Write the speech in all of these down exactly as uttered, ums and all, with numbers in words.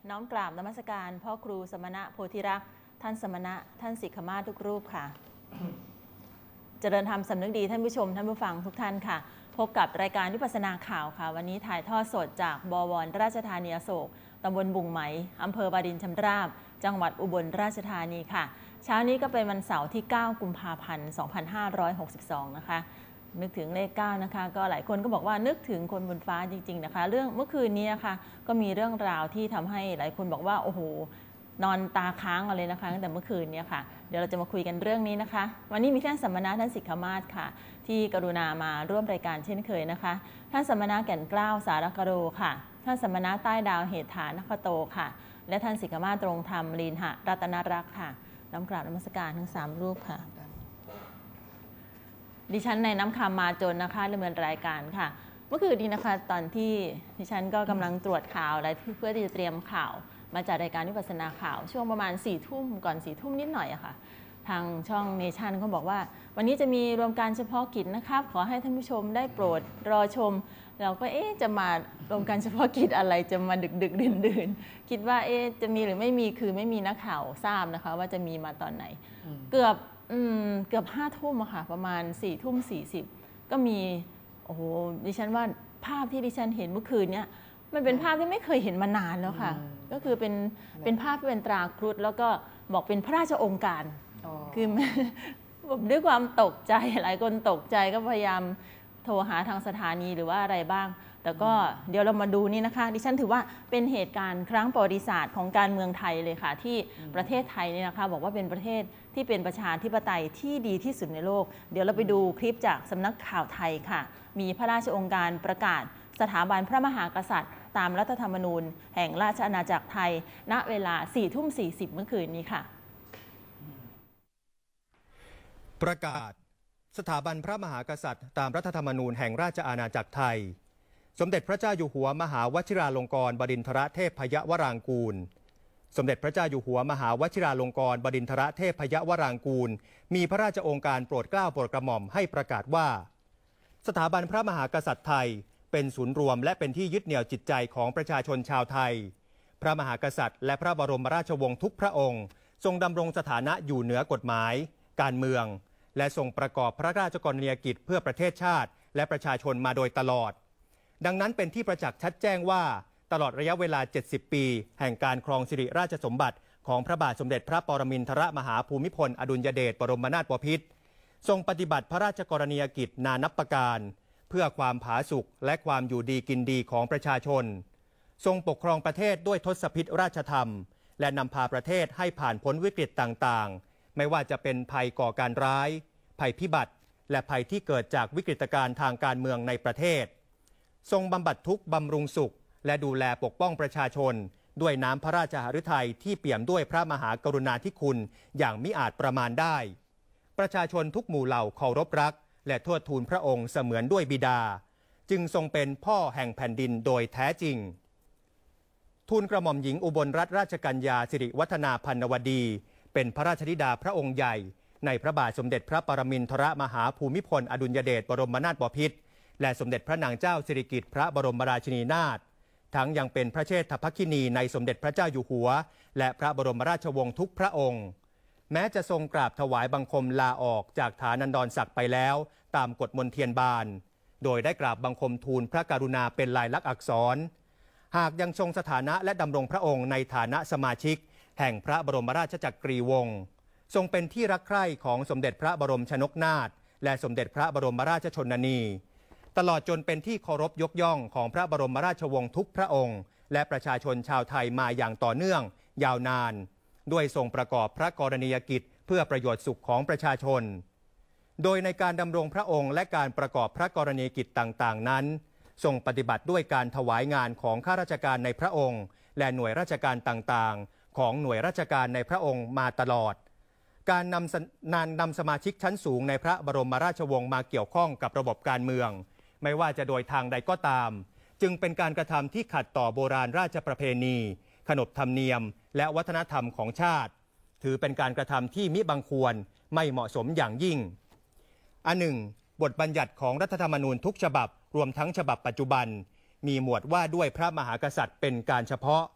น้อมกราบนมัสการพ่อครูสมณะโพธิรักษ์ท่านสมณะท่านสิกขมาศทุกรูปค่ะ เจริญธรรมสำนึกดีท่านผู้ชมท่านผู้ฟังทุกท่านค่ะพบกับรายการวิปัสสนาข่าวค่ะวันนี้ถ่ายทอดสดจากบวรราชธานีอโศกตำบลบุงไหมอำเภอบาดินชำราบจังหวัดอุบลราชธานีค่ะเช้านี้ก็เป็นวันเสาร์ที่เก้ากุมภาพันธ์สองพันห้าร้อยหกสิบสองนะคะนึกถึงเลขเก้านะคะก็หลายคนก็บอกว่านึกถึงคนบนฟ้าจริงๆนะคะเรื่องเมื่อคืนนี้นะคะก็มีเรื่องราวที่ทำให้หลายคนบอกว่าโอ้โหนอนตาค้างกันเลยนะคะตั้งแต่เมื่อคืนนี้ค่ะเดี๋ยวเราจะมาคุยกันเรื่องนี้นะคะวันนี้มีท่านสัมมนาท่านสิกขมาศค่ะที่กรุณามาร่วมรายการเช่นเคยนะคะท่านสัมมนาแก่นเกล้าสารกโรค่ะท่านสัมมนาใต้ดาวเหตุฐานนคโตค่ะและท่านสิกขมาศตรงธรรมลีนหะรัตนรักษ์ค่ะน้อมกราบนมัสการทั้งสามรูปค่ะดิฉันในน้ำคำมาจนนะคะดำเนินรายการค่ะเมื่อคืนนี้นะคะตอนที่ดิฉันก็กำลังตรวจข่าวและเพื่อที่จะเตรียมข่าวมาจัดรายการวิปัสสนาข่าวช่วงประมาณสี่ทุ่มก่อนสี่ทุ่มนิดหน่อยอะค่ะทางช่องเนชั่นเขาบอกว่าวันนี้จะมีรวมการเฉพาะกิจนะครับขอให้ท่านผู้ชมได้โปรดรอชมเราก็เอ๊ะจะมารวมการเฉพาะกิจอะไรจะมาดึกดึกดื่นดื่นคิดว่าเอ๊ะจะมีหรือไม่มีคือไม่มีนักข่าวทราบนะคะว่าจะมีมาตอนไหนเกือบอืมเกือบห้าทุ่มอะค่ะประมาณสี่ทุ่มสี่สิบก็มีโอ้โหดิฉันว่าภาพที่ดิฉันเห็นเมื่อคืนเนี้ยมันเป็นภาพที่ไม่เคยเห็นมานานแล้วค่ะก็คือเป็นเป็นภาพที่เป็นตราครุฑแล้วก็บอกเป็นพระราชองค์การคือผมด้วยความตกใจหลายคนตกใจก็พยายามโทรหาทางสถานีหรือว่าอะไรบ้างแต่ก็เดี๋ยวเรามาดูนี่นะคะดิฉันถือว่าเป็นเหตุการณ์ครั้งประวัติศาสตร์ของการเมืองไทยเลยค่ะที่ประเทศไทยเนี่ยนะคะบอกว่าเป็นประเทศที่เป็นประชาธิปไตยที่ดีที่สุดในโลกเดี๋ยวเราไปดูคลิปจากสำนักข่าวไทยค่ะมีพระราชองค์การประกาศสถาบันพระมหากษัตริย์ตามรัฐธรรมนูญแห่งราชอาณาจักรไทยณเวลาสี่ทุ่มสี่สิบเมื่อคืนนี้ค่ะประกาศสถาบันพระมหากษัตริย์ตามรัฐธรรมนูญแห่งราชอาณาจักรไทยสมเด็จพระเจ้าอยู่หัวมหาวชิราลงกรณ์บดินทรเทพยวรางกูลสมเด็จพระเจ้าอยู่หัวมหาวชิราลงกรณ์บดินทรเทพยวรางกูลมีพระราชโองการโปรดเกล้าโปรดกระหม่อมให้ประกาศว่าสถาบันพระมหากษัตริย์ไทยเป็นศูนย์รวมและเป็นที่ยึดเหนี่ยวจิตใจของประชาชนชาวไทยพระมหากษัตริย์และพระบรมราชวงศ์ทุกพระองค์ทรงดำรงสถานะอยู่เหนือกฎหมายการเมืองและทรงประกอบพระราชกรณียกิจเพื่อประเทศชาติและประชาชนมาโดยตลอดดังนั้นเป็นที่ประจักษ์ชัดแจ้งว่าตลอดระยะเวลาเจ็ดสิบปีแห่งการครองสิริราชสมบัติของพระบาทสมเด็จพระปรมินทรมหาภูมิพลอดุลยเดชบรมนาถบพิตรทรงปฏิบัติพระราชกรณียกิจนานับประการเพื่อความผาสุกและความอยู่ดีกินดีของประชาชนทรงปกครองประเทศด้วยทศพิธราชธรรมและนำพาประเทศให้ผ่านพ้นวิกฤตต่างๆไม่ว่าจะเป็นภัยก่อการร้ายภัยพิบัติและภัยที่เกิดจากวิกฤตการณ์ทางการเมืองในประเทศทรงบำบัดทุกข์บำรุงสุขและดูแลปกป้องประชาชนด้วยน้ำพระราชหฤทัยที่เปี่ยมด้วยพระมหากรุณาธิคุณอย่างมิอาจประมาณได้ประชาชนทุกหมู่เหล่าเคารพรักและทอดทูลพระองค์เสมือนด้วยบิดาจึงทรงเป็นพ่อแห่งแผ่นดินโดยแท้จริงทูลกระหม่อมหญิงอุบลรัตนราชกัญญาสิริวัฒนาพันนวดีเป็นพระราชธิดาพระองค์ใหญ่ในพระบาทสมเด็จพระปรมินทรมหาภูมิพลอดุลยเดชบรมนาถบพิตรและสมเด็จพระนางเจ้าสิริกิติ์พระบรมราชินีนาถทั้งยังเป็นพระเชษฐภคินีในสมเด็จพระเจ้าอยู่หัวและพระบรมราชวงศ์ทุกพระองค์แม้จะทรงกราบถวายบังคมลาออกจากฐานันดรศักดิ์ไปแล้วตามกฎมนเทียนบานโดยได้กราบบังคมทูลพระกรุณาเป็นลายลักษณ์อักษรหากยังทรงสถานะและดำรงพระองค์ในฐานะสมาชิกแห่งพระบรมราชจักรีวงศ์ทรงเป็นที่รักใคร่ของสมเด็จพระบรมชนกนาถและสมเด็จพระบรมราชชนนีตลอดจนเป็นที่เคารพยกย่องของพระบรมราชวงศ์ทุกพระองค์และประชาชนชาวไทยมาอย่างต่อเนื่องยาวนานด้วยทรงประกอบพระกรณียกิจเพื่อประโยชน์สุขของประชาชนโดยในการดำรงพระองค์และการประกอบพระกรณียกิจต่างๆนั้นทรงปฏิบัติด้วยการถวายงานของข้าราชการในพระองค์และหน่วยราชการต่างๆของหน่วยราชการในพระองค์มาตลอดการนำนานนำสมาชิกชั้นสูงในพระบรมราชวงศ์มาเกี่ยวข้องกับระบบการเมืองไม่ว่าจะโดยทางใดก็ตามจึงเป็นการกระทำที่ขัดต่อโบราณราชประเพณีขนบธรรมเนียมและวัฒนธรรมของชาติถือเป็นการกระทำที่มิบังควรไม่เหมาะสมอย่างยิ่งอันหนึ่งบทบัญญัติของรัฐธรรมนูญทุกฉบับรวมทั้งฉบับปัจจุบันมีหมวดว่าด้วยพระมหากษัตริย์เป็นการเฉพาะ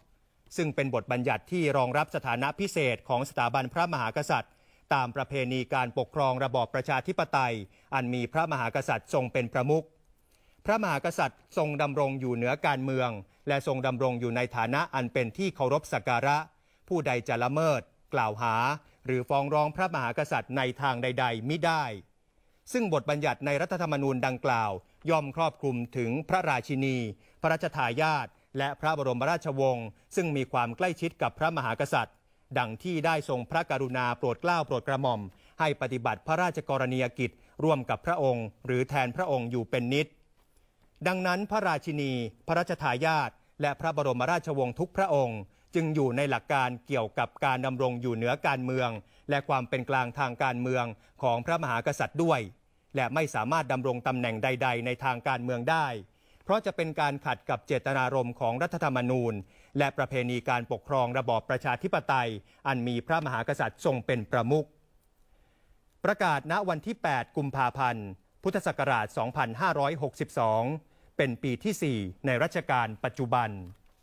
ซึ่งเป็นบทบัญญัติที่รองรับสถานะพิเศษของสถาบันพระมหากษัตริย์ตามประเพณีการปกครองระบอบประชาธิปไตยอันมีพระมหากษัตริย์ทรงเป็นประมุขพระมหากษัตริย์ทรงดำรงอยู่เหนือการเมืองและทรงดำรงอยู่ในฐานะอันเป็นที่เคารพสักการะผู้ใดจะละเมิดกล่าวหาหรือฟ้องร้องพระมหากษัตริย์ในทางใดๆมิได้ซึ่งบทบัญญัติในรัฐธรรมนูญดังกล่าวย่อมครอบคลุมถึงพระราชินีพระราชทายาทและพระบรมราชวงศ์ซึ่งมีความใกล้ชิดกับพระมหากษัตริย์ดังที่ได้ทรงพระกรุณาโปรดเกล้าโปรดกระหม่อมให้ปฏิบัติพระราชกรณียกิจร่วมกับพระองค์หรือแทนพระองค์อยู่เป็นนิจดังนั้นพระราชินีพระราชทายาทและพระบรมราชวงศ์ทุกพระองค์จึงอยู่ในหลักการเกี่ยวกับการดำรงอยู่เหนือการเมืองและความเป็นกลางทางการเมืองของพระมหากษัตริย์ด้วยและไม่สามารถดำรงตำแหน่งใดๆในทางการเมืองได้เพราะจะเป็นการขัดกับเจตนารมณ์ของรัฐธรรมนูญและประเพณีการปกครองระบอบประชาธิปไตยอันมีพระมหากษัตริย์ทรงเป็นประมุขประกาศณวันที่แปดกุมภาพันธ์พุทธศักราชสองพันห้าร้อยหกสิบสองเป็นปีที่สี่ในรัชกาลปัจจุบัน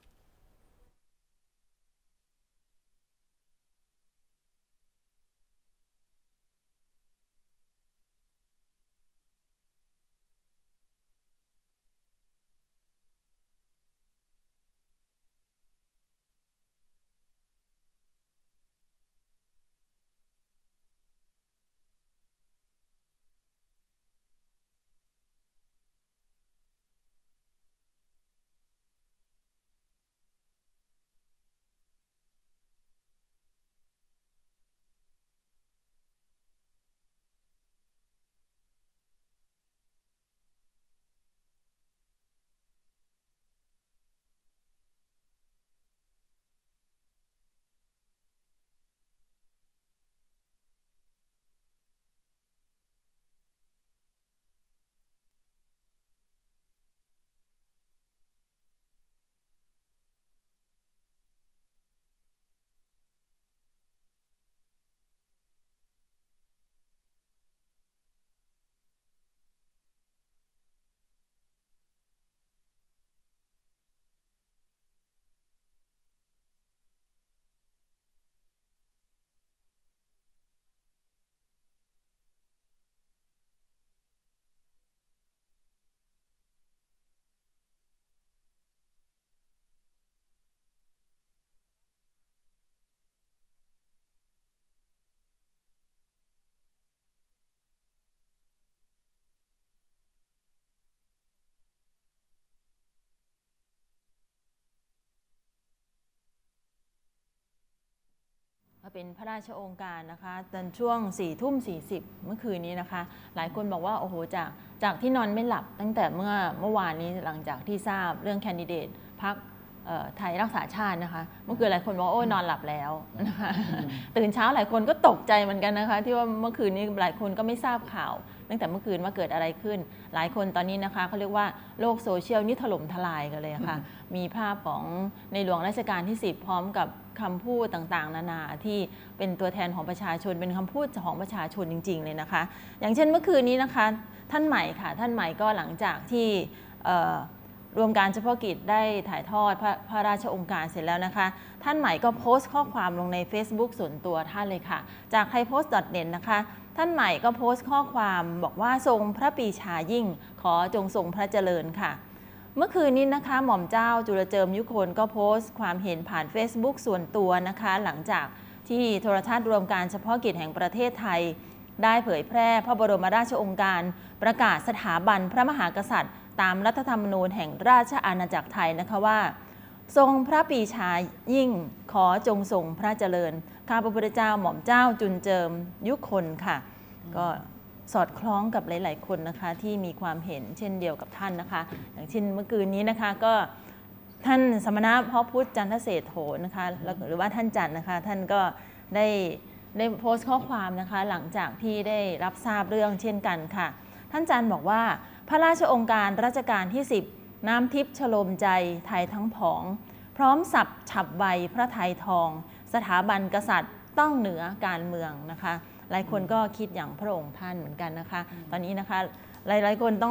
เป็นพระราชโองการนะคะตอนช่วงสี่ทุ่มสี่สิบเมื่อคืนนี้นะคะหลายคนบอกว่าโอ้โหจากจากที่นอนไม่หลับตั้งแต่เมื่อเมื่อวานนี้หลังจากที่ทราบเรื่องแคนดิเดตพรรคไทยรักษาชาตินะคะเมื่อคืนหลายคนบอกโอ้ยนอนหลับแล้วนะคะตื่นเช้าหลายคนก็ตกใจเหมือนกันนะคะที่ว่าเมื่อคืนนี้หลายคนก็ไม่ทราบข่าวตั้งแต่เมื่อคืนว่าเกิดอะไรขึ้นหลายคนตอนนี้นะคะเขาเรียกว่าโลกโซเชียลนี่ถล่มทลายกันเลยค่ะมีภาพของในหลวงรัชกาลที่สิบพร้อมกับคำพูดต่างๆนานาที่เป็นตัวแทนของประชาชนเป็นคำพูดของประชาชนจริงๆเลยนะคะอย่างเช่นเมื่อคืนนี้นะคะท่านใหม่ค่ะท่านใหม่ก็หลังจากที่รวมการเฉพาะกิจได้ถ่ายทอดพระพระราชโองการเสร็จแล้วนะคะท่านใหม่ก็โพสต์ข้อความลงใน Facebook ส่วนตัวท่านเลยค่ะจาก ไทยโพสต์ ดอท เน็ต นะคะท่านใหม่ก็โพสต์ข้อความบอกว่าทรงพระปรีชายิ่งขอจงทรงพระเจริญค่ะเมื่อคืนนี้นะคะหม่อมเจ้าจุลเจิมยุคนก็โพสต์ความเห็นผ่าน Facebook ส่วนตัวนะคะหลังจากที่โทรทัศน์รวมการเฉพาะกิจแห่งประเทศไทยได้เผยแพร่พระบรมราชโองการประกาศสถาบันพระมหากษัตริย์ตามรัฐธรรมนูญแห่งราชอาณาจักรไทยนะคะว่าทรงพระปรีชายิ่งขอจงทรงพระเจริญข้าพระพุทธเจ้าหม่อมเจ้าจุลเจิมยุคนค่ะก็สอดคล้องกับหลายๆคนนะคะที่มีความเห็นเช่นเดียวกับท่านนะคะอย่างเช่นเมื่อคืนนี้นะคะก็ท่านสมณะเพาะพุทธจันทเศรษโถนะคะหรือว่าท่านจันนะคะท่านก็ได้ได้โพสต์ข้อความนะคะหลังจากที่ได้รับทราบเรื่องเช่นกันค่ะท่านจันบอกว่าพระราชโองการรัชกาลที่สิบน้ำทิพย์ชโลมใจไทยทั้งผองพร้อมสับฉับใบพระไทยทองสถาบันกษัตริย์ต้องเหนือการเมืองนะคะหลายคนก็คิดอย่างพระองค์ท่านเหมือนกันนะคะตอนนี้นะคะหลายๆคนต้อง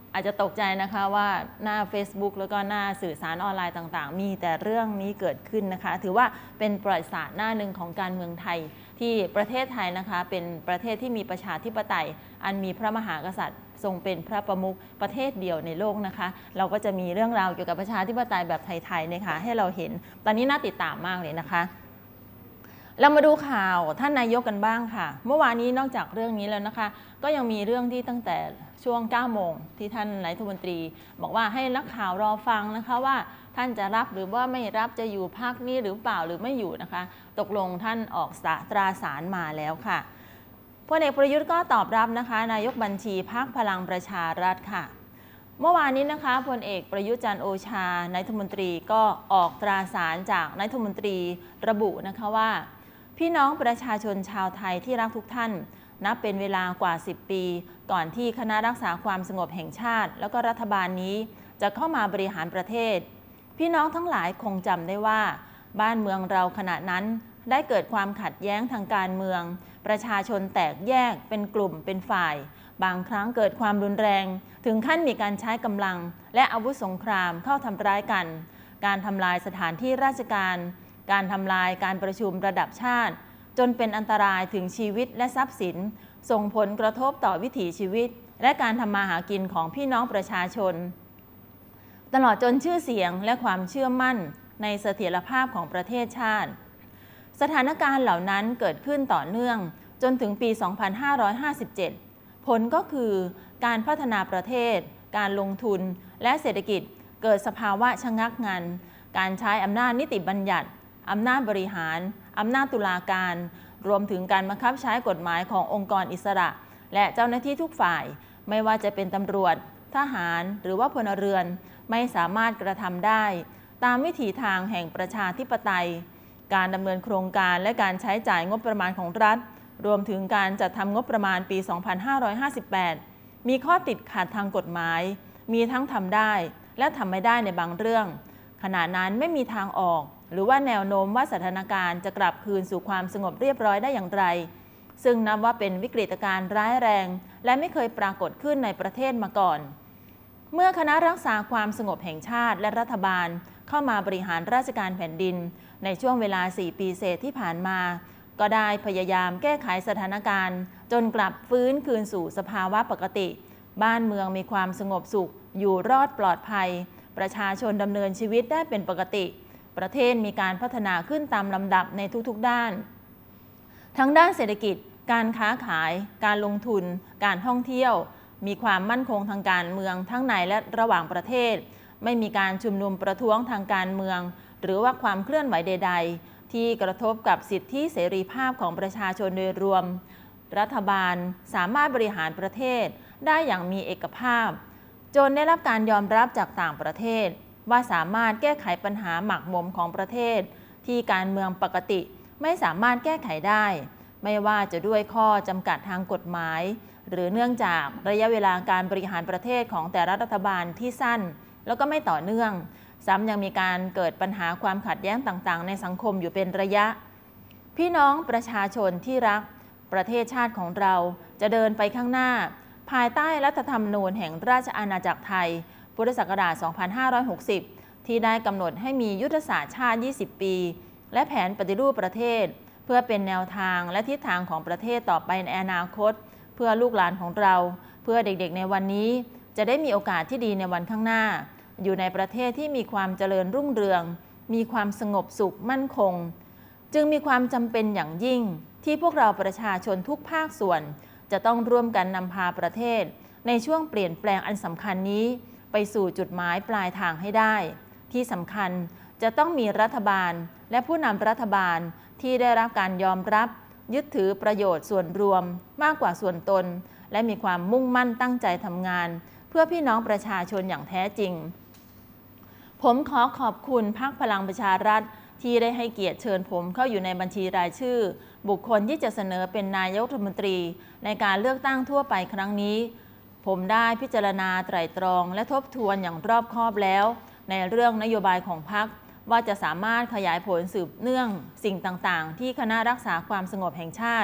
อาจจะตกใจนะคะว่าหน้า Facebook แล้วก็หน้าสื่อสารออนไลน์ต่างๆมีแต่เรื่องนี้เกิดขึ้นนะคะถือว่าเป็นประวัติศาสตร์หน้าหนึ่งของการเมืองไทยที่ประเทศไทยนะคะเป็นประเทศที่มีประชาธิปไตยอันมีพระมหากษัตริย์ทรงเป็นพระประมุขประเทศเดียวในโลกนะคะเราก็จะมีเรื่องราวเกี่ยวกับประชาธิปไตยแบบไทยๆนะคะให้เราเห็นตอนนี้น่าติดตามมากเลยนะคะเรามาดูข่าวท่านนายกกันบ้างค่ะเมื่อวานนี้นอกจากเรื่องนี้แล้วนะคะก็ยังมีเรื่องที่ตั้งแต่ช่วงเก้าโมงที่ท่านนายกรัฐมนตรีบอกว่าให้นักข่าวรอฟังนะคะว่าท่านจะรับหรือว่าไม่รับจะอยู่พรรคนี้หรือเปล่าหรือไม่อยู่นะคะตกลงท่านออกตราสารมาแล้วค่ะพลเอกประยุทธ์ก็ตอบรับนะคะนายกบัญชีพรรคพลังประชารัฐค่ะเมื่อวานนี้นะคะพลเอกประยุทธ์จันทร์โอชานายกรัฐมนตรีก็ออกตราสารจากนายกรัฐมนตรีระบุนะคะว่าพี่น้องประชาชนชาวไทยที่รักทุกท่านนับเป็นเวลากว่าสิบปีก่อนที่คณะรักษาความสงบแห่งชาติแล้วก็รัฐบาลนี้จะเข้ามาบริหารประเทศพี่น้องทั้งหลายคงจำได้ว่าบ้านเมืองเราขณะนั้นได้เกิดความขัดแย้งทางการเมืองประชาชนแตกแยกเป็นกลุ่มเป็นฝ่ายบางครั้งเกิดความรุนแรงถึงขั้นมีการใช้กำลังและอาวุธสงครามเข้าทำร้ายกันการทำลายสถานที่ราชการการทำลายการประชุมระดับชาติจนเป็นอันตรายถึงชีวิตและทรัพย์สินส่งผลกระทบต่อวิถีชีวิตและการทำมาหากินของพี่น้องประชาชนตลอดจนชื่อเสียงและความเชื่อมั่นในเสถียรภาพของประเทศชาติสถานการณ์เหล่านั้นเกิดขึ้นต่อเนื่องจนถึงปี สองพันห้าร้อยห้าสิบเจ็ด ผลก็คือการพัฒนาประเทศการลงทุนและเศรษฐกิจเกิดสภาวะชะงักงันการใช้อำนาจนิติบัญญัติอำนาจบริหารอำนาจตุลาการรวมถึงการบังคับใช้กฎหมายขององค์กรอิสระและเจ้าหน้าที่ทุกฝ่ายไม่ว่าจะเป็นตำรวจทหารหรือว่าพลเรือนไม่สามารถกระทำได้ตามวิถีทางแห่งประชาธิปไตยการดำเนินโครงการและการใช้จ่ายงบประมาณของรัฐรวมถึงการจัดทำงบประมาณปี สองพันห้าร้อยห้าสิบแปด มีข้อติดขัดทางกฎหมายมีทั้งทำได้และทำไม่ได้ในบางเรื่องขณะนั้นไม่มีทางออกหรือว่าแนวโน้มว่าสถานการณ์จะกลับคืนสู่ความสงบเรียบร้อยได้อย่างไรซึ่งนับว่าเป็นวิกฤตการณ์ร้ายแรงและไม่เคยปรากฏขึ้นในประเทศมาก่อนเมื่อคณะรักษาความสงบแห่งชาติและรัฐบาลเข้ามาบริหารราชการแผ่นดินในช่วงเวลาสี่ปีเศษที่ผ่านมาก็ได้พยายามแก้ไขสถานการณ์จนกลับฟื้นคืนสู่สภาวะปกติบ้านเมืองมีความสงบสุขอยู่รอดปลอดภัยประชาชนดำเนินชีวิตได้เป็นปกติประเทศมีการพัฒนาขึ้นตามลำดับในทุกๆด้านทั้งด้านเศรษฐกิจการค้าขายการลงทุนการท่องเที่ยวมีความมั่นคงทางการเมืองทั้งในและระหว่างประเทศไม่มีการชุมนุมประท้วงทางการเมืองหรือว่าความเคลื่อนไหวใดๆที่กระทบกับสิทธิเสรีภาพของประชาชนโดยรวมรัฐบาลสามารถบริหารประเทศได้อย่างมีเอกภาพจนได้รับการยอมรับจากต่างประเทศว่าสามารถแก้ไขปัญหาหมักหมมของประเทศที่การเมืองปกติไม่สามารถแก้ไขได้ไม่ว่าจะด้วยข้อจำกัดทางกฎหมายหรือเนื่องจากระยะเวลาการบริหารประเทศของแต่ละรัฐบาลที่สั้นแล้วก็ไม่ต่อเนื่องซ้ำยังมีการเกิดปัญหาความขัดแย้งต่างๆในสังคมอยู่เป็นระยะพี่น้องประชาชนที่รักประเทศชาติของเราจะเดินไปข้างหน้าภายใต้รัฐธรรมนูญแห่งราชอาณาจักรไทยพุทธศักราช สองพันห้าร้อยหกสิบ ที่ได้กำหนดให้มียุทธศาสตร์ชาติ ยี่สิบ ปีและแผนปฏิรูปประเทศเพื่อเป็นแนวทางและทิศทางของประเทศต่อไปในอนาคตเพื่อลูกหลานของเราเพื่อเด็กๆในวันนี้จะได้มีโอกาสที่ดีในวันข้างหน้าอยู่ในประเทศที่มีความเจริญรุ่งเรืองมีความสงบสุขมั่นคงจึงมีความจำเป็นอย่างยิ่งที่พวกเราประชาชนทุกภาคส่วนจะต้องร่วมกันนำพาประเทศในช่วงเปลี่ยนแปลงอันสำคัญนี้ไปสู่จุดหมายปลายทางให้ได้ที่สำคัญจะต้องมีรัฐบาลและผู้นำรัฐบาลที่ได้รับการยอมรับยึดถือประโยชน์ส่วนรวมมากกว่าส่วนตนและมีความมุ่งมั่นตั้งใจทำงานเพื่อพี่น้องประชาชนอย่างแท้จริงผมขอขอบคุณพรรคพลังประชารัฐที่ได้ให้เกียรติเชิญผมเข้าอยู่ในบัญชีรายชื่อบุคคลที่จะเสนอเป็นนายกรัฐมนตรีในการเลือกตั้งทั่วไปครั้งนี้ผมได้พิจารณาไตร่ตรองและทบทวนอย่างรอบคอบแล้วในเรื่องนโยบายของพรรคว่าจะสามารถขยายผลสืบเนื่องสิ่งต่างๆที่คณะรักษาความสงบแห่งชาติ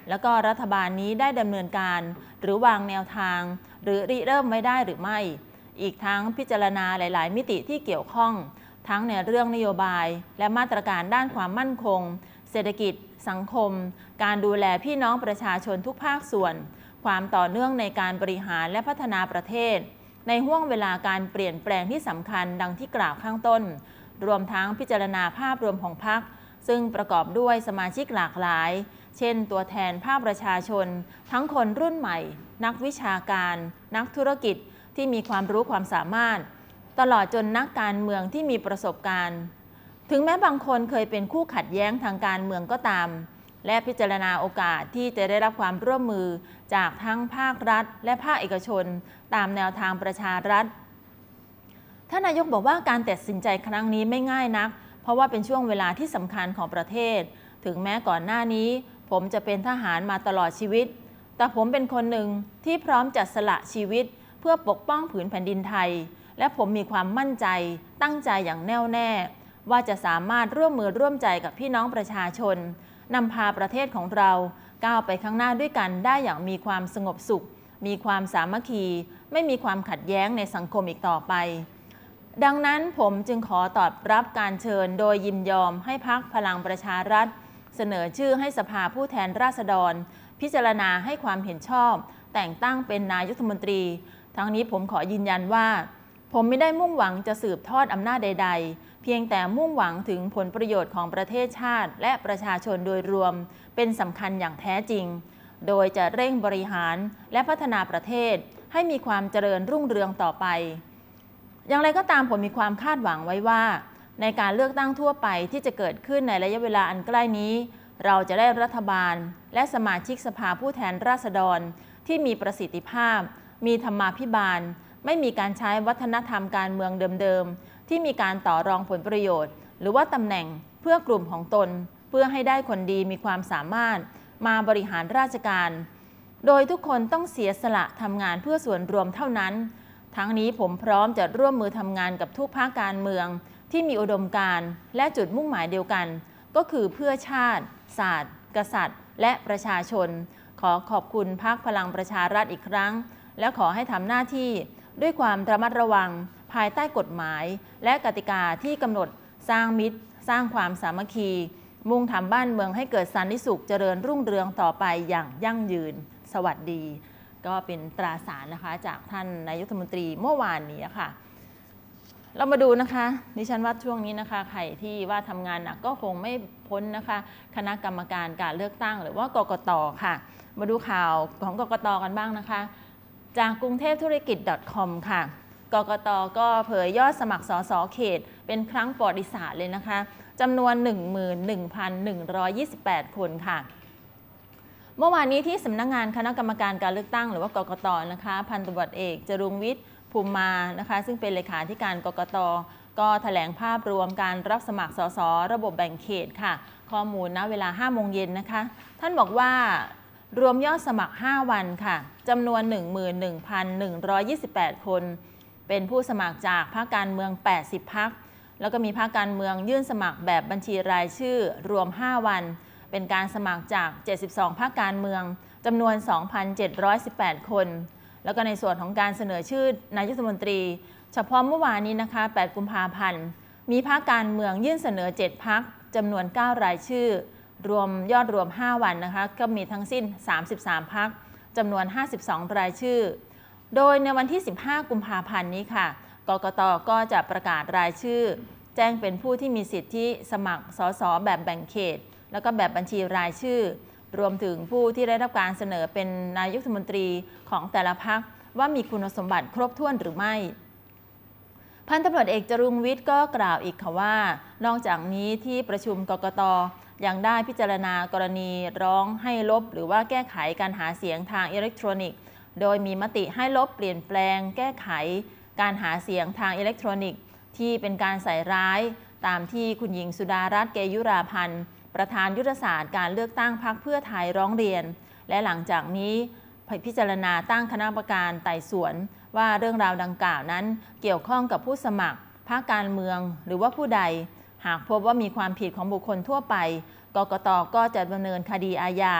แล้วก็รัฐบาลนี้ได้ดำเนินการหรือวางแนวทางหรือริเริ่มไว้ได้หรือไม่อีกทั้งพิจารณาหลายๆมิติที่เกี่ยวข้องทั้งในเรื่องนโยบายและมาตรการด้านความมั่นคงเศรษฐกิจสังคมการดูแลพี่น้องประชาชนทุกภาคส่วนความต่อเนื่องในการบริหารและพัฒนาประเทศในห่วงเวลาการเปลี่ยนแปลงที่สำคัญดังที่กล่าวข้างต้นรวมทั้งพิจารณาภาพรวมของพรรคซึ่งประกอบด้วยสมาชิกหลากหลายเช่นตัวแทนภาคประชาชนทั้งคนรุ่นใหม่นักวิชาการนักธุรกิจที่มีความรู้ความสามารถตลอดจนนักการเมืองที่มีประสบการณ์ถึงแม้บางคนเคยเป็นคู่ขัดแย้งทางการเมืองก็ตามและพิจารณาโอกาสที่จะได้รับความร่วมมือจากทั้งภาครัฐและภาคเอกชนตามแนวทางประชารัฐท่านนายกบอกว่าการตัดสินใจครั้งนี้ไม่ง่ายนักเพราะว่าเป็นช่วงเวลาที่สำคัญของประเทศถึงแม้ก่อนหน้านี้ผมจะเป็นทหารมาตลอดชีวิตแต่ผมเป็นคนหนึ่งที่พร้อมจะสละชีวิตเพื่อปกป้องผืนแผ่นดินไทยและผมมีความมั่นใจตั้งใจอย่างแน่วแน่ว่าจะสามารถร่วมมือร่วมใจกับพี่น้องประชาชนนำพาประเทศของเราก้าวไปข้างหน้าด้วยกันได้อย่างมีความสงบสุขมีความสามัคคีไม่มีความขัดแย้งในสังคมอีกต่อไปดังนั้นผมจึงขอตอบรับการเชิญโดยยินยอมให้พรรคพลังประชารัฐเสนอชื่อให้สภาผู้แทนราษฎรพิจารณาให้ความเห็นชอบแต่งตั้งเป็นนายกรัฐมนตรีทั้งนี้ผมขอยืนยันว่าผมไม่ได้มุ่งหวังจะสืบทอดอำนาจใดๆเพียงแต่มุ่งหวังถึงผลประโยชน์ของประเทศชาติและประชาชนโดยรวมเป็นสำคัญอย่างแท้จริงโดยจะเร่งบริหารและพัฒนาประเทศให้มีความเจริญรุ่งเรืองต่อไปอย่างไรก็ตามผมมีความคาดหวังไว้ว่าในการเลือกตั้งทั่วไปที่จะเกิดขึ้นในระยะเวลาอันใกล้นี้เราจะได้รัฐบาลและสมาชิกสภาผู้แทนราษฎรที่มีประสิทธิภาพมีธรรมาภิบาลไม่มีการใช้วัฒนธรรมการเมืองเดิมๆที่มีการต่อรองผลประโยชน์หรือว่าตำแหน่งเพื่อกลุ่มของตนเพื่อให้ได้คนดีมีความสามารถมาบริหารราชการโดยทุกคนต้องเสียสละทำงานเพื่อส่วนรวมเท่านั้นทั้งนี้ผมพร้อมจะร่วมมือทำงานกับทุกภาคการเมืองที่มีอุดมการณ์และจุดมุ่งหมายเดียวกันก็คือเพื่อชาติศาสตร์กษัตริย์และประชาชนขอขอบคุณพรรคพลังประชารัฐอีกครั้งและขอให้ทำหน้าที่ด้วยความระมัดระวังภายใต้กฎหมายและกติกาที่กำหนดสร้างมิตรสร้างความสามัคคีมุ่งทำบ้านเมืองให้เกิดสันติสุขเจริญรุ่งเรืองต่อไปอย่างยั่งยืนสวัสดีก็เป็นตราสารนะคะจากท่านนายกรัฐมนตรีเมื่อวานนี้ค่ะเรามาดูนะคะดิฉันว่าช่วงนี้นะคะใครที่ว่าทำงานหนักก็คงไม่พ้นนะคะคณะกรรมการการเลือกตั้งหรือว่ากกต.ค่ะมาดูข่าวของกกต.กันบ้างนะคะจากกรุงเทพธุรกิจ .com ค่ะกกต.ก็เผยยอดสมัครสสเขตเป็นครั้งประวัติศาสตร์เลยนะคะจำนวน หนึ่งหมื่นหนึ่งพันหนึ่งร้อยยี่สิบแปด คนค่ะเมื่อวานนี้ที่สำนักงานคณะกรรมการการเลือกตั้งหรือว่ากกต.นะคะพันตำรวจเอกจรุงวิทย์ภูมิมานะคะซึ่งเป็นเลขาธิการกกต.ก็แถลงภาพรวมการรับสมัครสสระบบแบ่งเขตค่ะข้อมูลณเวลาห้าโมงเย็นนะคะท่านบอกว่ารวมยอดสมัครห้าวันค่ะจำนวน หนึ่งหมื่นหนึ่งพันหนึ่งร้อยยี่สิบแปด คนเป็นผู้สมัครจากพรรคการเมืองแปดสิบพรรคแล้วก็มีพรรคการเมืองยื่นสมัครแบบบัญชีรายชื่อรวมห้าวันเป็นการสมัครจากเจ็ดสิบสองพรรคการเมืองจำนวน สองพันเจ็ดร้อยสิบแปด คนแล้วก็ในส่วนของการเสนอชื่อนายกรัฐมนตรีเฉพาะเมื่อวานนี้นะคะแปดกุมภาพันธ์มีพรรคการเมืองยื่นเสนอเจ็ดพรรคจำนวนเก้ารายชื่อรวมยอดรวมห้าวันนะคะก็มีทั้งสิ้นสามสิบสามพรรคจำนวนห้าสิบสองรายชื่อโดยในวันที่สิบห้ากุมภาพันธ์นี้ค่ะกกต.ก็จะประกาศรายชื่อแจ้งเป็นผู้ที่มีสิทธิสมัครสสแบบแบ่งเขตแล้วก็แบบบัญชีรายชื่อรวมถึงผู้ที่ได้รับการเสนอเป็นนายกรัฐมนตรีของแต่ละพรรคว่ามีคุณสมบัติครบถ้วนหรือไม่พันตำรวจเอกจรุงวิทย์ก็กล่าวอีกค่ะว่านอกจากนี้ที่ประชุมกกต.ยังได้พิจารณากรณีร้องให้ลบหรือว่าแก้ไขการหาเสียงทางอิเล็กทรอนิกส์โดยมีมติให้ลบเปลี่ยนแปลงแก้ไขการหาเสียงทางอิเล็กทรอนิกส์ที่เป็นการใส่ร้ายตามที่คุณหญิงสุดารัตน์เกยุราพันธ์ประธานยุทธศาสตร์การเลือกตั้งพรรคเพื่อไทยร้องเรียนและหลังจากนี้พิจารณาตั้งคณะกรรมการไต่สวนว่าเรื่องราวดังกล่าวนั้นเกี่ยวข้องกับผู้สมัครพรรคการเมืองหรือว่าผู้ใดหากพบว่ามีความผิดของบุคคลทั่วไปกกต.ก็จะดำเนินคดีอาญา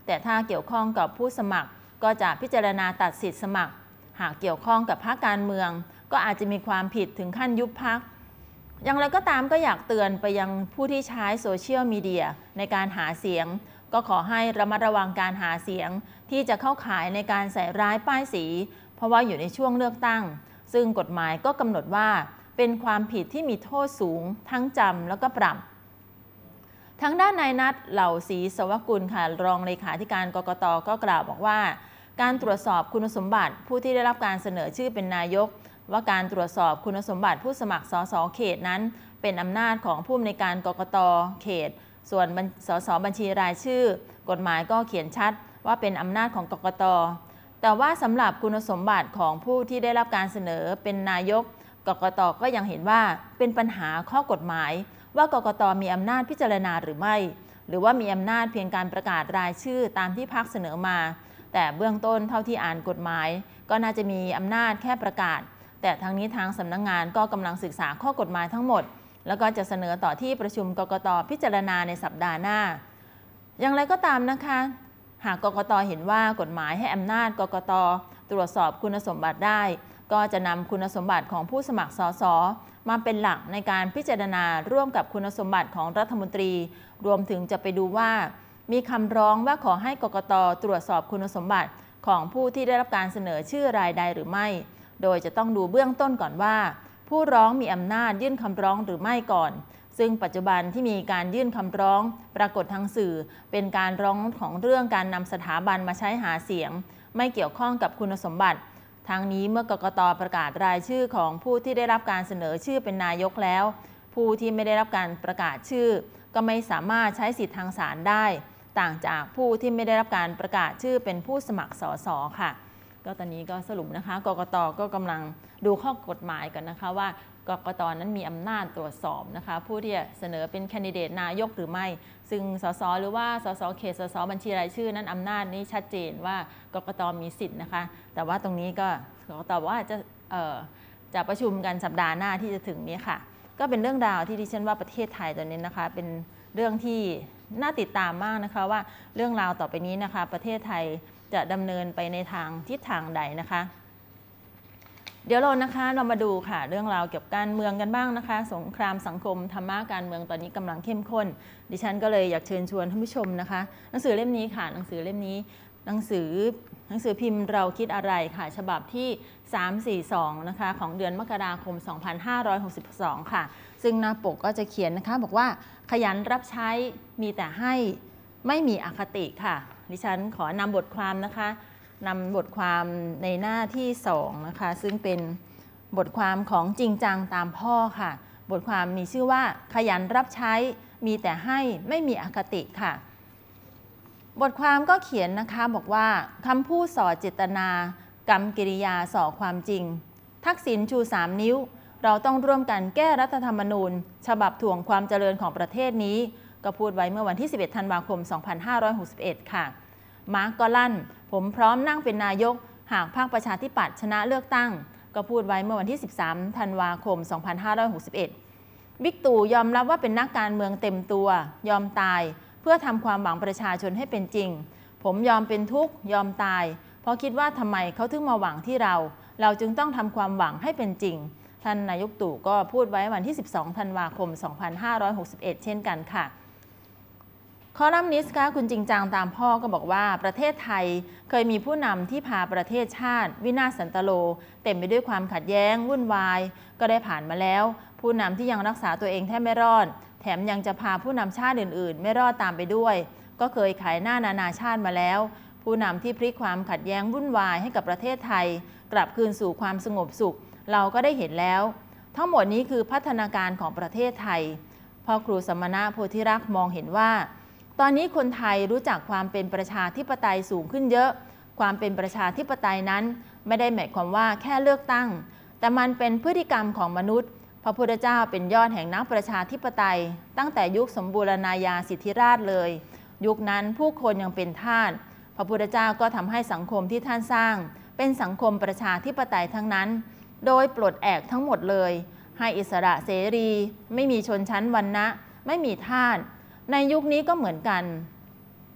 แต่ถ้าเกี่ยวข้องกับผู้สมัครก็จะพิจารณาตัดสิทธิสมัครหากเกี่ยวข้องกับพรรคการเมืองก็อาจจะมีความผิดถึงขั้นยุบพรรคอย่างไรก็ตามก็อยากเตือนไปยังผู้ที่ใช้โซเชียลมีเดียในการหาเสียงก็ขอให้ระมัดระวังการหาเสียงที่จะเข้าข่ายในการใส่ร้ายป้ายสีเพราะว่าอยู่ในช่วงเลือกตั้งซึ่งกฎหมายก็กำหนดว่าเป็นความผิดที่มีโทษสูงทั้งจำแล้วก็ปรับทางด้านนายนัทเหล่าศรีสวกุลค่ะรองเลขาธิการกกต.ก็กล่าวบอกว่าการตรวจสอบคุณสมบัติผู้ที่ได้รับการเสนอชื่อเป็นนายกว่าการตรวจสอบคุณสมบัติผู้สมัครสสเขตนั้นเป็นอำนาจของผู้อำนวยการกกต.เขตส่วนสสบัญชีรายชื่อกฎหมายก็เขียนชัดว่าเป็นอำนาจของกกต.แต่ว่าสำหรับคุณสมบัติของผู้ที่ได้รับการเสนอเป็นนายกกกต.ก็ยังเห็นว่าเป็นปัญหาข้อกฎหมายว่ากกต.มีอำนาจพิจารณาหรือไม่หรือว่ามีอำนาจเพียงการประกาศรายชื่อตามที่พรรคเสนอมาแต่เบื้องต้นเท่าที่อ่านกฎหมายก็น่าจะมีอำนาจแค่ประกาศแต่ทางนี้ทางสำนักงานก็กำลังศึกษาข้อกฎหมายทั้งหมดแล้วก็จะเสนอต่อที่ประชุมกกต.พิจารณาในสัปดาห์หน้าอย่างไรก็ตามนะคะหากกกต.เห็นว่ากฎหมายให้อำนาจกกต.ตรวจสอบคุณสมบัติได้ก็จะนำคุณสมบัติของผู้สมัครสสมาเป็นหลักในการพิจารณาร่วมกับคุณสมบัติของรัฐมนตรีรวมถึงจะไปดูว่ามีคำร้องว่าขอให้กกต.ตรวจสอบคุณสมบัติของผู้ที่ได้รับการเสนอชื่อรายใดหรือไม่โดยจะต้องดูเบื้องต้นก่อนว่าผู้ร้องมีอำนาจยื่นคำร้องหรือไม่ก่อนซึ่งปัจจุบันที่มีการยื่นคำร้องปรากฏทางสื่อเป็นการร้องของเรื่องการนำสถาบันมาใช้หาเสียงไม่เกี่ยวข้องกับคุณสมบัติทางนี้เมื่อกกต.ประกาศรายชื่อของผู้ที่ได้รับการเสนอชื่อเป็นนายกแล้วผู้ที่ไม่ได้รับการประกาศชื่อก็ไม่สามารถใช้สิทธิทางศาลได้ต่างจากผู้ที่ไม่ได้รับการประกาศชื่อเป็นผู้สมัครสสค่ะก็ตอนนี้ก็สรุปนะคะกกต.ก็กำลังดูข้อกฎหมายกันนะคะว่ากกต.นั้นมีอำนาจตรวจสอบนะคะผู้ที่เสนอเป็นแคนดิเดตนายกหรือไม่ซึ่งสสหรือว่าสสเขตสสบัญชีรายชื่อนั้นอำนาจนี้ชัดเจนว่ากกต.มีสิทธิ์นะคะแต่ว่าตรงนี้ก็กกต.ว่าจะเอ่อจะประชุมกันสัปดาห์หน้าที่จะถึงนี้ค่ะก็เป็นเรื่องราวที่ดิฉันว่าประเทศไทยตอนนี้นะคะเป็นเรื่องที่น่าติดตามมากนะคะว่าเรื่องราวต่อไปนี้นะคะประเทศไทยจะดำเนินไปในทางทิศทางใดนะคะเดี๋ยวเรานะคะเรามาดูค่ะเรื่องราวเกี่ยวกับการเมืองกันบ้างนะคะสงครามสังคมธรรมะการเมืองตอนนี้กำลังเข้มข้นดิฉันก็เลยอยากเชิญชวนท่านผู้ชมนะคะหนังสือเล่มนี้ค่ะหนังสือเล่มนี้หนังสือหนังสือพิมพ์เราคิดอะไรค่ะฉบับที่สาม สี่ สองนะคะของเดือนมกราคมสองพันห้าร้อยหกสิบสองค่ะซึ่งหน้าปกก็จะเขียนนะคะบอกว่าขยันรับใช้มีแต่ให้ไม่มีอคติค่ะดิฉันขอนำบทความนะคะนำบทความในหน้าที่สองนะคะซึ่งเป็นบทความของจริงจังตามพ่อค่ะบทความมีชื่อว่าขยันรับใช้มีแต่ให้ไม่มีอคติค่ะบทความก็เขียนนะคะบอกว่าคำพูดส่อเจตนากรรมกิริยาส่อความจริงทักษิณชูสามนิ้วเราต้องร่วมกันแก้รัฐธรรมนูญฉบับถ่วงความเจริญของประเทศนี้ก็พูดไว้เมื่อวันที่สิบเอ็ดธันวาคมสองพันห้าร้อยหกสิบเอ็ดค่ะมาร์กก็ลั่นผมพร้อมนั่งเป็นนายกหากพรรคประชาธิปัตย์ชนะเลือกตั้งก็พูดไว้เมื่อวันที่สิบสามธันวาคมสองพันห้าร้อยหกสิบเอ็ดบิ๊กตู่ยอมรับว่าเป็นนักการเมืองเต็มตัวยอมตายเพื่อทำความหวังประชาชนให้เป็นจริงผมยอมเป็นทุกข์ยอมตายเพราะคิดว่าทำไมเขาถึงมาหวังที่เราเราจึงต้องทำความหวังให้เป็นจริงท่านนายกตู่ก็พูดไว้วันที่สิบสองธันวาคมสองพันห้าร้อยหกสิบเอ็ดเช่นกันค่ะคอลัมนิสต์ค่ะคุณจริงจังตามพ่อก็บอกว่าประเทศไทยเคยมีผู้นำที่พาประเทศชาติวินาศสันตโลเต็มไปด้วยความขัดแย้งวุ่นวายก็ได้ผ่านมาแล้วผู้นำที่ยังรักษาตัวเองแทบไม่รอดแถมยังจะพาผู้นำชาติอื่นๆไม่รอดตามไปด้วยก็เคยขายหน้านานาชาติมาแล้วผู้นำที่พลิกความขัดแย้งวุ่นวายให้กับประเทศไทยกลับคืนสู่ความสงบสุขเราก็ได้เห็นแล้วทั้งหมดนี้คือพัฒนาการของประเทศไทยพ่อครูสมณะโพธิรักษ์มองเห็นว่าตอนนี้คนไทยรู้จักความเป็นประชาธิปไตยสูงขึ้นเยอะความเป็นประชาธิปไตยนั้นไม่ได้หมายความว่าแค่เลือกตั้งแต่มันเป็นพฤติกรรมของมนุษย์พระพุทธเจ้าเป็นยอดแห่งนักประชาธิปไตยตั้งแต่ยุคสมบูรณาญาสิทธิราชเลยยุคนั้นผู้คนยังเป็นทาสพระพุทธเจ้าก็ทำให้สังคมที่ท่านสร้างเป็นสังคมประชาธิปไตยทั้งนั้นโดยปลดแอกทั้งหมดเลยให้อิสระเสรีไม่มีชนชั้นวรรณะไม่มีทาสในยุคนี้ก็เหมือนกัน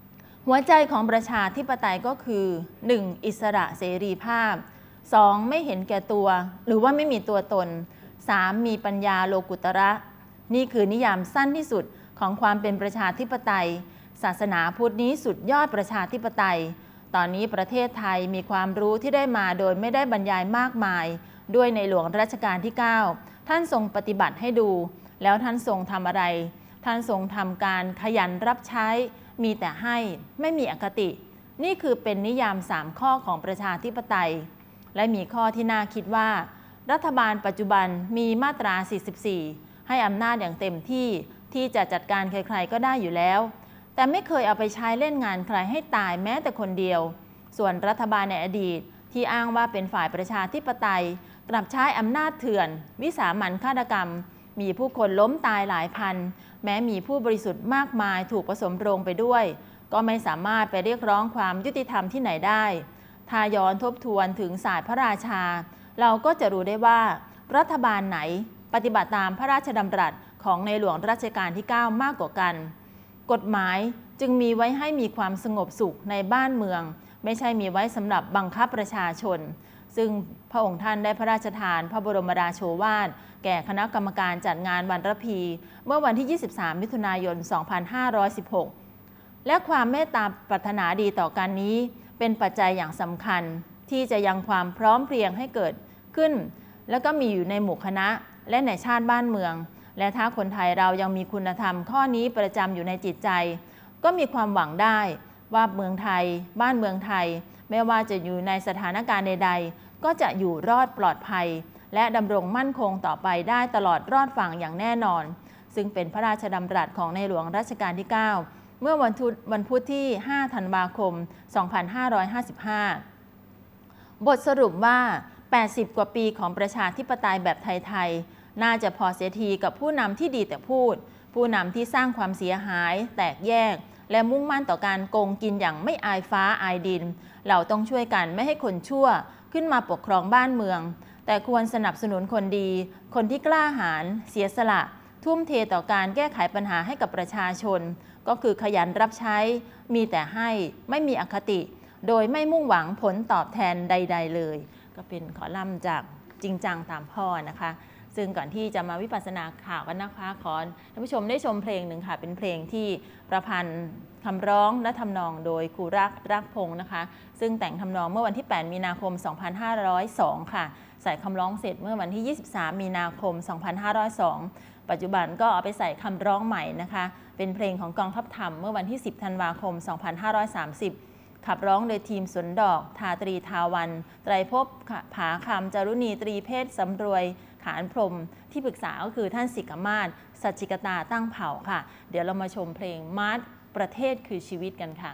หัวใจของประชาธิปไตยก็คือ หนึ่ง. อิสระเสรีภาพ สอง. ไม่เห็นแก่ตัวหรือว่าไม่มีตัวตน สาม. มีปัญญาโลกุตระ นี่คือนิยามสั้นที่สุดของความเป็นประชาธิปไตยศาสนาพุทธนี้สุดยอดประชาธิปไตยตอนนี้ประเทศไทยมีความรู้ที่ได้มาโดยไม่ได้บรรยายมากมายด้วยในหลวงรัชกาลที่เก้าท่านทรงปฏิบัติให้ดูแล้วท่านทรงทำอะไรท่านทรงทำการขยันรับใช้มีแต่ให้ไม่มีอคตินี่คือเป็นนิยามสามข้อของประชาธิปไตยและมีข้อที่น่าคิดว่ารัฐบาลปัจจุบันมีมาตราสี่สิบสี่ให้อำนาจอย่างเต็มที่ที่จะจัดการใครๆก็ได้อยู่แล้วแต่ไม่เคยเอาไปใช้เล่นงานใครให้ตายแม้แต่คนเดียวส่วนรัฐบาลในอดีตที่อ้างว่าเป็นฝ่ายประชาธิปไตยกลับใช้อำนาจเถื่อนวิสามัญฆาตกรรมมีผู้คนล้มตายหลายพันแม้มีผู้บริสุทธิ์มากมายถูกผสมโรงไปด้วยก็ไม่สามารถไปเรียกร้องความยุติธรรมที่ไหนได้ถ้าย้อนทบทวนถึงศาสตร์พระราชาเราก็จะรู้ได้ว่ารัฐบาลไหนปฏิบัติตามพระราชดำรัสของในหลวงรัชกาลที่เก้ามากกว่ากันกฎหมายจึงมีไว้ให้มีความสงบสุขในบ้านเมืองไม่ใช่มีไว้สำหรับบังคับประชาชนซึ่งพระองค์ท่านได้พระราชทานพระบรมราโชวาทแก่คณะกรรมการจัดงานวันระพีเมื่อวันที่ยี่สิบสามมิถุนายนสองพันห้าร้อยสิบหกและความเมตตาปรารถนาดีต่อกันนี้เป็นปัจจัยอย่างสำคัญที่จะยังความพร้อมเพรียงให้เกิดขึ้นแล้วก็มีอยู่ในหมู่คณะและในชาติบ้านเมืองและถ้าคนไทยเรายังมีคุณธรรมข้อนี้ประจำอยู่ในจิตใจก็มีความหวังได้ว่าเมืองไทยบ้านเมืองไทยไม่ว่าจะอยู่ในสถานการณ์ใดๆก็จะอยู่รอดปลอดภัยและดำรงมั่นคงต่อไปได้ตลอดรอดฝั่งอย่างแน่นอนซึ่งเป็นพระราชดำรัสของในหลวงรัชกาลที่เก้าเมื่อวันพุธวันพุธที่ห้าธันวาคมสองพันห้าร้อยห้าสิบห้าบทสรุปว่าแปดสิบกว่าปีของประชาธิปไตยแบบไทยๆน่าจะพอเสียทีกับผู้นำที่ดีแต่พูดผู้นำที่สร้างความเสียหายแตกแยกและมุ่งมั่นต่อการโกงกินอย่างไม่อายฟ้าอายดินเราต้องช่วยกันไม่ให้คนชั่วขึ้นมาปกครองบ้านเมืองแต่ควรสนับสนุนคนดีคนที่กล้าหาญเสียสละทุ่มเทต่อการแก้ไขปัญหาให้กับประชาชนก็คือขยันรับใช้มีแต่ให้ไม่มีอคติโดยไม่มุ่งหวังผลตอบแทนใดๆเลยก็เป็นขอลัมจากจริงจังตามพ่อนะคะซึ่งก่อนที่จะมาวิปัสสนาข่าวกันนะคะขอท่านผู้ชมได้ชมเพลงหนึ่งค่ะเป็นเพลงที่ประพันธ์คำร้องและทำนองโดยครูรักรักพงศ์นะคะซึ่งแต่งทำนองเมื่อวันที่แปดมีนาคมสองพันห้าร้อยสองค่ะใส่คำร้องเสร็จเมื่อวันที่ยี่สิบสามมีนาคมสองพันห้าร้อยสองปัจจุบันก็เอาไปใส่คำร้องใหม่นะคะเป็นเพลงของกองทัพธรรมเมื่อวันที่สิบธันวาคมสองพันห้าร้อยสามสิบขับร้องโดยทีมสวนดอกทาตรีทาวันไตรภพผาคำจารุณีตรีเพศสำรวยขานพรหมที่ปรึกษาก็คือท่านศิกมาศสัจจิกตาตั้งเผ่าค่ะเดี๋ยวเรามาชมเพลงมาร์ชประเทศคือชีวิตกันค่ะ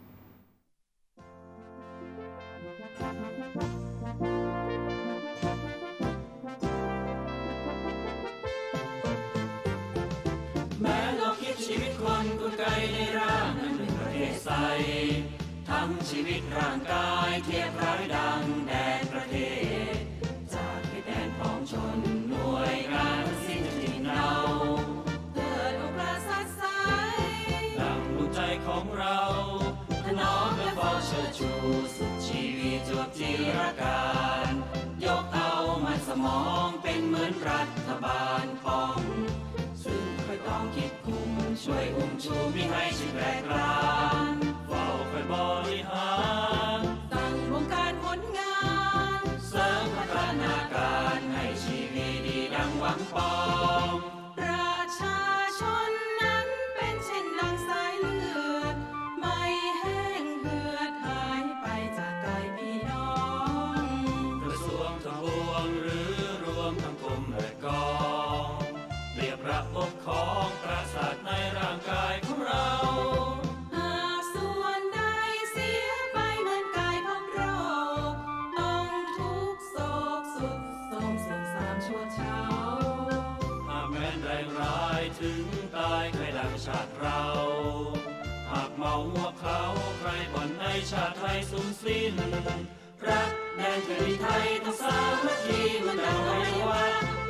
แม้เราคิดชีวิตคนกลไกในร่างนั้นเป็นประเทศใสทั้งชีวิตร่างกายเทียบร้ายดังแดนประเทศจากให้แดนพ้องชนหน่วยงานสิ้นทิ้งเราเกิดโอกาสสัดใสดังดวงใจของเราถนอมและเฝ้าเชิดชูสุดชีวิตจวบจีรการยกเอามันสมองเป็นเหมือนรัฐบาลของซึ่งค่อยต้องคิดคุมช่วยอุ้มชูมิให้ชีวิตแรงกล้าเฝ้าคอยบริหารตั้งวงการผลงานเสริมพัฒนาการให้ชีวิตดีดังหวังปองประชาชนนั้นเป็นเช่นดังสายเลือดไม่แห้งเหือดหายไปจากกายพี่น้องกระทรวงทบวงหรือรวมทั้งกรมและกองเปรียบระบบของประสาทในร่างกายของเราหากส่วนใดเสียไปเหมือนกายพับโรคต้องทุกโศกสุดโทรมเสื่อมทรามชั่วเช้าหากแม้นแรงร้ายถึงตายใครดังชาติเราหากเมาหัวเขาใครบ่อนในชาติไทยสูญสิ้นรักแดนแผ่นดินไทยต้องสามัคคีเหมือนดังไว้ว่า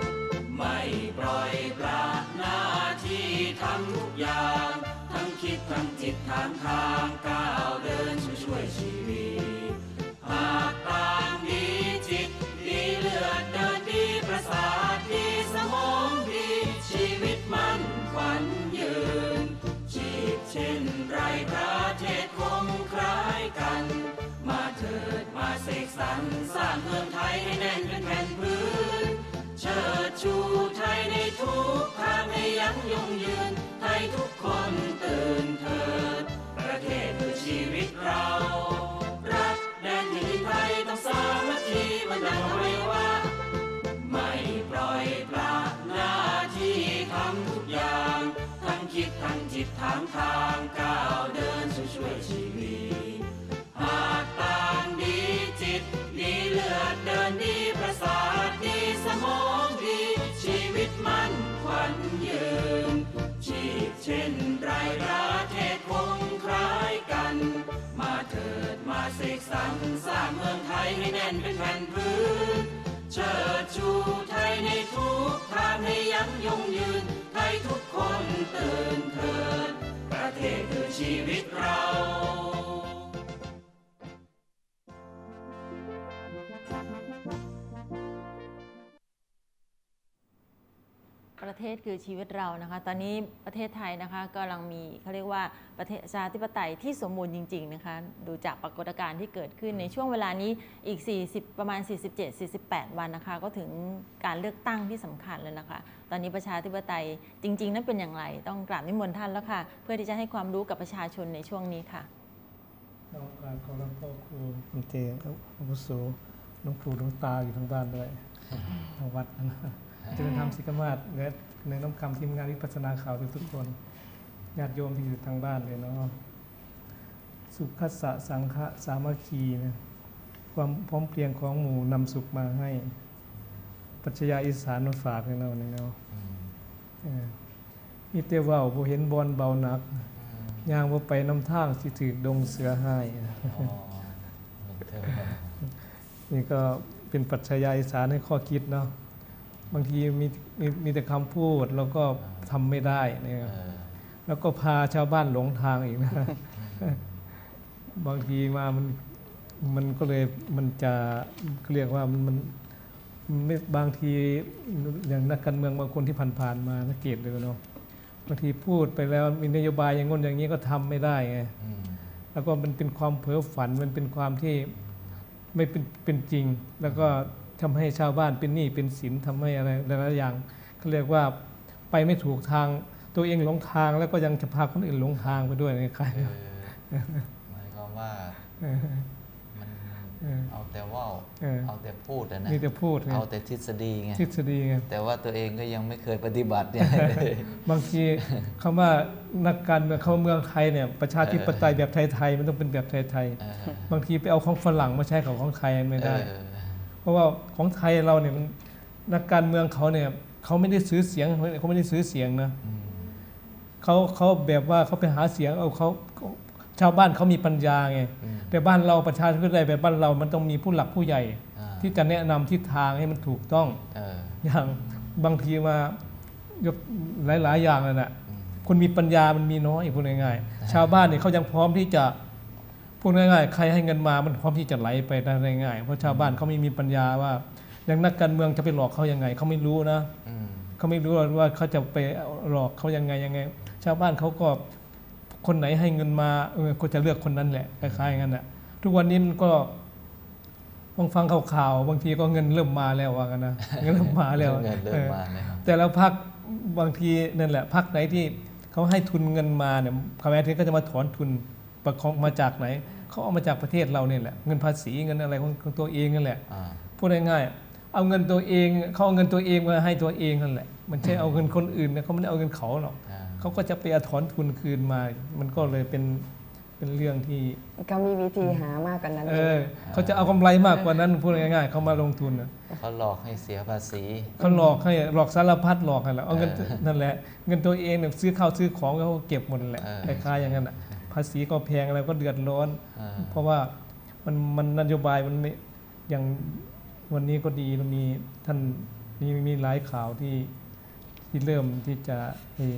ไม่ปล่อยปละหน้าที่ทำทุกอย่างทั้งคิดทั้งทั้งจิตทางทางก้าวเดินช่วยช่วยชีวิตหากต่างดีจิตดีเลือดเดินดีประสาทดีสมองดีชีวิตมันขวัญยืนชีพเช่นไรประเทศคงคล้ายกันมาเถิดมาเสกสรรสร้างเมืองไทยให้แน่นเป็นแผ่นพื้นเชิดชูไทยในทุกทางให้ยั่งยงยืนไทยทุกคนตื่นเถิดประเทศคือชีวิตเรารักแดนแผ่นดินไทยต้องสามัคคีมันดังเอาไว้ว่าไม่ปล่อยปละหน้าที่ทำทุกอย่างทั้งคิดทั้งจิตทางทางก้าวเดินช่วยช่วยชีวิตหากต่างดีจิตดีเลือดเดินดีประสาทดีสมองดีชีวิตมันขวัญยืนชีพเช่นไรประเทศคงคล้ายกันมาเถิดมาเสกสรรสร้างเมืองไทยให้แน่นเป็นแผ่นพื้นเชิดชูไทยในทุกทางให้ยั่งยงยืนไทยทุกคนตื่นเถิดประเทศคือชีวิตเราประเทศคือชีวิตเรานะคะตอนนี้ประเทศไทยนะคะกำลังมีเขาเรียกว่าประเทศประชาธิปไตยที่สมบูรณ์จริงๆนะคะดูจากปรากฏการณ์ที่เกิดขึ้นในช่วงเวลานี้อีกสี่สิบประมาณ สี่สิบเจ็ด สี่สิบแปด วันนะคะก็ถึงการเลือกตั้งที่สำคัญแล้วนะคะตอนนี้ประชาธิปไตยจริงๆนั้นเป็นอย่างไรต้องกราบนิมนต์ท่านแล้วค่ะเพื่อที่จะให้ความรู้กับประชาชนในช่วงนี้ค่ะต้องการขอรับพ่อครูคุณเจอาวุโสหลวงปู่หลวงตาอยู่ทางบ้านด้วยทางวัดนะจะเป็นธรรมศิกมาศและในน้ำคำทีมงานวิปัสสนาข่าวทุกคนญาติโยมที่อยู่ทางบ้านเลยเนาะสุขคัสสะสังฆะสามัคคีนะความพร้อมเพรียงของหมู่นำสุขมาให้ปัจจยาอีสานมาฝากให้เราเนี่ยเนาะมีเตว่าบ่เห็นบอลเบาหนักย่างว่าไปน้ำทางสิถือดงเสือให้นี่ก็เป็นปัจจัยอีสานให้ข้อคิดเนาะบางทีมีมีมีแต่คำพูดแล้วก็ทำไม่ได้เนี่ยแล้วก็พาชาวบ้านหลงทางอีกนะบางทีมามันมันก็เลยมันจะเรียกว่ามันมันไม่บางทีอย่างนักการเมืองบางคนที่ผ่านๆมาสังเกตเลยเนาะบางทีพูดไปแล้วมีนโยบายอย่างง้นอย่างนี้ก็ทำไม่ได้ไงแล้วก็มันเป็นความเพ้อฝันมันเป็นความที่ไม่เป็นเป็นจริงแล้วก็ทำให้ชาวบ้านเป็นหนี้เป็นสินทำให้อะไรหลายๆอย่างเขาเรียกว่าไปไม่ถูกทางตัวเองหลงทางแล้วก็ยังจะพาคนอื่นหลงทางไปด้วยในใครหมายความว่ามันเอาแต่ว่าเอาแต่พูดนะมีแต่พูดเอาแต่ทฤษฎีไงทฤษฎีไงแต่ว่าตัวเองก็ยังไม่เคยปฏิบัติเนี่ยบางทีคำว่านักการเมืองเข้าเมืองไทยเนี่ยประชาธิปไตยแบบไทยๆมันต้องเป็นแบบไทยๆบางทีไปเอาของฝรั่งมาใช้กับของไทยไม่ได้เพราะว่าของไทยเราเนี่ยมันนักการเมืองเขาเนี่ยเขาไม่ได้ซื้อเสียงเขาไม่ได้ซื้อเสียงนะเขาเขาแบบว่าเขาไปหาเสียงเอาเขาชาวบ้านเขามีปัญญาไงแต่บ้านเราประชาธิปไตยแบบบ้านเรามันต้องมีผู้หลักผู้ใหญ่ที่จะแนะนำทิศทางให้มันถูกต้องอย่างบางทีมาหลายๆอย่างนั่นแหละคนมีปัญญามันมีน้อยพูดง่ายๆชาวบ้านเนี่ยเขายังพร้อมที่จะพูดง่ายๆใครให้เงินมามันพร้อมที่จะไหลไปได้ง่ายเพราะชาวบ้านเขาไม่มีปัญญาว่าอย่างนักการเมืองจะไปหลอกเขายังไงเขาไม่รู้นะเขาไม่รู้ว่าเขาจะไปหลอกเขายังไงยังไงชาวบ้านเขาก็คนไหนให้เงินมาเออก็จะเลือกคนนั้นแหละคล้ายๆงั้นแหละทุกวันนี้มันก็บางฟังข่าวๆบางทีก็เงินเริ่มมาแล้วว่ากันนะเงินเริ่มมาแล้วแต่แล้วพรรคบางทีนั่นแหละพรรคไหนที่เขาให้ทุนเงินมาเนี่ยเขาแม้ที่ก็จะมาถอนทุนประคองมาจากไหนเขาเอามาจากประเทศเราเนี่ยแหละเงินภาษีเงินอะไรของตัวเองนั่นแหละพูดง่ายๆเอาเงินตัวเองเขาเอาเงินตัวเองมาให้ตัวเองนั่นแหละมันใช่เอาเงินคนอื่นนะเขาไม่ได้เอาเงินเขาหรอกเขาก็จะไปถอนทุนคืนมามันก็เลยเป็นเป็นเรื่องที่ก็มีวิธีหามากกว่านั้นเออเขาจะเอากำไรมากกว่านั้นพูดง่ายๆเขามาลงทุนเขาหลอกให้เสียภาษีเขาหลอกให้หลอกสารพัดหลอกกันแล้วเอาเงินนั่นแหละเงินตัวเองเนี่ยซื้อข้าวซื้อของเขาเก็บหมดแหละคล้ายๆอย่างนั้นภาษีก็แพงอะไรก็เดือดร้อนเพราะว่ามันมันนโยบายมันไม่อย่างวันนี้ก็ดีมันมีท่านมีมีหลายข่าวที่ที่เริ่มที่จะ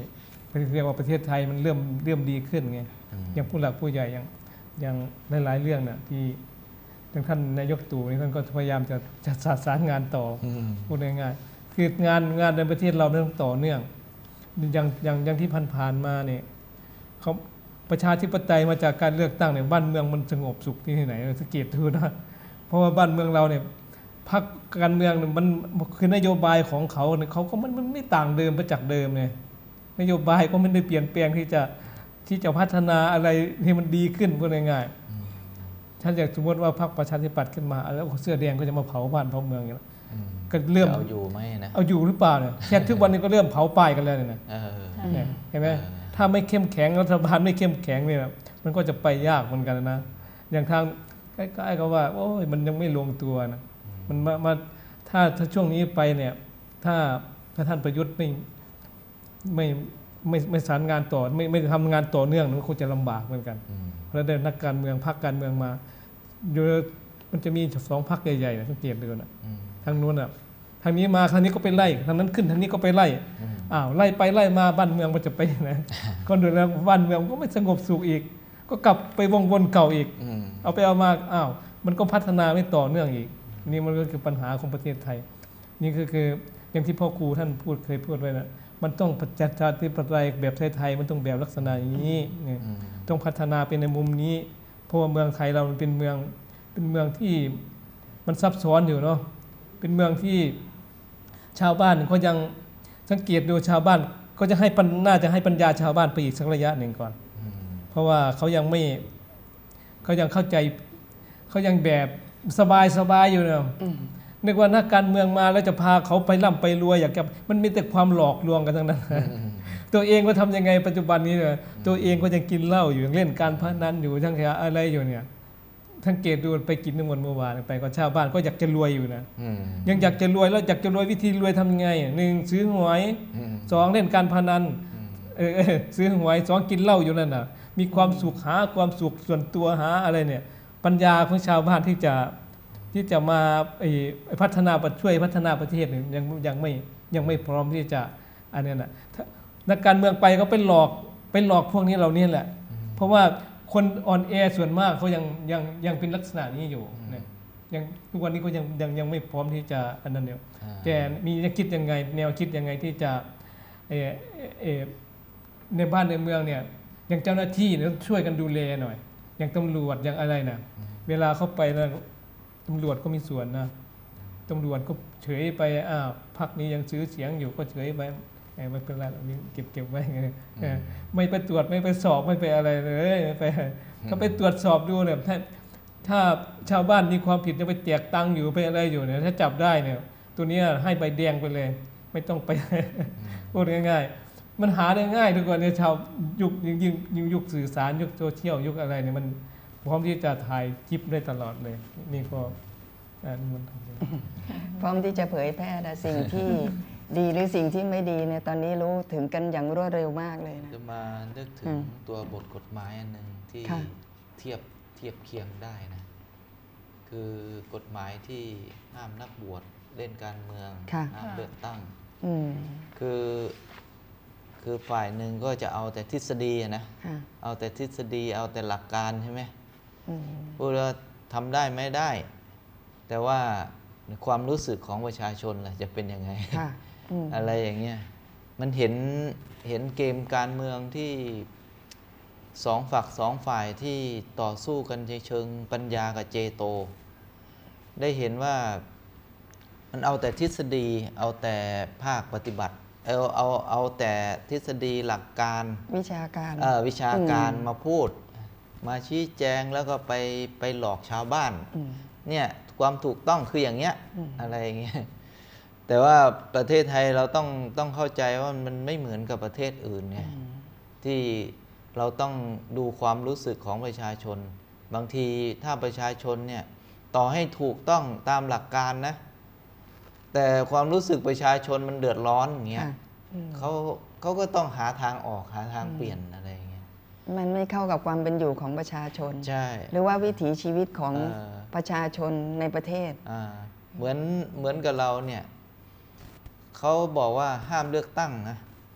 เรียกว่าประเทศไทยมันเริ่มเริ่มดีขึ้นไงอย่างผู้หลักผู้ใหญ่อย่างอย่างหลายๆเรื่องน่ะที่ทางท่านนายกตู่นี่ท่านก็พยายามจะจะสานงานต่อพูดง่ายๆคืองานงานในประเทศเราต้องต่อเนื่องอย่างอย่างอย่างที่ผ่านๆมาเนี่ยเขาประชาธิปไตยมาจากการเลือกตั้งเนี่ยบ้านเมืองมันสงบสุขที่ไหนสังเกตดูนะเพราะว่าบ้านเมืองเราเนี่ยพรรคการเมืองมันคือนโยบายของเขาเนี่ยเขาก็มันมันไม่ต่างเดิมไปจากเดิมเลยนโยบายก็ไม่ได้เปลี่ยนแปลงที่จะที่จะพัฒนาอะไรที่มันดีขึ้นพูดง่ายๆท่านอยากสมมติว่าพรรคประชาธิปัตย์ขึ้นมาแล้วเสื้อแดงก็จะมาเผาบ้านเผาเมืองอย่างนี้ก็เริ่มเอาอยู่ไหมนะเอาอยู่หรือเปล่าเนี่ยแค่ทุกวันนี้ก็เริ่มเผาป้ายกันแล้วเนี่ยนะเห็นไหมถ้าไม่เข้มแข็งรัฐบาลไม่เข้มแข็งเนี่ยมันก็จะไปยากเหมือนกันนะอย่างทางใกล้ๆก็ว่าโอ้ยมันยังไม่ลงตัวนะมันมามาถ้าถ้าช่วงนี้ไปเนี่ยถ้าถ้าท่านประยุทธ์ไม่ไม่ไม่ไม่สานงานต่อไม่ไม่ทำงานต่อเนื่องมันคงจะลำบากเหมือนกันเพราะได้นักการเมืองพรรคการเมืองมาอยู่มันจะมีสองพรรคใหญ่ๆนะสังเกตดูนะทางนู้นอ่ะทางนี้มาทางนี้ก็ไปไล่ทางนั้นขึ้นทางนี้ก็ไปไล่อ้าวไล่ไปไล่มาบ้านเมืองมันจะไปนะก็ดูแล้วบ้านเมืองก็ไม่สงบสุขอีกก็กลับไปวงวนเก่าอีกเอาไปเอามาอ้าวมันก็พัฒนาไม่ต่อเนื่องอีกนี่มันก็คือปัญหาของประเทศไทยนี่คือคืออย่างที่พ่อครูท่านพูดเคยพูดไว้นะมันต้องประชาธิปไตยแบบไทยๆมันต้องแบบลักษณะอย่างนี้ต้องพัฒนาเป็นในมุมนี้เพราะว่าเมืองไทยเรามันเป็นเมืองเป็นเมืองที่มันซับซ้อนอยู่เนาะเป็นเมืองที่ชาวบ้านเขายังสังเกตดูชาวบ้านก็จะให้น่าจะให้ปัญญาชาวบ้านไปอีกสักระยะหนึ่งก่อนเพราะว่าเขายังไม่เขายังเข้าใจเขายังแบบสบายสบายอยู่เนี่ยนึกว่านักการเมืองมาแล้วจะพาเขาไปร่ำไปรวยอยากจะมันมีแต่ความหลอกลวงกันทั้งนั้นตัวเองก็ทำยังไงปัจจุบันนี้เนี่ยตัวเองก็ยังกินเหล้าอยู่ยังเล่นการพนันอยู่ทั้งอะไรอยู่เนี่ยสังเกตดูไปกินน้ำมันเมื่อวานไปก็ชาวบ้านก็อยากจะรวยอยู่นะยังอยากจะรวยแล้วอยากจะรวยวิธีรวยทำยังไงหนึ่งซื้อหวยสองเล่นการพนันซื้อหวยสองกินเหล้าอยู่นั่นน่ะมีความสุขหาความสุขส่วนตัวหาอะไรเนี่ยปัญญาของชาวบ้านที่จะที่จะมาพัฒนาช่วยพัฒนาประเทศยังยังไม่ยังไม่พร้อมที่จะอันนี้น่ะนักการเมืองไปก็เป็นหลอกเป็นหลอกพวกนี้เราเนี่ยแหละเพราะว่าคนอ่อนแอส่วนมากเขายังยังยังเป็นลักษณะนี้อยู่เนี่ยยังทุกวันนี้ก็ยังยังยังไม่พร้อมที่จะอันนั้นเดียวแต่มีแนวคิดยังไงแนวคิดยังไงที่จะเอเอในบ้านในเมืองเนี่ยอย่างเจ้าหน้าที่ต้องช่วยกันดูแลหน่อยอย่างตำรวจอย่างอะไรนะเวลาเขาไปนะตำรวจก็มีส่วนนะตำรวจก็เฉยไปอ้าวพรรคนี้ยังซื้อเสียงอยู่ก็เฉยไปไม่เป็นไรอันนี้เก็บเก็บไว้ไงไม่ไปตรวจไม่ไปสอบไม่ไปอะไรเลยไม่ไปถ้าไปตรวจสอบดูเนี่ยถ้าถ้าชาวบ้านมีความผิดจะไปแจกตังค์อยู่ไปอะไรอยู่เนี่ยถ้าจับได้เนี่ยตัวนี้ให้ใบแดงไปเลยไม่ต้องไปพูดง่ายๆมันหาได้ง่ายทุกคนเนี่ยชาวยุคยิ่งยิ่งยิ่งยุคสื่อสารยุคโซเชียลยุคอะไรเนี่ยมันพร้อมที่จะถ่ายคลิปได้ตลอดเลยนี่ก็มันพร้อมที่จะเผยแพร่แต่สิ่งที่ดีหรือสิ่งที่ไม่ดีเนี่ยตอนนี้รู้ถึงกันอย่างรวดเร็วมากเลยนะจะมานึกถึงตัวบทกฎหมายอันหนึ่งที่เทียบเทียบเคียงได้นะคือกฎหมายที่ห้ามนักบวชเล่นการเมืองห้ามเลือกตั้งคือคือฝ่ายหนึ่งก็จะเอาแต่ทฤษฎีนะเอาแต่ทฤษฎีเอาแต่หลักการใช่ไหมพูดว่าทำได้ไม่ได้แต่ว่าความรู้สึกของประชาชนล่ะจะเป็นยังไงอะไรอย่างเงี้ยมันเห็นเห็นเกมการเมืองที่สองฝักสองฝ่ายที่ต่อสู้กันในเชิงปัญญากับเจโตได้เห็นว่ามันเอาแต่ทฤษฎีเอาแต่ภาคปฏิบัติเอาเอาเอาแต่ทฤษฎีหลักการวิชาการเออวิชาการมาพูดมาชี้แจงแล้วก็ไปไปหลอกชาวบ้านเนี่ยความถูกต้องคืออย่างเงี้ยอะไรอย่างเงี้ยแต่ว่าประเทศไทยเราต้องต้องเข้าใจว่ามันไม่เหมือนกับประเทศอื่นไงที่เราต้องดูความรู้สึกของประชาชนบางทีถ้าประชาชนเนี่ยต่อให้ถูกต้องตามหลักการนะแต่ความรู้สึกประชาชนมันเดือดร้อนอย่างเงี้ยเขาเขาก็ต้องหาทางออกหาทางเปลี่ยนอะไรอย่างเงี้ยมันไม่เข้ากับความเป็นอยู่ของประชาชนใช่หรือว่าวิถีชีวิตของประชาชนในประเทศเหมือนเหมือนกับเราเนี่ยเขาบอกว่าห้ามเลือกตั้งนะ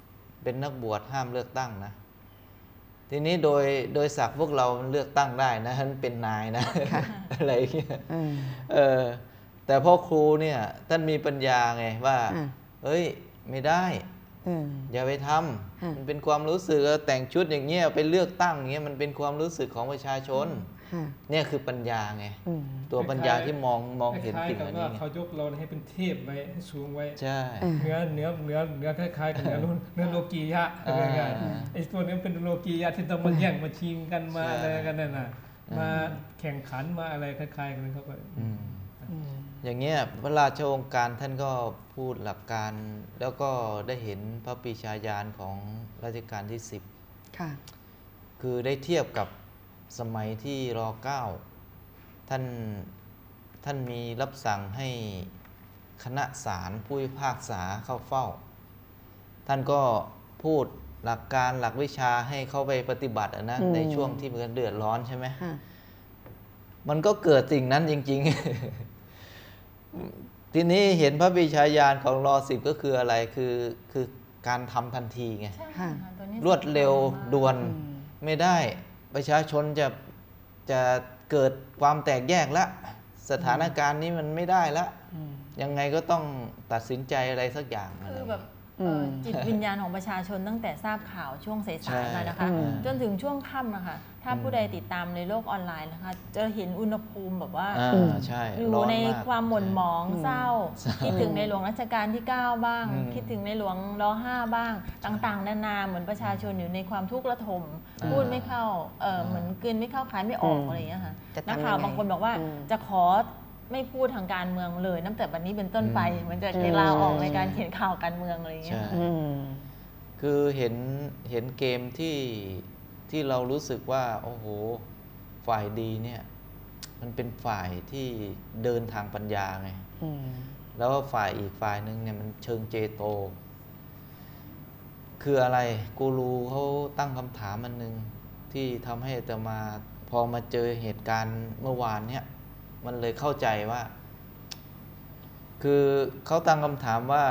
เป็นนักบวชห้ามเลือกตั้งนะทีนี้โดยโดยศักดิ์พวกเราเลือกตั้งได้นะท่านเป็นนายนะอะไรเงี้ยเออแต่พ่อครูเนี่ยท่านมีปัญญาไงว่าเฮ้ยไม่ได้อย่าไปทำมันเป็นความรู้สึกแต่งชุดอย่างเงี้ยไปเลือกตั้งเงี้ยมันเป็นความรู้สึกของประชาชนเนี่ยคือปัญญาไงตัวปัญญาที่มองมองเห็นสิ่งนั้นนี่เขายกเราให้เป็นเทพไว้ให้สูงไว้ใช่เนื้อเนื้อเนื้อเนื้อคล้ายๆกับเนื้อเนื้อโลกียะอะไรเงี้ยไอ้ตัวนี้เป็นโลกียะที่ต้องมาแย่งมาชิงกันมาอะไรกันนั่นน่ะมาแข่งขันมาอะไรคล้ายๆกันเขาก็อย่างเงี้ยพระราชโองการท่านก็พูดหลักการแล้วก็ได้เห็นพระปรีชาญาณของรัชกาลที่สิบคือได้เทียบกับสมัยที่รอเก้าท่านท่านมีรับสั่งให้คณะศาลผู้พิพากษาเข้าเฝ้าท่านก็พูดหลักการหลักวิชาให้เข้าไปปฏิบัตินะในช่วงที่มันเดือดร้อนใช่ไหมมันก็เกิดสิ่งนั้นจริงๆ ทีนี้เห็นพระปรีชาญาณของรอสิบก็คืออะไรคือคือการทำทันทีไงรวดเร็วด่วนไม่ได้ประชาชนจะจะเกิดความแตกแยกแล้วสถานการณ์นี้มันไม่ได้แล้วยังไงก็ต้องตัดสินใจอะไรสักอย่างคือแบบจิตวิญญาณของประชาชนตั้งแต่ทราบข่าวช่วงสายๆมานะคะจนถึงช่วงค่ำนะคะถ้าผู้ใดติดตามในโลกออนไลน์นะคะจะเห็นอุณหภูมิแบบว่าอยู่ในความหม่นหมองเศร้าคิดถึงในหลวงรัชกาลที่เก้าบ้างคิดถึงในหลวงรอห้าบ้างต่างๆนานาเหมือนประชาชนอยู่ในความทุกข์ระทมพูดไม่เข้าเหมือนกลืนไม่เข้าคายไม่ออกอะไรอย่างเงี้ยค่ะนักข่าวบางคนบอกว่าจะขอไม่พูดทางการเมืองเลยนับแต่วันนี้เป็นต้นไปมันจะลาออกในการเขียนข่าวการเมืองอะไรอย่างเงี้ยคือเห็นเห็นเกมที่ที่เรารู้สึกว่าโอ้โหฝ่ายดีเนี่ยมันเป็นฝ่ายที่เดินทางปัญญาไงแล้วฝ่ายอีกฝ่ายนึงเนี่ยมันเชิงเจโตคืออะไรกูรูเขาตั้งคำถามอันนึงที่ทำให้อาตมาพอมาเจอเหตุการณ์เมื่อวานเนี่ยมันเลยเข้าใจว่าคือเขาตั้งคำถามว่า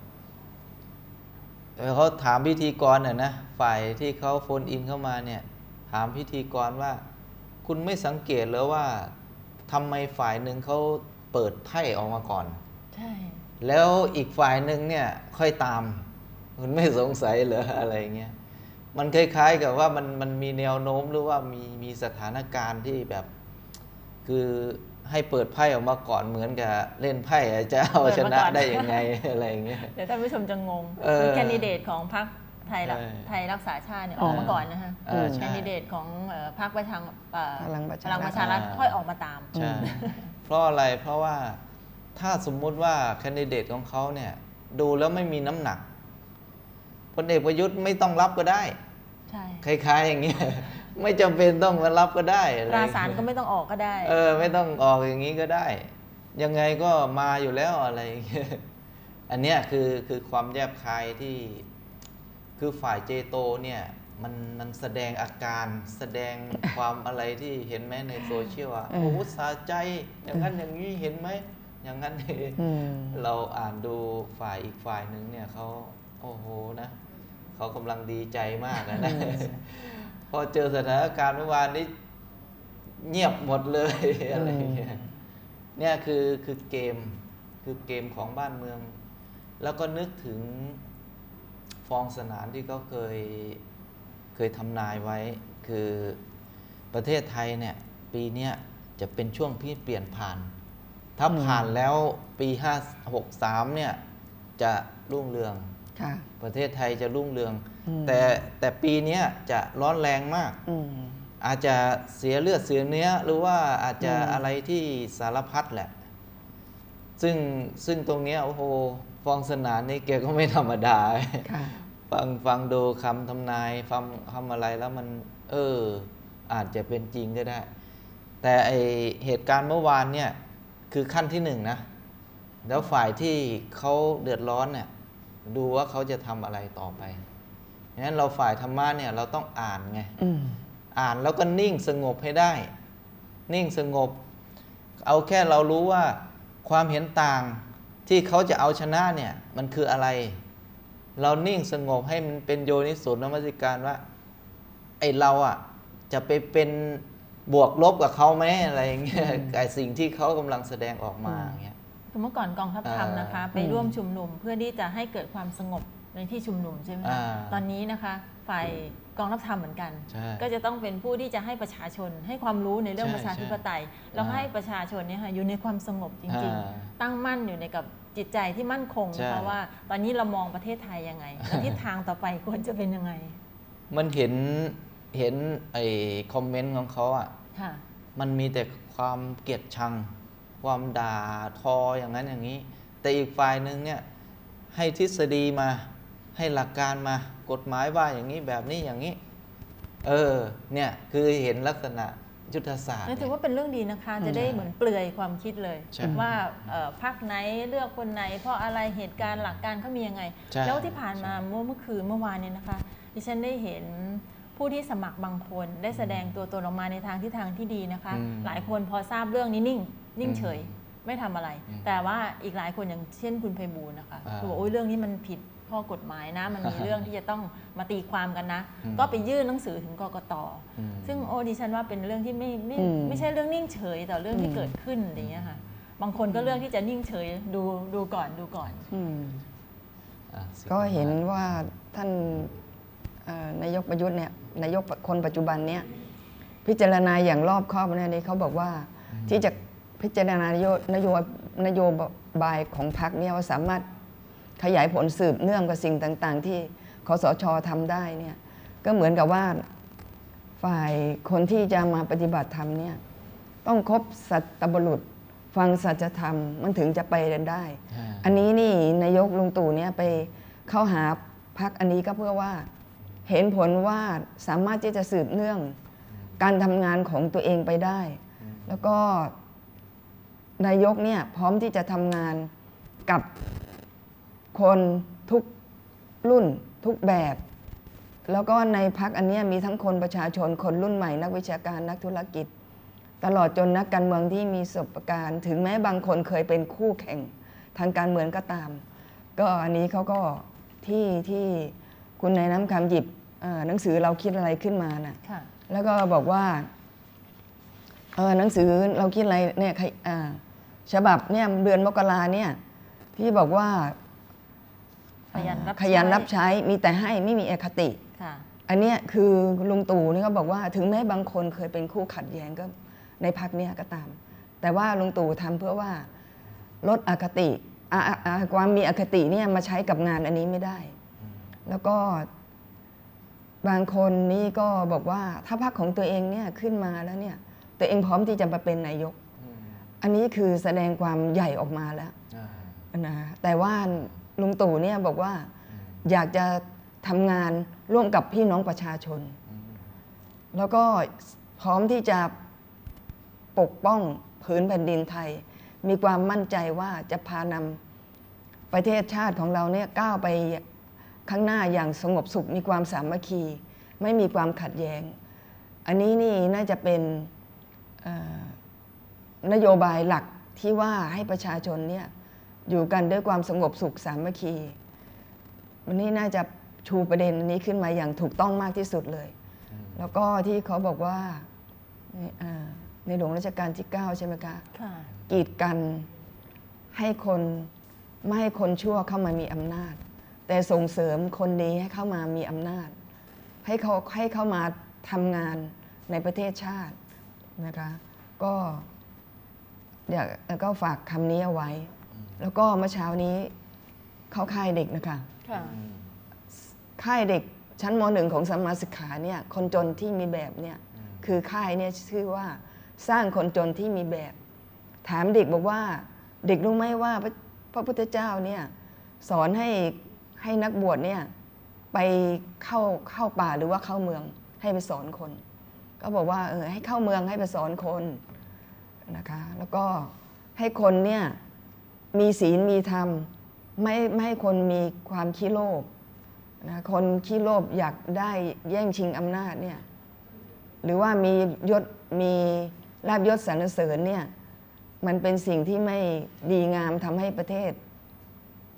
เขาถามพิธีกรน่ะนะฝ่ายที่เขาโฟนอินเข้ามาเนี่ยถามพิธีกรว่าคุณไม่สังเกตหรือว่าทำไมฝ่ายหนึ่งเขาเปิดไพ่ออกมาก่อนใช่แล้วอีกฝ่ายหนึ่งเนี่ยค่อยตามคุณไม่สงสัยเหรออะไรเงี้ยมันคล้ายๆกับว่ามันมันมีแนวโน้มหรือว่ามีมีสถานการณ์ที่แบบคือให้เปิดไพ่ออกมาก่อนเหมือนกับเล่นไพ่จะเอาชนะได้ยังไงอะไรอย่างเงี้ยเดี๋ยวท่านผู้ชมจะงงแคนดิเดตของพรรคไทยไทยรักษาชาติเนี่ยออกมาก่อนนะฮะแคนดิเดตของพรรคประชาพลังประชารัฐค่อยออกมาตามใช่เพราะอะไรเพราะว่าถ้าสมมุติว่าแคนดิเดตของเขาเนี่ยดูแล้วไม่มีน้ำหนักพลเอกประยุทธ์ไม่ต้องรับก็ได้ใช่คล้ายๆอย่างเงี้ยไม่จำเป็นต้องมารับก็ได้ตราสารก็ไม่ต้องออกก็ได้เออไม่ต้องออกอย่างนี้ก็ได้ยังไงก็มาอยู่แล้วอะไรอย่างเงี้ยอันเนี้ยคือคือความแยบคายที่คือฝ่ายเจโตเนี่ยมันมันแสดงอาการแสดงความอะไรที่เห็นไหมในโซเชียลอ่ะโอ้สาใจอย่างนั้นอย่างนี้เห็นไหมอย่างนั้นเราอ่านดูฝ่ายอีกฝ่ายหนึ่งเนี่ยเขาโอ้โหนะเขากำลังดีใจมากนะพอเจอสถานการณ์เมื่อวานนี้เงียบหมดเลยอะไรเงี้ยเนี่ยคือคือเกมคือเกมของบ้านเมืองแล้วก็นึกถึงฟองสนานที่เขาเคยเคยทำนายไว้คือประเทศไทยเนี่ยปีนี้จะเป็นช่วงที่เปลี่ยนผ่านถ้าผ่านแล้วปีห้าหกสามเนี่ยจะรุ่งเรืองประเทศไทยจะรุ่งเรืองแต่แต่ปีนี้จะร้อนแรงมากอาจจะเสียเลือดเสียเนื้อหรือว่าอาจจะอะไรที่สารพัดแหละซึ่งซึ่งตรงนี้โอ้โหฟองสนานนี่แกก็ไม่ธรรมดาฟังฟังดูคำทำนายฟังคำอะไรแล้วมันเอออาจจะเป็นจริงก็ได้แต่ไอเหตุการณ์เมื่อวานเนี่ยคือขั้นที่หนึ่งนะแล้วฝ่ายที่เขาเดือดร้อนเนี่ยดูว่าเขาจะทำอะไรต่อไปงั้นเราฝ่ายธรรมะเนี่ยเราต้องอ่านไงอ่านแล้วก็นิ่งสงบให้ได้นิ่งสงบเอาแค่เรารู้ว่าความเห็นต่างที่เขาจะเอาชนะเนี่ยมันคืออะไรเรานิ่งสงบให้มันเป็นโยนิโสมนสิการว่าไอเราอ่ะจะไปเป็นบวกลบกับเขาไหมอะไรอย่างเงี้ยไอสิ่งที่เขากำลังแสดงออกมาอย่างเงี้ยเมื่อก่อนกองทัพธรรมนะคะไปร่วมชุมนุมเพื่อที่จะให้เกิดความสงบในที่ชุมนุมใช่ไหมคะตอนนี้นะคะฝ่ายกองทัพธรรมเหมือนกันก็จะต้องเป็นผู้ที่จะให้ประชาชนให้ความรู้ในเรื่องประชาธิปไตยแล้วให้ประชาชนเนี่ยค่ะอยู่ในความสงบจริงๆตั้งมั่นอยู่ในกับจิตใจที่มั่นคงเพราะว่าตอนนี้เรามองประเทศไทยยังไงและทิศทางต่อไปควรจะเป็นยังไงมันเห็นเห็นไอ้คอมเมนต์ของเขาอ่ะมันมีแต่ความเกลียดชังความด่าทออย่างนั้นอย่างนี้แต่อีกฝ่ายหนึ่งเนี่ยให้ทฤษฎีมาให้หลักการมากฎหมายว่าอย่างนี้แบบนี้อย่างนี้เออเนี่ยคือเห็นลักษณะยุทธศาสตร์ถือว่าเป็นเรื่องดีนะคะจะได้เหมือนเปลือยความคิดเลยว่าพรรคไหนเลือกคนไหนเพราะอะไรเหตุการณ์หลักการเขามียังไงแล้วที่ผ่านมาเมื่อเมื่อคืนเมื่อวานเนี่ยนะคะดิฉันได้เห็นผู้ที่สมัครบางคนได้แสดงตัวตนออกมาในทางที่ทางที่ดีนะคะหลายคนพอทราบเรื่องนี้นิ่งนิ่งเฉยไม่ทำอะไรแต่ว่าอีกหลายคนอย่างเช่นคุณไพบูลย์นะคะคือบอกโอ้ยเรื่องนี้มันผิดข้อกฎหมายนะมันมีเรื่องที่จะต้องมาตีความกันนะก็ไปยื่นหนังสือถึงกกต.ซึ่งโอ้ดิฉันว่าเป็นเรื่องที่ไม่ไม่ไม่ใช่เรื่องนิ่งเฉยแต่เรื่องที่เกิดขึ้นอย่างเงี้ยค่ะบางคนก็เลือกที่จะนิ่งเฉยดูดูก่อนดูก่อนก็เห็นว่าท่านนายกประยุทธ์เนี่ยนายกคนปัจจุบันเนี่ยพิจารณาอย่างรอบคอบเนี่ยนี่เขาบอกว่าที่จะพิจารณานโยนโยนโยบายของพรรคเนี่ยว่าสามารถขยายผลสืบเนื่องกับสิ่งต่างๆที่คสช.ทำได้เนี่ยก็เหมือนกับว่าฝ่ายคนที่จะมาปฏิบัติธรรมเนี่ยต้องครบสัตบุรุษฟังสัจธรรมมันถึงจะไปได้ อันนี้นี่นายกลุงตู่เนี่ยไปเข้าหาพรรคอันนี้ก็เพื่อว่าเห็นผลว่าสามารถที่จะสืบเนื่องการทำงานของตัวเองไปได้แล้วก็นายกเนี่ยพร้อมที่จะทำงานกับคนทุกรุ่นทุกแบบแล้วก็ในพรรคอันนี้มีทั้งคนประชาชนคนรุ่นใหม่นักวิชาการนักธุรกิจตลอดจนนักการเมืองที่มีประสบการณ์ถึงแม้บางคนเคยเป็นคู่แข่งทางการเมืองก็ตามก็อันนี้เขาก็ที่ที่คุณนายน้ำคำหยิบหนังสือเราคิดอะไรขึ้นมานะแล้วก็บอกว่าหนังสือเราคิดอะไรเนี่ยฉบับเนี่ยเดือนมกราเนี่ยที่บอกว่าขยันรับใช้มีแต่ให้ไม่มีอคติอันนี้คือลุงตู่นี่เขาบอกว่าถึงแม้บางคนเคยเป็นคู่ขัดแย้งก็ในพรรคนี้ก็ตามแต่ว่าลุงตู่ทำเพื่อว่าลดอคติความมีอคติเนี่ยมาใช้กับงานอันนี้ไม่ได้แล้วก็บางคนนี่ก็บอกว่าถ้าพรรคของตัวเองเนี่ยขึ้นมาแล้วเนี่ยตัวเองพร้อมที่จะมาเป็นนายกอันนี้คือแสดงความใหญ่ออกมาแล้วนะแต่ว่าลุงตู่เนี่ยบอกว่าอยากจะทำงานร่วมกับพี่น้องประชาชนแล้วก็พร้อมที่จะปกป้องผืนแผ่นดินไทยมีความมั่นใจว่าจะพานำประเทศชาติของเราเนี่ยก้าวไปข้างหน้าอย่างสงบสุขมีความสามัคคีไม่มีความขัดแย้งอันนี้นี่น่าจะเป็นนโยบายหลักที่ว่าให้ประชาชนเนี่ยอยู่กันด้วยความสงบสุขสามัคคีวันนี้น่าจะชูประเด็นนี้ขึ้นมาอย่างถูกต้องมากที่สุดเลยแล้วก็ที่เขาบอกว่าในหลวงรัชกาลที่เก้าใช่ไหมคะกีดกันให้คนไม่ให้คนชั่วเข้ามามีอำนาจแต่ส่งเสริมคนดีให้เข้ามามีอำนาจให้เขาให้เข้ามาทำงานในประเทศชาตินะคะก็อยากก็ฝากคำนี้เอาไว้แล้วก็เมื่อเช้านี้เข้าค่ายเด็กนะคะค่ายเด็กชั้นม.หนึ่งของสัมมาศึกษาเนี่ยคนจนที่มีแบบเนี่ยคือค่ายเนี่ยชื่อว่าสร้างคนจนที่มีแบบถามเด็กบอกว่าเด็กรู้ไหมว่าพระพุทธเจ้าเนี่ยสอนให้ให้นักบวชเนี่ยไปเข้าเข้าป่าหรือว่าเข้าเมืองให้ไปสอนคนก็บอกว่าเออให้เข้าเมืองให้ไปสอนคนนะคะแล้วก็ให้คนเนี่ยมีศีลมีธรรมไม่ไม่ให้คนมีความขี้โลภนะคนขี้โลภอยากได้แย่งชิงอำนาจเนี่ยหรือว่ามียศมีลาภยศสรรเสริญเนี่ยมันเป็นสิ่งที่ไม่ดีงามทำให้ประเทศ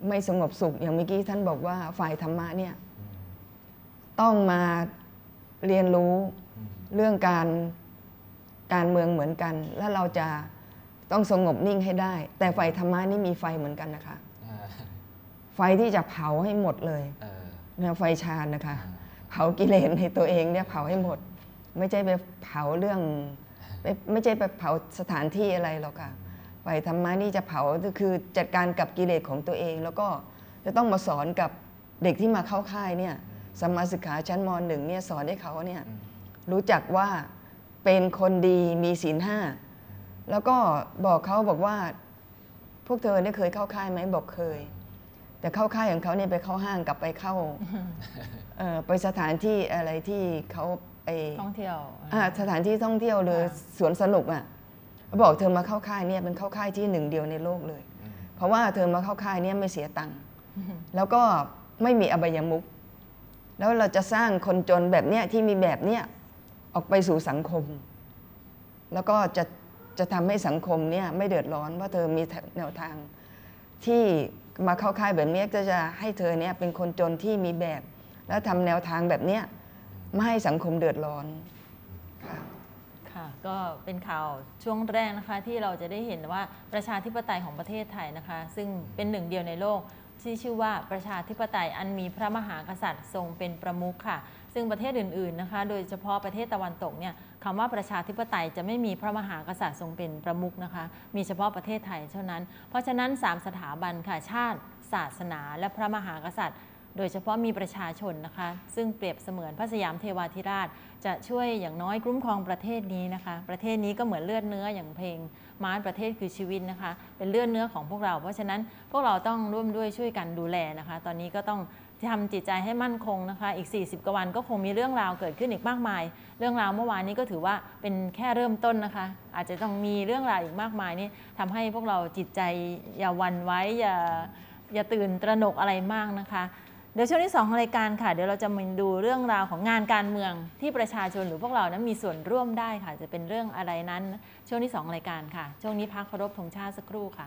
ไม่สงบสุขอย่างเมื่อกี้ท่านบอกว่าฝ่ายธรรมะเนี่ยต้องมาเรียนรู้เรื่องการการเมืองเหมือนกัน แล้วเราจะต้องสงบนิ่งให้ได้ แต่ฝ่ายธรรมะนี่มีไฟเหมือนกันนะคะไฟที่จะเผาให้หมดเลยนะไฟฌานนะคะเผากิเลสในตัวเองเนี่ยเผาให้หมดไม่ใช่ไปเผาเรื่องไม่ใช่ไปเผาสถานที่อะไรหรอกค่ะฝ่ายธรรมะนี่จะเผาคือจัดการกับกิเลสของตัวเอง แล้วก็จะต้องมาสอนกับเด็กที่มาเข้าค่ายเนี่ยสัมมาศึกษาชั้นม.หนึ่งเนี่ยสอนให้เขาเนี่ยรู้จักว่าเป็นคนดีมีศีลห้าแล้วก็บอกเขาบอกว่าพวกเธอเนี่ยเคยเข้าค่ายไหมบอกเคยแต่เข้าค่ายของเขาเนี่ยไปเข้าห้างกับไปเข้าไปสถานที่อะไรที่เขาไปท่องเที่ยวสถานที่ท่องเที่ยวเลยสวนสนุกอ่ะบอกเธอมาเข้าค่ายเนี่ยเป็นเข้าค่ายที่หนึ่งเดียวในโลกเลยเพราะว่าเธอมาเข้าค่ายเนี่ยไม่เสียตังค์แล้วก็ไม่มีอบายมุขแล้วเราจะสร้างคนจนแบบเนี้ยที่มีแบบเนี้ยออกไปสู่สังคมแล้วก็จะจะทำให้สังคมเนี่ยไม่เดือดร้อนว่าเธอมีแนวทางที่มาเข้าค่ายแบบนี้ก็จะให้เธอเนี่ยเป็นคนจนที่มีแบบแล้วทำแนวทางแบบเนี้ยไม่ให้สังคมเดือดร้อนค่ะค่ะก็เป็นข่าวช่วงแรกนะคะที่เราจะได้เห็นว่าประชาธิปไตยของประเทศไทยนะคะซึ่งเป็นหนึ่งเดียวในโลกที่ชื่อว่าประชาธิปไตยอันมีพระมหากษัตริย์ทรงเป็นประมุขค่ะซึ่งประเทศอื่นๆนะคะโดยเฉพาะประเทศตะวันตกเนี่ยคำว่าประชาธิปไตยจะไม่มีพระมหากษัตริย์ทรงเป็นประมุขนะคะมีเฉพาะประเทศไทยเท่านั้นเพราะฉะนั้นสามสถาบันค่ะชาติศาสนาและพระมหากษัตริย์โดยเฉพาะมีประชาชนนะคะซึ่งเปรียบเสมือนพระสยามเทวาธิราชจะช่วยอย่างน้อยคุ้มครองประเทศนี้นะคะประเทศนี้ก็เหมือนเลือดเนื้ออย่างเพลงม้าประเทศคือชีวิตนะคะเป็นเลือดเนื้อของพวกเราเพราะฉะนั้นพวกเราต้องร่วมด้วยช่วยกันดูแลนะคะตอนนี้ก็ต้องทำจิตใจให้มั่นคงนะคะอีกสี่สิบกว่าวันก็คงมีเรื่องราวเกิดขึ้นอีกมากมายเรื่องราวเมื่อวานนี้ก็ถือว่าเป็นแค่เริ่มต้นนะคะอาจจะต้องมีเรื่องราวอีกมากมายนี่ทำให้พวกเราจิตใจอย่าหวั่นไหวอย่าอย่าตื่นตระหนกอะไรมากนะคะเดี๋ยวช่วงที่สองของรายการค่ะเดี๋ยวเราจะมาดูเรื่องราวของงานการเมืองที่ประชาชนหรือพวกเรานั้นมีส่วนร่วมได้ค่ะจะเป็นเรื่องอะไรนั้นช่วงที่สองรายการค่ะช่วงนี้พักเคารพธงชาติสักครู่ค่ะ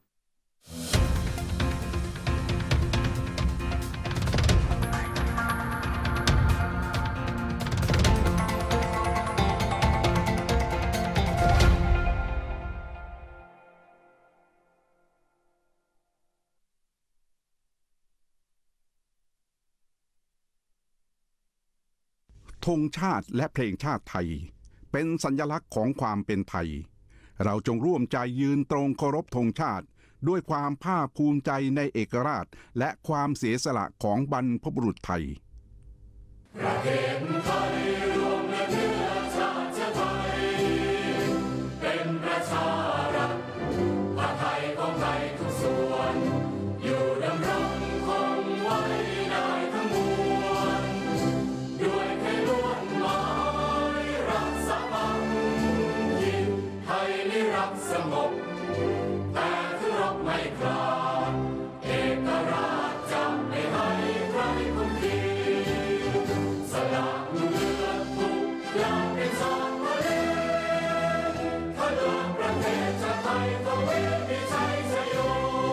ธงชาติและเพลงชาติไทยเป็นสัญลักษณ์ของความเป็นไทยเราจงร่วมใจยืนตรงเคารพธงชาติด้วยความภาคภูมิใจในเอกราชและความเสียสละของบรรพบุรุษไทยประเทศไทยรวมและเนื้อชาติไทยเป็นประชารัฐผ้าไทยของไทยทุกส่วนอยู่ดำรงคงไว้ได้ทั้งมวลด้วยไทยล้วนหมายรักษาพันยิ่งไทยนิรักสงบแต่ถึงรบไม่กล้าเอกราชจะไม่ให้ใครคุมขีสละเลือดทุกอย่างเป็นสารวะเลถ้าเลือกประเทศชาติไทยทวีมีชัยชโย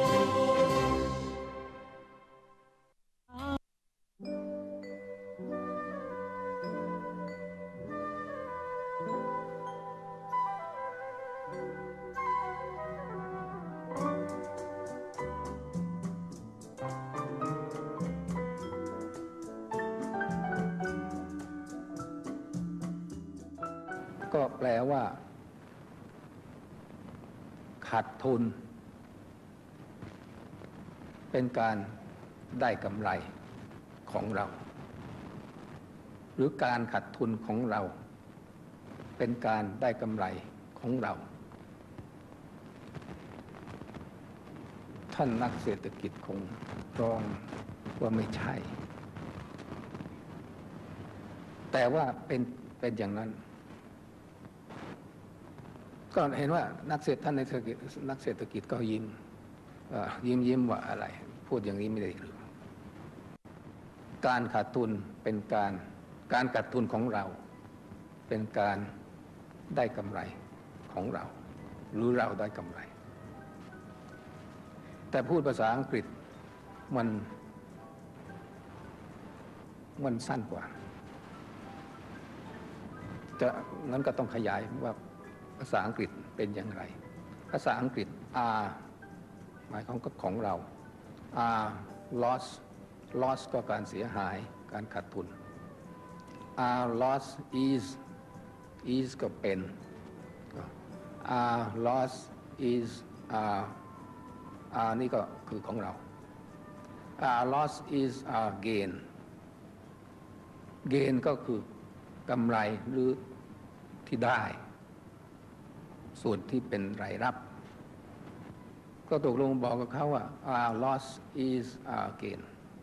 ก็แปลว่าขาดทุนเป็นการได้กำไรของเราหรือการขาดทุนของเราเป็นการได้กำไรของเราท่านนักเศรษฐกิจคงร้องว่าไม่ใช่แต่ว่าเป็นเป็นอย่างนั้นก็เห็นว่านักเศรษฐท่านในเศรษฐกิจนักเศรษฐกิจก็ยิ้มยิ้มยิ้มว่าอะไรพูดอย่างนี้ไม่ได้หรือการขาดทุนเป็นการการขาดทุนของเราเป็นการได้กำไรของเราหรือเราได้กำไรแต่พูดภาษาอังกฤษมันมันสั้นกว่าจะงั้นก็ต้องขยายว่าภาษาอังกฤษเป็นอย่างไรภาษาอังกฤษ are หมายของของเรา are loss loss ก็การเสียหายการขาดทุน are loss is is ก็เป็น are loss is are are นี่ก็คือของเรา are loss is are gain gain ก็คือกำไรหรือที่ได้ส่วนที่เป็นรายรับก็ตกลงบอกกับเขาว่า our loss is our gain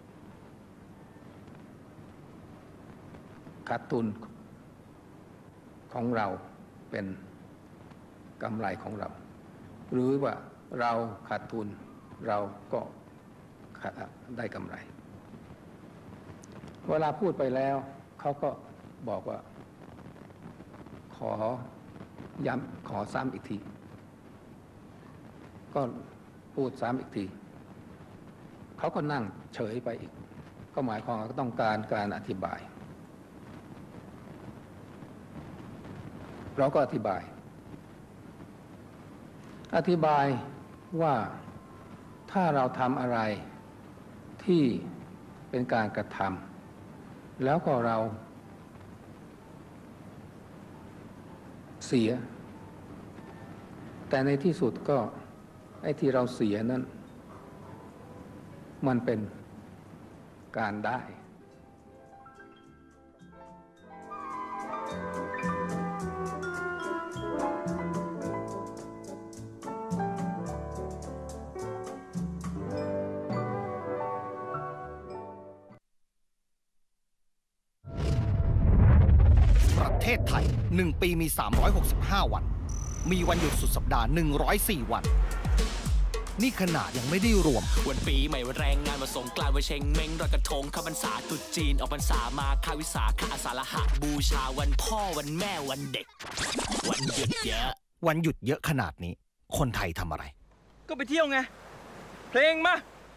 ขาดทุนของเราเป็นกำไรของเราหรือว่าเราขาดทุนเราก็ได้กำไรเวลาพูดไปแล้วเขาก็บอกว่าขอย้ำขอซ้ำอีกทีก็พูดซ้ำอีกทีเขาก็นั่งเฉยไปอีกก็หมายความว่าต้องการการอธิบายเราก็อธิบายอธิบายว่าถ้าเราทำอะไรที่เป็นการกระทำแล้วก็เราเสียแต่ในที่สุดก็ไอ้ที่เราเสียนั้นมันเป็นการได้ประเทศไทยหนึ่งปีมีสามร้อยหกสิบห้าวันมีวันหยุดสุดสัปดาห์หนึ่งร้อยสี่วันนี่ขนาดยังไม่ได้รวมวันปีใหม่วันแรงงานวันสงกรานต์วันเชงเม้งรอยกระทงเข้าพรรษาตรุษจีนออกพรรษามาข้าวิสาขอาสาฬหบูชาวันพ่อวันแม่วันเด็กวันหยุดเยอะวันหยุดเยอะขนาดนี้คนไทยทำอะไรก็ไปเที่ยวไงเพลงมา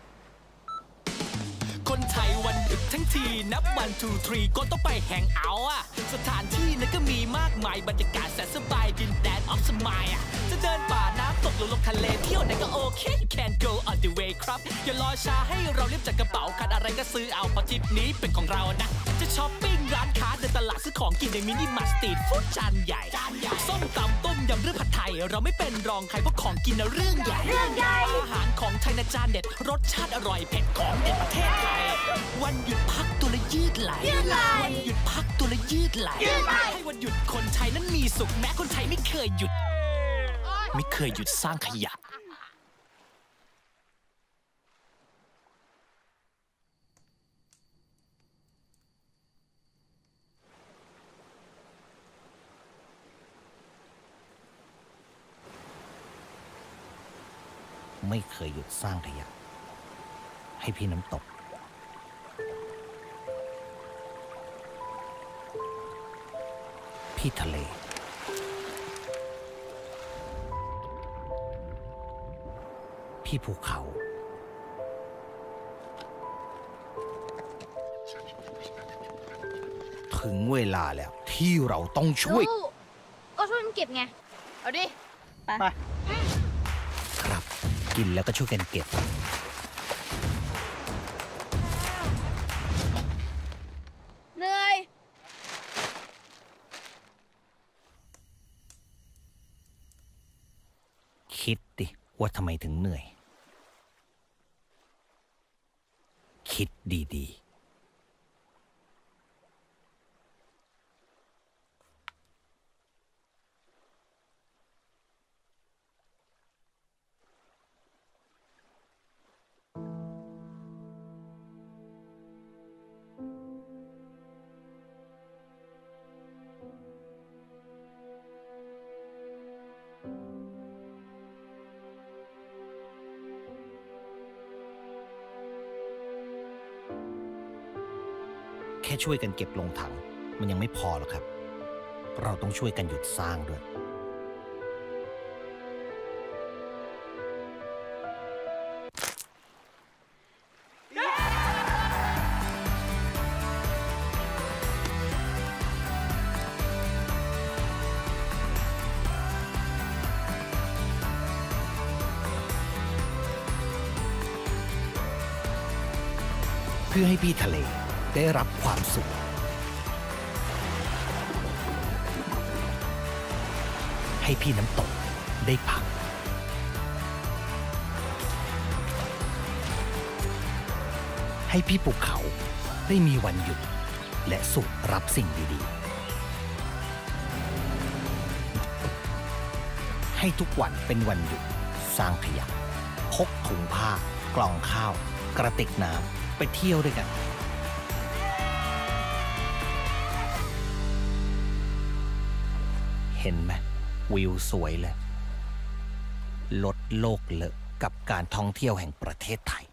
คนไทยวันหยุดทั้งทีนับวันทูทรีก็ต้องไปแฮงเอาท์อะสถานที่นั้นก็มีมากมายบรรยากาศแสนสบายดินแดนออฟสมายอะจะเดินป่าน้ำตกหรือลงทะเลเที่ยวไหนก็โอเค you can go on the way ครับอย่ารอช้าให้เรารีบจัดกระเป๋าคันอะไรก็ซื้อเอาเพราะทริปนี้เป็นของเรานะจะช้อปปิ้งร้านค้าเดินตลาดซื้อของกินในมินิมาร์ทสตรีทฟู้ดจานใหญ่ส้มตำต้มยำเรื่องผัดไทยเราไม่เป็นรองใครเพราะของกินนะเรื่องใหญ่อาหารของไทยนะจานเด็ดรสชาติอร่อยเผ็ดของเด็ดประเทศไทยวันหยุดพักตัวละยืดไหลวันหยุดพักตัวละยืดไหลให้วันหยุดคนไทยนั้นมีสุขแม้คนไทยไม่เคยหยุดไม่เคยหยุดสร้างขยะไม่เคยหยุดสร้างขยะให้พี่น้ำตกพี่ทะเลพี่ภูเขาถึงเวลาแล้วที่เราต้องช่วยก็ช่วยมันเก็บไงเอาดิไปครับกินแล้วก็ช่วยกันเก็บเหนื่อยคิดดิว่าทำไมถึงเหนื่อยคิดดีๆแค่ช่วยกันเก็บลงถังมันยังไม่พอหรอกครับเราต้องช่วยกันหยุดสร้างด้วยเพื่อให้พี่ทะเลได้รับความสุขให้พี่น้ำตกได้พักให้พี่ภูเขาได้มีวันหยุดและสุขรับสิ่งดีๆให้ทุกวันเป็นวันหยุดสร้างขยะพกถุงผ้ากล่องข้าวกระติกน้ำไปเที่ยวด้วยกันเห็นไหมวิวสวยเลยลดโลกเลอะกับการท่องเที่ยวแห่งประเทศไทย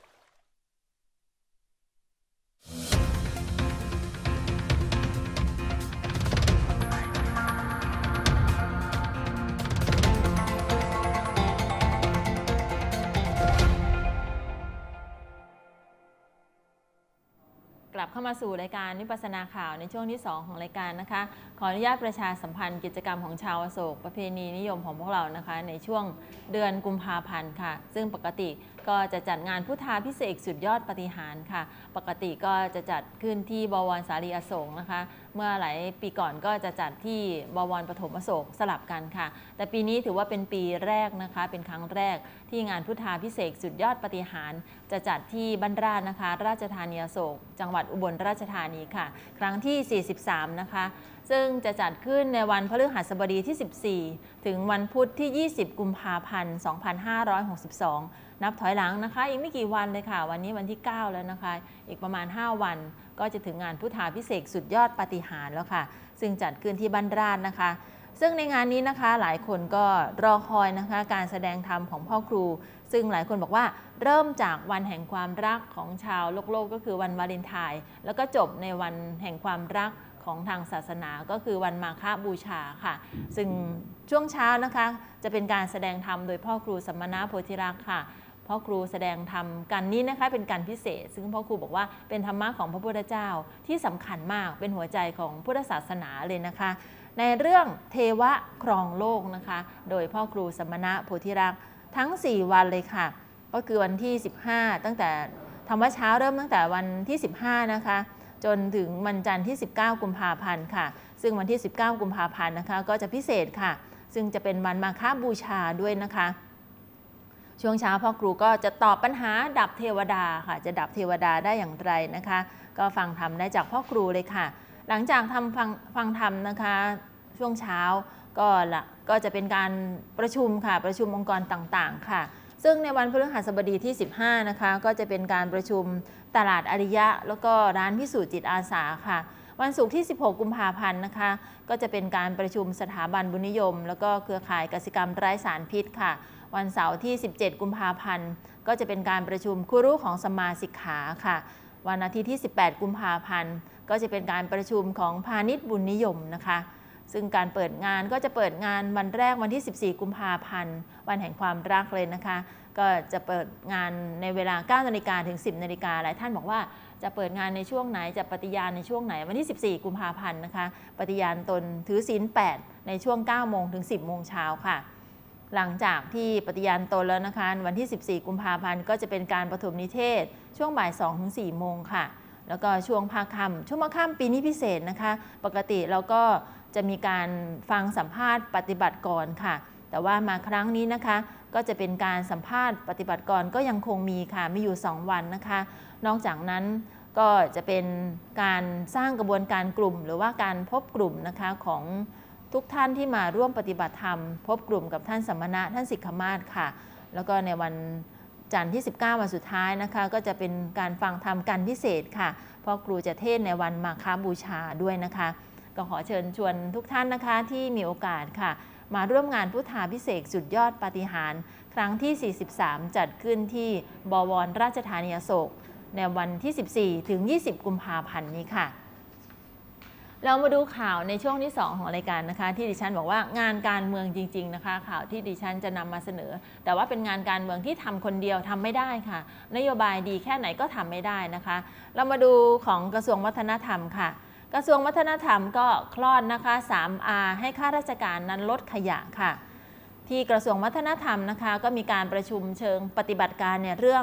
กลับเข้ามาสู่รายการวิปัสสนาข่าวในช่วงที่สองของรายการนะคะขออนุญาตประชาสัมพันธ์กิจกรรมของชาวอโศกประเพณีนิยมของพวกเรานะคะในช่วงเดือนกุมภาพันธ์ค่ะซึ่งปกติก็จะจัดงานพุทธาภิเษกสุดยอดปาฏิหาริย์ค่ะปกติก็จะจัดขึ้นที่บวรสารีอโศกนะคะเมื่อหลายปีก่อนก็จะจัดที่บวรปฐมอโศกสลับกันค่ะแต่ปีนี้ถือว่าเป็นปีแรกนะคะเป็นครั้งแรกที่งานพุทธาภิเษกสุดยอดปาฏิหาริย์จะจัดที่บ้านราชนะคะราชธานีอโศกจังหวัดอุบลราชธานีค่ะครั้งที่สี่สิบสามนะคะซึ่งจะจัดขึ้นในวันพฤหัสบดีที่สิบสี่ถึงวันพุธที่ยี่สิบกุมภาพันธ์สองพันห้าร้อยหกสิบสองนับถอยหลังนะคะอีกไม่กี่วันเลยค่ะวันนี้วันที่เก้าแล้วนะคะอีกประมาณห้าวันก็จะถึงงานพุทธาภิเษกสุดยอดปาฏิหาริย์แล้วค่ะซึ่งจัดขึ้นที่บ้านราชนะคะซึ่งในงานนี้นะคะหลายคนก็รอคอยนะคะการแสดงธรรมของพ่อครูซึ่งหลายคนบอกว่าเริ่มจากวันแห่งความรักของชาวโลกโลกก็คือวันวาเลนไทน์แล้วก็จบในวันแห่งความรักของทางศาสนาก็คือวันมาฆบูชาค่ะซึ่งช่วงเช้านะคะจะเป็นการแสดงธรรมโดยพ่อครูสัมมนาโพธิรักษ์ค่ะพ่อครูแสดงธรรมกันนี้นะคะเป็นการพิเศษซึ่งพ่อครูบอกว่าเป็นธรรมะของพระพุทธเจ้าที่สำคัญมากเป็นหัวใจของพุทธศาสนาเลยนะคะในเรื่องเทวะครองโลกนะคะโดยพ่อครูสัมมนาโพธิรักษ์ทั้งสี่วันเลยค่ะก็คือวันที่สิบห้าตั้งแต่ธรรมะเช้าเริ่มตั้งแต่วันที่สิบห้านะคะจนถึงวันจันทร์ที่สิบเก้ากุมภาพันธ์ค่ะซึ่งวันที่สิบเก้ากุมภาพันธ์นะคะก็จะพิเศษค่ะซึ่งจะเป็นวันมาฆบูชาด้วยนะคะช่วงเช้าพ่อครูก็จะตอบปัญหาดับเทวดาค่ะจะดับเทวดาได้อย่างไรนะคะก็ฟังธรรมได้จากพ่อครูเลยค่ะหลังจากทำฟังฟังธรรมนะคะช่วงเช้าก็ละก็จะเป็นการประชุมค่ะประชุมองค์กรต่างๆค่ะซึ่งในวันพฤหัสบดีที่สิบห้านะคะก็จะเป็นการประชุมตลาดอริยะแล้วก็ร้านพิสูจน์จิตอาสาค่ะวันศุกร์ที่สิบหกกุมภาพันธ์นะคะก็จะเป็นการประชุมสถาบันบุญนิยมแล้วก็เครือข่ายกสิกรรมไร้สารพิษค่ะวันเสาร์ที่สิบเจ็ดกุมภาพันธ์ก็จะเป็นการประชุมครูรู้ของสมาสิกขาค่ะวันอาทิตย์ที่สิบแปดกุมภาพันธ์ก็จะเป็นการประชุมของพาณิชย์บุญนิยมนะคะซึ่งการเปิดงานก็จะเปิดงานวันแรกวันที่สิบสี่กุมภาพันธ์วันแห่งความรักเลยนะคะก็จะเปิดงานในเวลาเก้านาฬิกาถึงสิบนาฬิกาหลายท่านบอกว่าจะเปิดงานในช่วงไหนจะปฏิญาณในช่วงไหนวันที่สิบสี่กุมภาพันธ์นะคะปฏิญาณตนถือศีลแปดในช่วงเก้าโมงถึงสิบโมงเช้าค่ะหลังจากที่ปฏิญาณตนแล้วนะคะวันที่สิบสี่กุมภาพันธ์ก็จะเป็นการปฐมนิเทศช่วงบ่ายสองถึงสี่โมงค่ะแล้วก็ช่วงภาคค่ำช่วงภาคค่ำปีนี้พิเศษนะคะปกติเราก็จะมีการฟังสัมภาษณ์ปฏิบัติก่อนค่ะแต่ว่ามาครั้งนี้นะคะก็จะเป็นการสัมภาษณ์ปฏิบัติก่อนก็ยังคงมีค่ะมีอยู่สองวันนะคะนอกจากนั้นก็จะเป็นการสร้างกระบวนการกลุ่มหรือว่าการพบกลุ่มนะคะของทุกท่านที่มาร่วมปฏิบัติธรรมพบกลุ่มกับท่านสมณะท่านสิกขมาศค่ะแล้วก็ในวันจันทร์ที่สิบเก้าวันสุดท้ายนะคะก็จะเป็นการฟังธรรมกันพิเศษค่ะเพราะครูจะเทศในวันมาฆบูชาด้วยนะคะก็ขอเชิญชวนทุกท่านนะคะที่มีโอกาสค่ะมาร่วมงานพุทธาภิเษกสุดยอดปาฏิหาริย์ครั้งที่สี่สิบสามจัดขึ้นที่บวรราชธานีอโศกในวันที่สิบสี่ถึงยี่สิบกุมภาพันธ์นี้ค่ะเรามาดูข่าวในช่วงที่สองของรายการนะคะที่ดิฉันบอกว่างานการเมืองจริงๆนะคะข่าวที่ดิฉันจะนำมาเสนอแต่ว่าเป็นงานการเมืองที่ทำคนเดียวทำไม่ได้ค่ะนโยบายดีแค่ไหนก็ทำไม่ได้นะคะเรามาดูของกระทรวงวัฒนธรรมค่ะกระทรวงวัฒนธรรมก็คลอดนะคะ สามอาร์ ให้ข้าราชการนั้นลดขยะค่ะ ที่กระทรวงวัฒนธรรมนะคะก็มีการประชุมเชิงปฏิบัติการในเรื่อง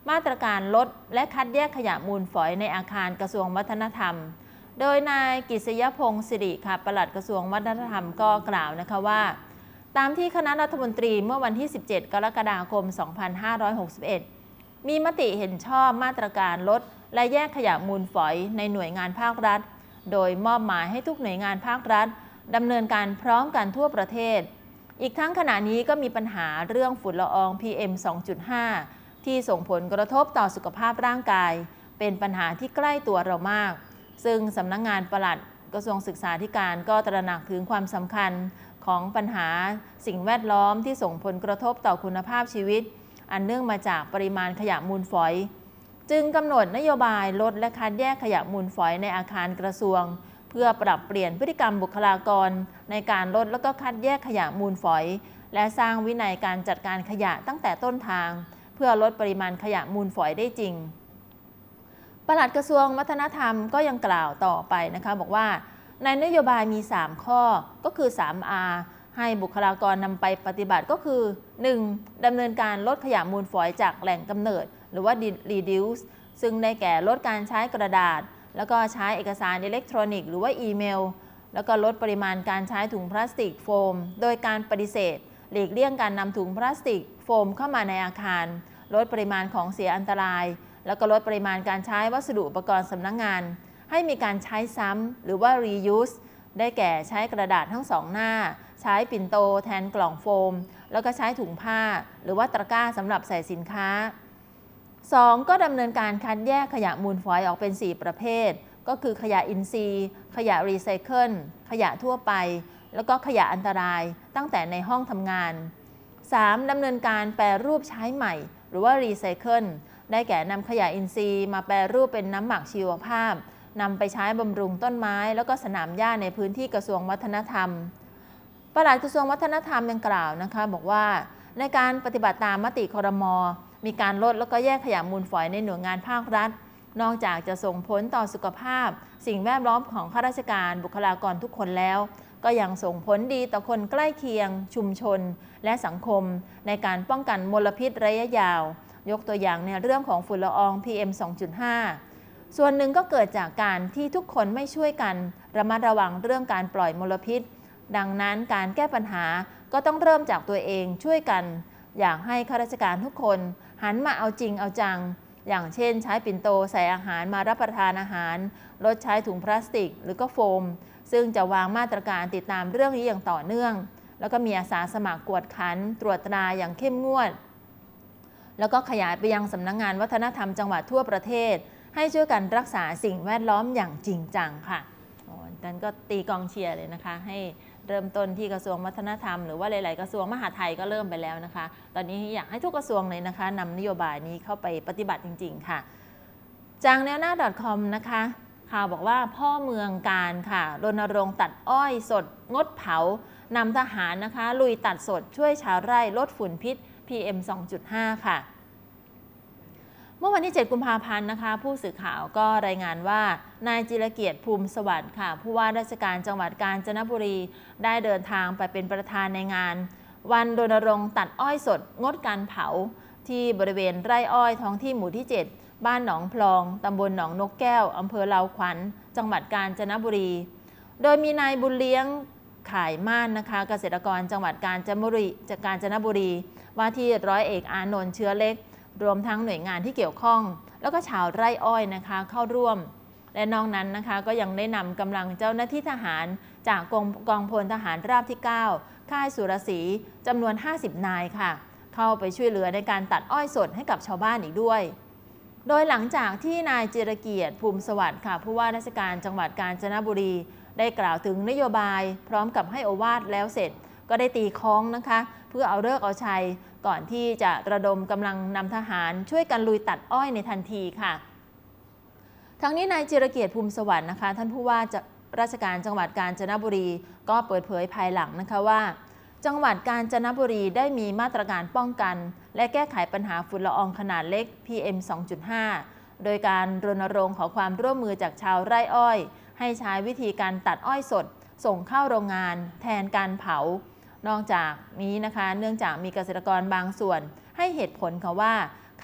มาตรการลดและคัดแยกขยะมูลฝอยในอาคารกระทรวงวัฒนธรรมโดยนายกิษยพงศ์สิริค่ะปลัดกระทรวงวัฒนธรรมก็กล่าวนะคะว่าตามที่คณะรัฐมนตรีเมื่อวันที่สิบเจ็ดกรกฎาคมสองพันห้าร้อยหกสิบเอ็ดมีมติเห็นชอบมาตรการลดและแยกขยะมูลฝอยในหน่วยงานภาครัฐโดยมอบหมายให้ทุกหน่วยงานภาครัฐดำเนินการพร้อมกันทั่วประเทศอีกทั้งขณะนี้ก็มีปัญหาเรื่องฝุ่นละออง พี เอ็ม สองจุดห้า ที่ส่งผลกระทบต่อสุขภาพร่างกายเป็นปัญหาที่ใกล้ตัวเรามากซึ่งสำนักงานปลัดกระทรวงศึกษาธิการก็ตระหนักถึงความสำคัญของปัญหาสิ่งแวดล้อมที่ส่งผลกระทบต่อคุณภาพชีวิตอันเนื่องมาจากปริมาณขยะมูลฝอยจึงกำหนดนโยบายลดและคัดแยกขยะมูลฝอยในอาคารกระทรวงเพื่อปรับเปลี่ยนพฤติกรรมบุคลากรในการลดและก็คัดแยกขยะมูลฝอยและสร้างวินัยการจัดการขยะตั้งแต่ต้นทางเพื่อลดปริมาณขยะมูลฝอยได้จริงปลัดกระทรวงวัฒนธรรมก็ยังกล่าวต่อไปนะคะบอกว่าในนโยบายมีสามข้อก็คือ สาม อาร์ ให้บุคลากรนำไปปฏิบัติก็คือ หนึ่ง ดำเนินการลดขยะมูลฝอยจากแหล่งกำเนิดหรือว่า reduce ซึ่งได้แก่ลดการใช้กระดาษแล้วก็ใช้เอกสารอิเล็กทรอนิกส์หรือว่าอีเมลแล้วก็ลดปริมาณการใช้ถุงพลาสติกโฟมโดยการปฏิเสธหลีกเลี่ยงการนำถุงพลาสติกโฟมเข้ามาในอาคารลดปริมาณของเสียอันตรายแล้วก็ลดปริมาณการใช้วัสดุอุปกรณ์สำนักงานให้มีการใช้ซ้ำหรือว่า reuse ได้แก่ใช้กระดาษทั้งสองหน้าใช้ปิ่นโตแทนกล่องโฟมแล้วก็ใช้ถุงผ้าหรือว่าตะกร้าสำหรับใส่สินค้า สอง ก็ดำเนินการคัดแยกขยะมูลฝอยออกเป็น สี่ ประเภทก็คือขยะอินทรีย์ขยะรีไซเคิลขยะทั่วไปแล้วก็ขยะอันตรายตั้งแต่ในห้องทำงาน สาม ดำเนินการแปรรูปใช้ใหม่หรือว่ารีไซเคิลได้แก่นำขยะอินทรีย์มาแปรรูปเป็นน้ำหมักชีวภาพนำไปใช้บำรุงต้นไม้แล้วก็สนามหญ้าในพื้นที่กระทรวงวัฒนธรรมปลัดกระทรวงวัฒนธรรมยังกล่าวนะคะบอกว่าในการปฏิบัติตามมติครม.มีการลดแล้วก็แยกขยะมูลฝอยในหน่วยงานภาครัฐนอกจากจะส่งผลต่อสุขภาพสิ่งแวดล้อมของข้าราชการบุคลากรทุกคนแล้วก็ยังส่งผลดีต่อคนใกล้เคียงชุมชนและสังคมในการป้องกันมลพิษระยะยาวยกตัวอย่างในเรื่องของฝุ่นละออง พี เอ็ม สองจุดห้า ส่วนหนึ่งก็เกิดจากการที่ทุกคนไม่ช่วยกันระมัดระวังเรื่องการปล่อยมลพิษดังนั้นการแก้ปัญหาก็ต้องเริ่มจากตัวเองช่วยกันอยากให้ข้าราชการทุกคนหันมาเอาจริงเอาจังอย่างเช่นใช้ปิ่นโตใส่อาหารมารับประทานอาหารลดใช้ถุงพลาสติกหรือก็โฟมซึ่งจะวางมาตรการติดตามเรื่องนี้อย่างต่อเนื่องแล้วก็มีอาสาสมัครกวดขันตรวจตราอย่างเข้มงวดแล้วก็ขยายไปยังสำนักงานวัฒนธรรมจังหวัดทั่วประเทศให้ช่วยกันรักษาสิ่งแวดล้อมอย่างจริงจังค่ะดังนั้นก็ตีกองเชียร์เลยนะคะให้เริ่มต้นที่กระทรวงวัฒนธรรมหรือว่าหลายๆกระทรวงมหาดไทยก็เริ่มไปแล้วนะคะตอนนี้อยากให้ทุกกระทรวงเลยนะคะนำนโยบายนี้เข้าไปปฏิบัติจริงๆค่ะจางแนวหน้า .com นะคะข่าวบอกว่าพ่อเมืองการค่ะรณรงค์ตัดอ้อยสดงดเผานำทหารนะคะลุยตัดสดช่วยชาวไร่ลดฝุ่นพิษ พี เอ็ม สองจุดห้า ค่ะเมื่อวันที่เจ็ดกุมภาพันธ์นะคะผู้สื่อข่าวก็รายงานว่านายจิรเกียรติภูมิสวัสดิ์ค่ะผู้ว่าราชการจังหวัดกาญจนบุรีได้เดินทางไปเป็นประธานในงานวันรณรงค์ตัดอ้อยสดงดการเผาที่บริเวณไร่อ้อยท้องที่หมู่ที่เจ็ดบ้านหนองพลองตำบลหนองนกแก้วอำเภอเลาขวัญจังหวัดกาญจนบุรีโดยมีนายบุญเลี้ยงขายม่านนะคะเกษตรกรจังหวัดกาญจนบุรีจากกาญจนบุรีว่าที่ร้อยเอกอานนท์เชื้อเล็กรวมทั้งหน่วยงานที่เกี่ยวข้องแล้วก็ชาวไร่อ้อยนะคะเข้าร่วมและนอกนั้นนะคะก็ยังได้นำกำลังเจ้าหน้าที่ทหารจากกองกองพลทหารราบที่เก้าค่ายสุรศรีจำนวนห้าสิบนายค่ะเข้าไปช่วยเหลือในการตัดอ้อยสดให้กับชาวบ้านอีกด้วยโดยหลังจากที่นายจิรเกียรติภูมิสวัสดิ์ค่ะผู้ว่าราชการจังหวัดกาญจนบุรีได้กล่าวถึงนโยบายพร้อมกับให้โอวาทแล้วเสร็จก็ได้ตีค้องนะคะเพื่อเอาฤกษ์เอาชัยก่อนที่จะระดมกำลังนำทหารช่วยกันลุยตัดอ้อยในทันทีค่ะทั้งนี้นายจิรเกียรติภูมิสวัสดิ์นะคะท่านผู้ว่าราชการจังหวัดกาญจนบุรีก็เปิดเผยภายหลังนะคะว่าจังหวัดกาญจนบุรีได้มีมาตรการป้องกันและแก้ไขปัญหาฝุ่นละอองขนาดเล็ก พี เอ็ม สองจุดห้า โดยการรณรงค์ขอความร่วมมือจากชาวไร่อ้อยให้ใช้วิธีการตัดอ้อยสดส่งเข้าโรงงานแทนการเผานอกจากนี้นะคะเนื่องจากมีเกษตรกรบางส่วนให้เหตุผลค่ะว่า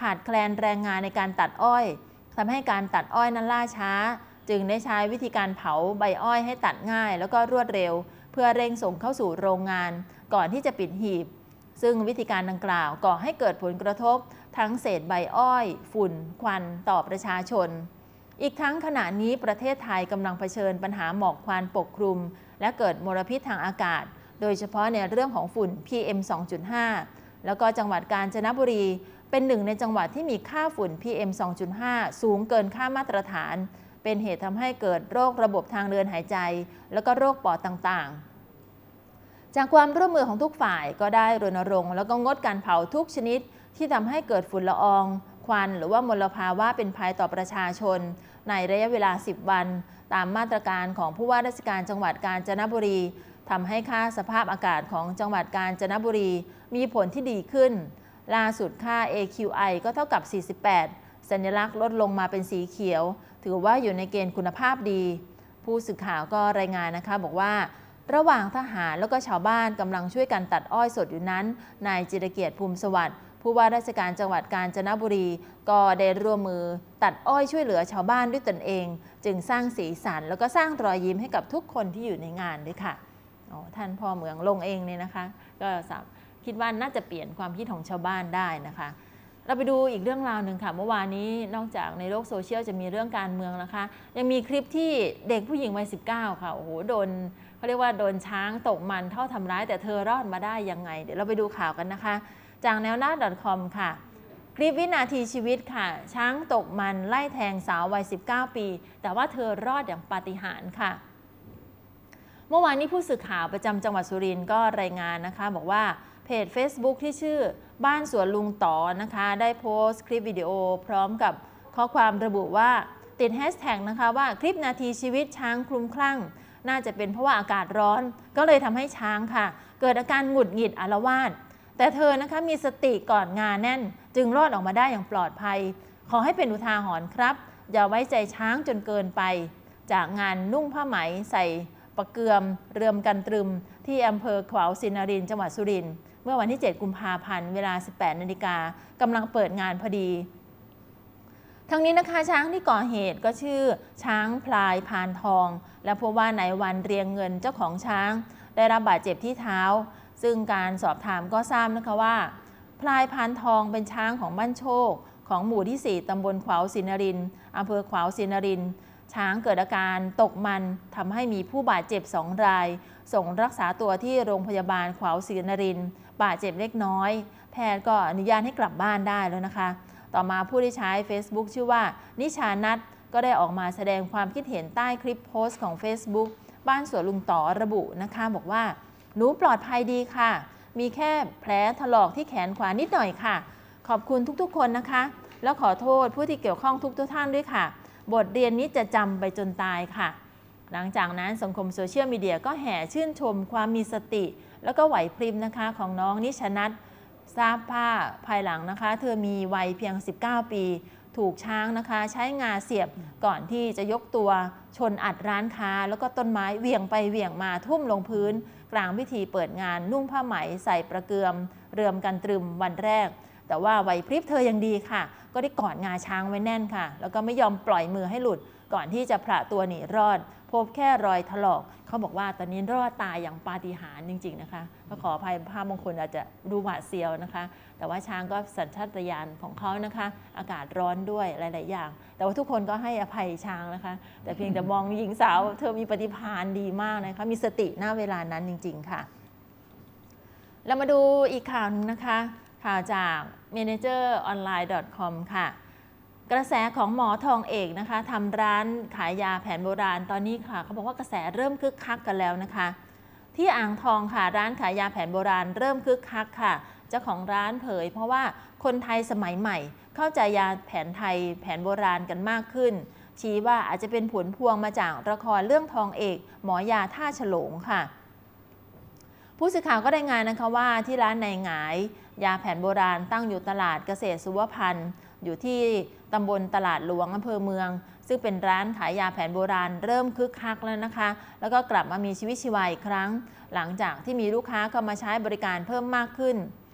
ขาดแคลนแรงงานในการตัดอ้อยทำให้การตัดอ้อยนั้นล่าช้าจึงได้ใช้วิธีการเผาใบอ้อยให้ตัดง่ายแล้วก็รวดเร็วเพื่อเร่งส่งเข้าสู่โรงงานก่อนที่จะปิดหีบซึ่งวิธีการดังกล่าวก่อให้เกิดผลกระทบทั้งเศษใบอ้อยฝุ่นควันต่อประชาชนอีกทั้งขณะนี้ประเทศไทยกำลังเผชิญปัญหาหมอกควันปกคลุมและเกิดมลพิษทางอากาศโดยเฉพาะในเรื่องของฝุ่น พี เอ็ม สองจุดห้า แล้วก็จังหวัดกาญจนบุรีเป็นหนึ่งในจังหวัดที่มีค่าฝุ่น พี เอ็ม สองจุดห้า สูงเกินค่ามาตรฐานเป็นเหตุทำให้เกิดโรคระบบทางเดินหายใจแล้วก็โรคปอดต่างๆจากความร่วมมือของทุกฝ่ายก็ได้รณรงค์แล้วก็งดการเผาทุกชนิดที่ทำให้เกิดฝุ่นละอองควันหรือว่ามลภาวะเป็นภัยต่อประชาชนในระยะเวลาสิบวันตามมาตรการของผู้ว่าราชการจังหวัดกาญจนบุรีทำให้ค่าสภาพอากาศของจังหวัดกาญจนบุรีมีผลที่ดีขึ้นล่าสุดค่า เอ คิว ไอ ก็เท่ากับสี่สิบแปดสัญลักษณ์ลดลงมาเป็นสีเขียวถือว่าอยู่ในเกณฑ์คุณภาพดีผู้สื่อข่าวก็รายงานนะคะบอกว่าระหว่างทหารแล้วก็ชาวบ้านกำลังช่วยกันตัดอ้อยสดอยู่นั้นนายจิรเกียรติภูมิสวัสดิ์ผู้ว่าราชการจังหวัดกาญจนบุรีก็ได้ร่วมมือตัดอ้อยช่วยเหลือชาวบ้านด้วยตนเองจึงสร้างสีสันแล้วก็สร้างรอยยิ้มให้กับทุกคนที่อยู่ในงานด้วยค่ะอ๋อท่านพ่อเมืองลงเองเนี่ยนะคะก็คิดว่าน่าจะเปลี่ยนความคิดของชาวบ้านได้นะคะเราไปดูอีกเรื่องราวหนึ่งค่ะเมื่อวานนี้นอกจากในโลกโซเชียลจะมีเรื่องการเมืองนะคะยังมีคลิปที่เด็กผู้หญิงวัยสิบเก้าค่ะโอ้โหโดนเขาเรียกว่าโดนช้างตกมันเท่าทำร้ายแต่เธอรอดมาได้ยังไงเดี๋ยวเราไปดูข่าวกันนะคะจากแนวหน้า .com ค่ะคลิปวินาทีชีวิตค่ะช้างตกมันไล่แทงสาววัยสิบเก้าปีแต่ว่าเธอรอดอย่างปาฏิหาริย์ค่ะเมื่อวานนี้ผู้สื่อข่าวประจำจังหวัดสุรินทร์ก็รายงานนะคะบอกว่าเพจ Facebook ที่ชื่อบ้านสวนลุงต่อนะคะได้โพสต์คลิปวิดีโอพร้อมกับข้อความระบุว่าติดแฮชแท็กนะคะว่าคลิปนาทีชีวิตช้างคลุ้มคลั่งน่าจะเป็นเพราะว่าอากาศร้อนก็เลยทำให้ช้างค่ะเกิดอาการหงุดหงิดอาละวาดแต่เธอนะคะมีสติก่อนงานแน่นจึงรอดออกมาได้อย่างปลอดภัยขอให้เป็นอุทาหรณ์ครับอย่าไว้ใจช้างจนเกินไปจากงานนุ่งผ้าไหมใส่ปะเกือมเรือมกันตรึมที่อำเภอขวาวสินนรินทร์จังหวัดสุรินทร์เมื่อวันที่เจ็ดกุมภาพันธ์เวลา สิบแปดนาฬิกา นกำลังเปิดงานพอดีทั้งนี้นะคะช้างที่ก่อเหตุก็ชื่อช้างพลายพานทองและพบว่านายวันเรียงเงินเจ้าของช้างได้รับบาดเจ็บที่เท้าซึ่งการสอบถามก็ทราบนะคะว่าพลายพานทองเป็นช้างของบ้านโชคของหมู่ที่สี่ตำบลขวาวสินนรินทร์อำเภอขวาวสินนรินทร์ช้างเกิดอาการตกมันทำให้มีผู้บาดเจ็บสองรายส่งรักษาตัวที่โรงพยาบาลขวาวสินนรินทร์บาดเจ็บเล็กน้อยแพทย์ก็อนุญาตให้กลับบ้านได้แล้วนะคะต่อมาผู้ที่ใช้ Facebook ชื่อว่านิชานัทก็ได้ออกมาแสดงความคิดเห็นใต้คลิปโพสต์ของ Facebook บ้านสวนลุงต่อระบุนะคะบอกว่าหนูปลอดภัยดีค่ะมีแค่แผลถลอกที่แขนขวานิดหน่อยค่ะขอบคุณทุกๆคนนะคะแล้วขอโทษผู้ที่เกี่ยวข้องทุกๆท่านด้วยค่ะบทเรียนนี้จะจำไปจนตายค่ะหลังจากนั้นสังคมโซเชียลมีเดียก็แห่ชื่นชมความมีสติแล้วก็ไหวพริบนะคะของน้องนิชนัททราบว่าภายหลังนะคะเธอมีวัยเพียงสิบเก้าปีถูกช้างนะคะใช้งาเสียบก่อนที่จะยกตัวชนอัดร้านค้าแล้วก็ต้นไม้เหวี่ยงไปเหวี่ยงมาทุ่มลงพื้นกลางพิธีเปิดงานนุ่งผ้าไหมใส่ประเกือมเรือมกันตรึมวันแรกแต่ว่าไหวพริบเธอยังดีค่ะก็ได้กอดงาช้างไว้แน่นค่ะแล้วก็ไม่ยอมปล่อยมือให้หลุดก่อนที่จะผละตัวหนีรอดพบแค่รอยถลอกเขาบอกว่าตอนนี้รอดตายอย่างปาฏิหาริย์จริงๆนะคะก็ขออภัยภาพบางคนอาจจะดูหวาดเสียวนะคะแต่ว่าช้างก็สัญชาตญาณของเขานะคะอากาศร้อนด้วยหลายๆอย่างแต่ว่าทุกคนก็ให้อภัยช้างนะคะแต่เพียงแต่มองหญิงสาวเธอมีปฏิภาณดีมากนะคะมีสติหน้าเวลานั้นจริงๆค่ะเรามาดูอีกข่าวนึงนะคะข่าวจาก เมเนเจอร์ ออนไลน์ ดอท คอม ค่ะกระแสของหมอทองเอกนะคะทำร้านขายยาแผนโบราณตอนนี้ค่ะเขาบอกว่ากระแสเริ่มคึกคักกันแล้วนะคะที่อ่างทองค่ะร้านขายยาแผนโบราณเริ่มคึกคักค่ะเจ้าของร้านเผยเพราะว่าคนไทยสมัยใหม่เข้าใจยาแผนไทยแผนโบราณกันมากขึ้นชี้ว่าอาจจะเป็นผลพวงมาจากละครเรื่องทองเอกหมอยาท่าฉลงค่ะผู้สื่อข่าวก็รายงานนะคะว่าที่ร้านในหงายยาแผนโบราณตั้งอยู่ตลาดเกษตรสุวพันธ์อยู่ที่ตำบลตลาดหลวงอำเภอเมืองซึ่งเป็นร้านขายยาแผนโบราณเริ่มคึกคักแล้วนะคะแล้วก็กลับมามีชีวิตชีวาอีกครั้งหลังจากที่มีลูกค้าเข้ามาใช้บริการเพิ่มมากขึ้น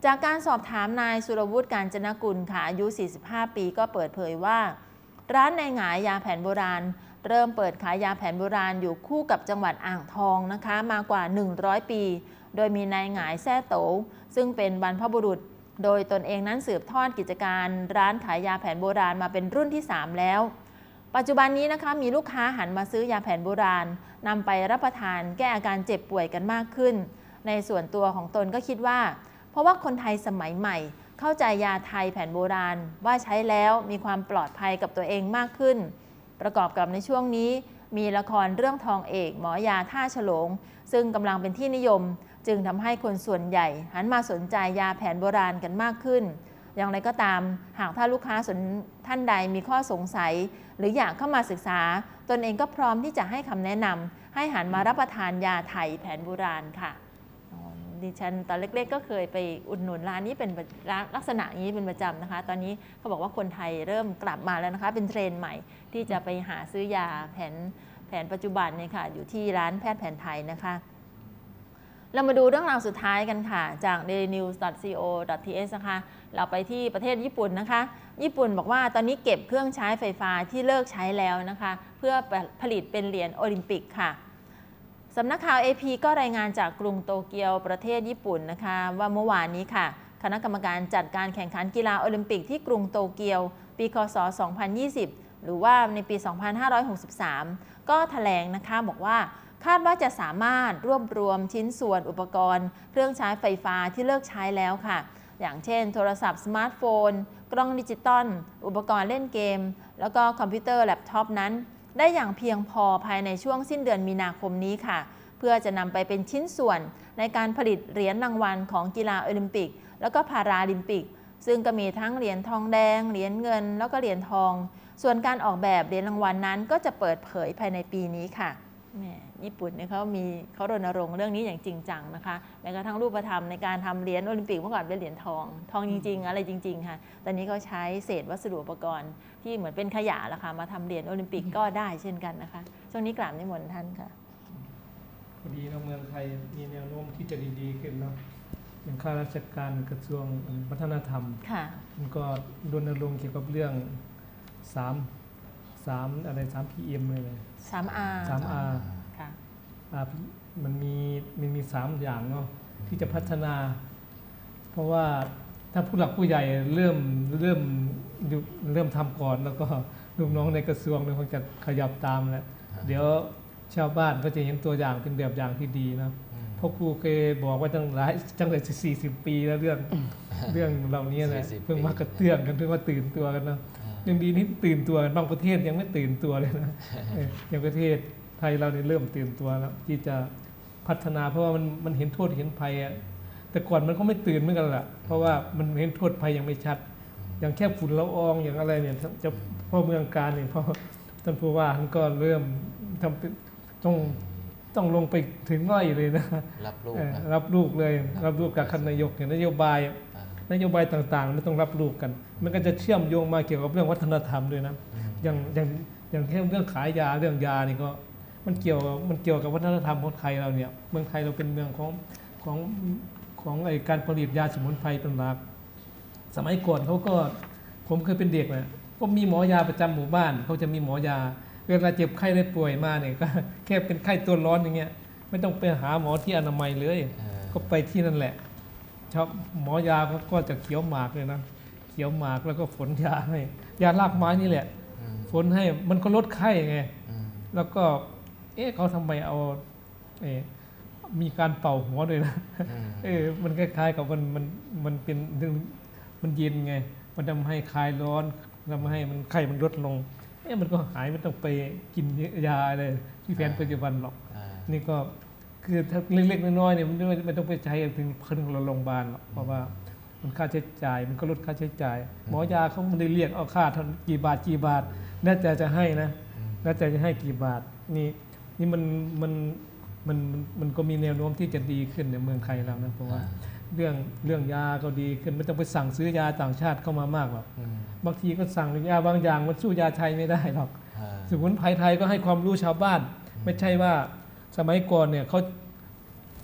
จากการสอบถามนายสุรวุฒิ กาญจนกุลค่ะอายุ สี่สิบห้า ปีก็เปิดเผยว่าร้านนายหงายยาแผนโบราณเริ่มเปิดขายยาแผนโบราณอยู่คู่กับจังหวัดอ่างทองนะคะมากว่าหนึ่งร้อยปีโดยมีนายหงายแซ่โตซึ่งเป็นบรรพบุรุษโดยตนเองนั้นสืบทอดกิจการร้านขายยาแผนโบราณมาเป็นรุ่นที่สามแล้วปัจจุบันนี้นะคะมีลูกค้าหันมาซื้อยาแผนโบราณนำไปรับประทานแก้อาการเจ็บป่วยกันมากขึ้นในส่วนตัวของตนก็คิดว่าเพราะว่าคนไทยสมัยใหม่เข้าใจยาไทยแผนโบราณว่าใช้แล้วมีความปลอดภัยกับตัวเองมากขึ้นประกอบกับในช่วงนี้มีละครเรื่องทองเอกหมอยาท่าฉลงซึ่งกำลังเป็นที่นิยมจึงทำให้คนส่วนใหญ่หันมาสนใจยาแผนโบราณกันมากขึ้นอย่างไรก็ตามหากถ้าลูกค้าสนท่านใดมีข้อสงสัยหรืออยากเข้ามาศึกษาตนเองก็พร้อมที่จะให้คำแนะนำให้หันมารับประทานยาไทยแผนโบราณค่ะดิฉันตอนเล็กๆก็เคยไปอุดหนุนร้านนี้เป็นร้านลักษณะนี้เป็นประจำนะคะตอนนี้เขาบอกว่าคนไทยเริ่มกลับมาแล้วนะคะเป็นเทรนด์ใหม่ที่จะไปหาซื้อยาแผนแผนปัจจุบันเนี่ยค่ะอยู่ที่ร้านแพทย์แผนไทยนะคะเรามาดูเรื่องราวสุดท้ายกันค่ะจาก เดลี่นิวส์ ดอท ซี โอ ดอท ที เอช นะคะเราไปที่ประเทศญี่ปุ่นนะคะญี่ปุ่นบอกว่าตอนนี้เก็บเครื่องใช้ไฟฟ้าที่เลิกใช้แล้วนะคะเพื่อผลิตเป็นเหรียญโอลิมปิกค่ะสำนักข่าว เอ พี ก็รายงานจากกรุงโตเกียวประเทศญี่ปุ่นนะคะว่าเมื่อวานนี้ค่ะคณะกรรมการจัดการแข่งขันกีฬาโอลิมปิกที่กรุงโตเกียวปีคศ สองพันยี่สิบ หรือว่าในปี สองพันห้าร้อยหกสิบสาม ก็แถลงนะคะบอกว่าคาดว่าจะสามารถรวบรวมชิ้นส่วนอุปกรณ์เครื่องใช้ไฟฟ้าที่เลิกใช้แล้วค่ะอย่างเช่นโทรศัพท์สมาร์ทโฟนกล้องดิจิตอลอุปกรณ์เล่นเกมแล้วก็คอมพิวเตอร์แล็ปท็อปนั้นได้อย่างเพียงพอภายในช่วงสิ้นเดือนมีนาคมนี้ค่ะเพื่อจะนำไปเป็นชิ้นส่วนในการผลิตเหรียญรางวัลของกีฬาโอลิมปิกแล้วก็พาราลิมปิกซึ่งก็มีทั้งเหรียญทองแดงเหรียญเงินแล้วก็เหรียญทองส่วนการออกแบบเหรียญรางวัลนั้นก็จะเปิดเผยภายในปีนี้ค่ะญี่ปุ่นเนี่ยเขามีเขารณรงค์เรื่องนี้อย่างจริงจังนะคะแม้กระทั่งรูปธรรมในการทำเหรียญโอลิมปิกเมื่อก่อนเป็นเหรียญทองทองจริงๆอะไรจริงๆค่ะตอนนี้เขาใช้เศษวัสดุอุปกรณ์ที่เหมือนเป็นขยะละค่ะมาทำเหรียญโอลิมปิกก็ได้เช่นกันนะคะช่วงนี้กราบนิมนต์ท่านค่ะพอดีในเมืองไทยมีแนวโน้มที่จะดีๆขึ้นเนาะอย่างข้าราชการกระทรวงวัฒนธรรมมันก็รณรงค์เกี่ยวกับเรื่องสามสามอะไรสาม พี เอ็ม เลยสาม อาร์สาม อาร์ค่ะมันมีมันมีสามอย่างเนาะที่จะพัฒนาเพราะว่าถ้าผู้หลักผู้ใหญ่เริ่มเริ่มเริ่มทำก่อนแล้วก็ลูกน้องในกระทรวงเนี่ยคงจะขยับตามแหละเดี๋ยวชาวบ้านก็จะเห็นตัวอย่างเป็นแบบอย่างที่ดีนะเพราะครูเคยบอกว่าตั้งหลายตั้งแต่สี่สิบปีแล้วเรื่องเรื่องเหล่านี้นะเพิ่งมากระเตื้องกันเพิ่งมาตื่นตัวกันนะยังดีนี่ตื่นตัวบางประเทศยังไม่ตื่นตัวเลยนะอย่างประเทศไทยเราเนี่ยเริ่มตื่นตัวแล้วที่จะพัฒนาเพราะว่ามันมันเห็นโทษเห็นภัยอ่ะแต่ก่อนมันก็ไม่ตื่นเหมือนกันแหละเพราะว่ามันเห็นโทษภัยยังไม่ชัดอย่างแค่ฝุ่นละอองอย่างอะไรเนี่ยจะพ่อเมืองการเนี่ยเพราะท่านผู้ว่าท่านก็เริ่มทำต้องต้องลงไปถึงไร่เลยนะรับลูกรับลูกเลยรับลูกกับคณะนายกอย่างนโยบายนโยบายต่างๆไม่ต้องรับลูกกันมันก็จะเชื่อมโยงมาเกี่ยวกับเรื่องวัฒนธรรมด้วยนะอย่างอย่างอย่างแค่เรื่องขายยาเรื่องยานี่ก็มันเกี่ยวมันเกี่ยวกับวัฒนธรรมของไทยเราเนี่ยเมืองไทยเราเป็นเมืองของของของไอ้การผลิตยาสมุนไพรเป็นหลักสมัยก่อนเขาก็ผมเคยเป็นเด็กเนี่ยก็มีหมอยาประจำหมู่บ้านเขาจะมีหมอยาเวลาเจ็บไข้ได้ป่วยมาเนี่ยก็แค่เป็นไข้ตัวร้อนอย่างเงี้ยไม่ต้องไปหาหมอที่อนามัยเลยก็ไปที่นั่นแหละชอบหมอยาเขาก็จะเขียวหมากเลยนะเขียวหมากแล้วก็ฝนยาให้ยารากไม้นี่แหละฝนให้มันก็ลดไข้ไงแล้วก็เอ๊ะเขาทำไมเอาเอมีการเป่าหัวด้วยนะเออมันคล้ายๆกับมันมันมันเป็นมันเย็นไงมันทำให้คลายร้อนทำให้มันไข้มันลดลงเอ๊ะมันก็หายไม่ต้องไปกินยาอะไรที่แผนปัจจุบันหรอกนี่ก็คือถ้าเล็กๆน้อยๆเนี่ยมันไม่ต้องไปใช้ถึงขึ้นโรงพยาบาลหรอกเพราะว่ามันค่าใช้จ่ายมันก็ลดค่าใช้จ่ายหมอยาเขาไม่ได้เรียกเอาค่าเท่ากี่บาทกี่บาทน่าจะจะให้นะน่าจะจะให้กี่บาทนี่นี่มันมันมันมันก็มีแนวโน้มที่จะดีขึ้นในเมืองไทยเรานะเพราะว่าเรื่องเรื่องยาก็ดีขึ้นไม่ต้องไปสั่งซื้อยาต่างชาติเข้ามามากหรอกบางทีก็สั่งยาบางอย่างมันสู้ยาไทยไม่ได้หรอกสมุนไพรไทยก็ให้ความรู้ชาวบ้านไม่ใช่ว่าสมัยก่อนเนี่ยเขา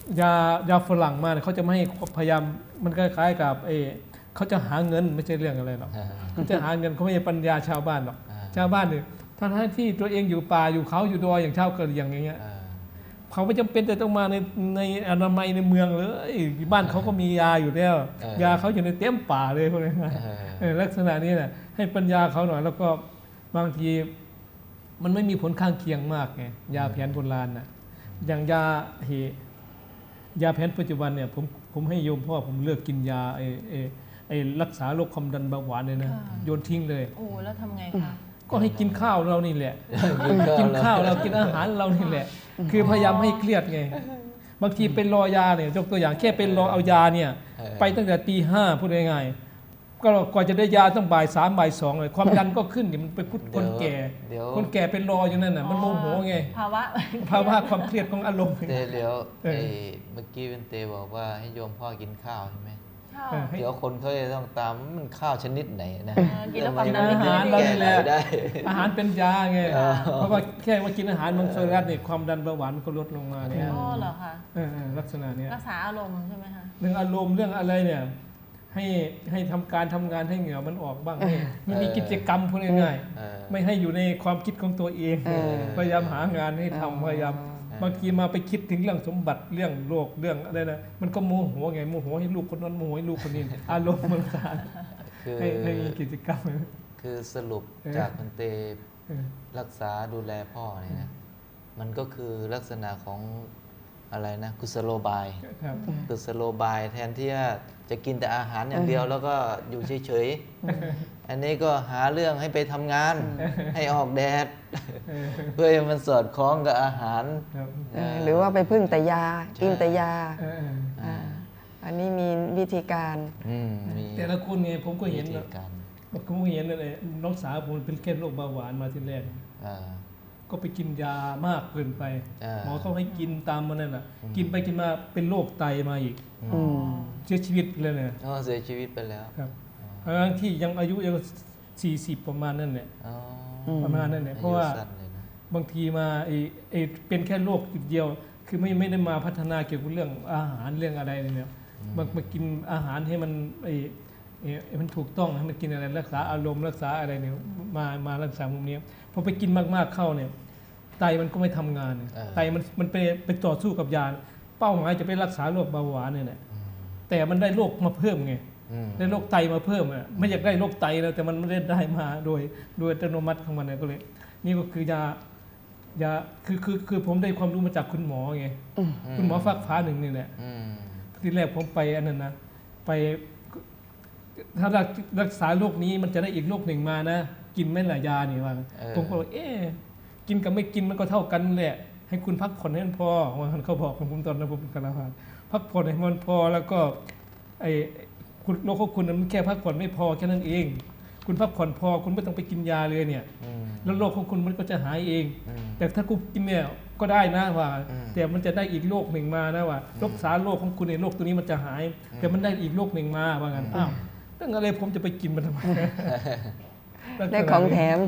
ยายาฝรั่งมาเนี่ยเขาจะไม่ให้พยายามมันคล้ายๆกับเอเขาจะหาเงินไม่ใช่เรื่องอะไรหรอกเขาจะหาเงินเขาไม่ใช่ปัญญาชาวบ้านหรอกชาวบ้านเนี่ยท่านที่ตัวเองอยู่ป่าอยู่เขาอยู่ดอยอย่างชาวกะเหรี่ยงอย่างเงี้ยเขาไม่จำเป็นแต่ต้องมาในในอนามัยในเมืองเลยบ้านเขาก็มียาอยู่แล้วยาเขาอยู่ในเต็มป่าเลยพวกนี้นะลักษณะนี้แหละให้ปัญญาเขาหน่อยแล้วก็บางทีมันไม่มีผลข้างเคียงมากไงยาแผนโบราณน่ะอย่างยาเฮยาแผนปัจจุบันเนี่ยผมผมให้โยมเพราะว่าผมเลือกกินยาไอ้ไอ้ไอ้รักษาโรคความดันเบาหวานเลยนะโยนทิ้งเลยโอ้แล้วทำไงคะก็ให้กินข้าวเรานี่แหละกินข้าวเรากินอาหารเรานี่แหละคือพยายามให้เครียดไงบางทีเป็นรอยาเนี่ยยกตัวอย่างแค่เป็นรอเอายาเนี่ยไปตั้งแต่ตีห้าพูดง่ายๆก็กว่าจะได้ยาต้องบ่ายสามบ่ายสองเลยความดันก็ขึ้นเนี่ยมันเป็นคนแก่คนแก่เป็นรออย่างนั้นน่ะมันโมโหไงภาวะภาวะความเครียดของอารมณ์เดี๋ยวเมื่อกี้เป็นเตบอกว่าให้โยมพ่อกินข้าวใช่ไหมเดี๋ยวคนเขาจะต้องตามมันข้าวชนิดไหนนะกินแล้วความดันอาหารเราแหละอาหารเป็นยาไงเพราะว่าแค่ว่ากินอาหารมังสวิรัติเนี่ยความดันเบาหวานก็ลดลงมาเนี่ยอ๋อเหรอคะลักษณะนี้รักษาอารมณ์ใช่ไหมคะเรื่องอารมณ์เรื่องอะไรเนี่ยให้ให้ทำการทำงานให้เหงื่อมันออกบ้างไม่มีกิจกรรมพูดง่ายๆไม่ให้อยู่ในความคิดของตัวเองพยายามหางานให้ทำพยายามบางทีมาไปคิดถึงเรื่องสมบัติเรื่องโลกเรื่องอะไรนะมันก็โมโหไงโมโหให้ลูกคนนั้นโมโหให้ลูกคนนี้อารมณ์มันต่างให้ให้มีกิจกรรมคือสรุปจากพันเตรักษาดูแลพ่อเนี่ยนะมันก็คือลักษณะของอะไรนะกุศโลบายกุศโลบายแทนที่จะกินแต่อาหารอย่างเดียวแล้วก็อยู่เฉยๆอันนี้ก็หาเรื่องให้ไปทำงานให้ออกแดดเพื่อให้มันสอดคล้องกับอาหารหรือว่าไปพึ่งแต่ยากินแต่ยาอันนี้มีวิธีการแต่ละคนไงผมก็เห็นผมก็เห็นเลยน้องสาวผมเป็นแค่โรคเบาหวานมาทีแรกก็ไปกินยามากเกินไปหมอเขาให้กินตามมันนั่นแหละกินไปกินมาเป็นโรคไตมาอีกเสียชีวิตเลยเนี่ยอ๋อเสียชีวิตไปแล้วครับทั้งที่ยังอายุยังสี่สิบประมาณนั่นแหละประมาณนั่นแหละเพราะว่าบางทีมาไอ้ไอ้เป็นแค่โรคจุดเดียวคือไม่ไม่ได้มาพัฒนาเกี่ยวกับเรื่องอาหารเรื่องอะไรเนี่ยมามากินอาหารให้มันไอ้ไอ้มันถูกต้องให้มันกินอะไรรักษาอารมณ์รักษาอะไรเนี่ยมามารักษามุมนี้พอไปกินมากๆเข้าเนี่ยไตมันก็ไม่ทำงานไตมันมันไปไปต่อสู้กับยาเป้าหมายจะไปรักษาโรคเบาหวานเนี่ยแหละแต่มันได้โรคมาเพิ่มไงได้โรคไตมาเพิ่มอ่ะไม่อยากได้โรคไตแล้วแต่มันไม่ได้ได้มาโดยโดยอัตโนมัติของมันเลยก็เลยนี่ก็คือยายาคือคือคือผมได้ความรู้มาจากคุณหมอไงคุณหมอฟักฟ้าหนึ่งนี่แหละทีแรกผมไปอันนั้นนะไปถ้ารักษาโรคนี้มันจะได้อีกโรคหนึ่งมานะกินไม่หลายยานี่ว่าผมก็บอกเอ๊ะกินกับไม่กินมันก็เท่ากันแหละให้คุณพักผ่อนให้มันพอว่าเขาบอกของผมตอนนั้นผมเป็นคารวาสพักผ่อนให้มันพอแล้วก็ไอ้คุณโรคของคุณมันแค่พักผ่อนไม่พอแค่นั้นเองคุณพักผ่อนพอคุณไม่ต้องไปกินยาเลยเนี่ยแล้วโรคของคุณมันก็จะหายเองแต่ถ้าคุณกินเนี่ยก็ได้นะว่าแต่มันจะได้อีกโรคหนึ่งมานะว่ารักษาโรคของคุณในโรคตัวนี้มันจะหายแต่มันได้อีกโรคหนึ่งมาว่างั้นอ้าวเรื่องอะไรผมจะไปกินมันทำไมได้ของแถม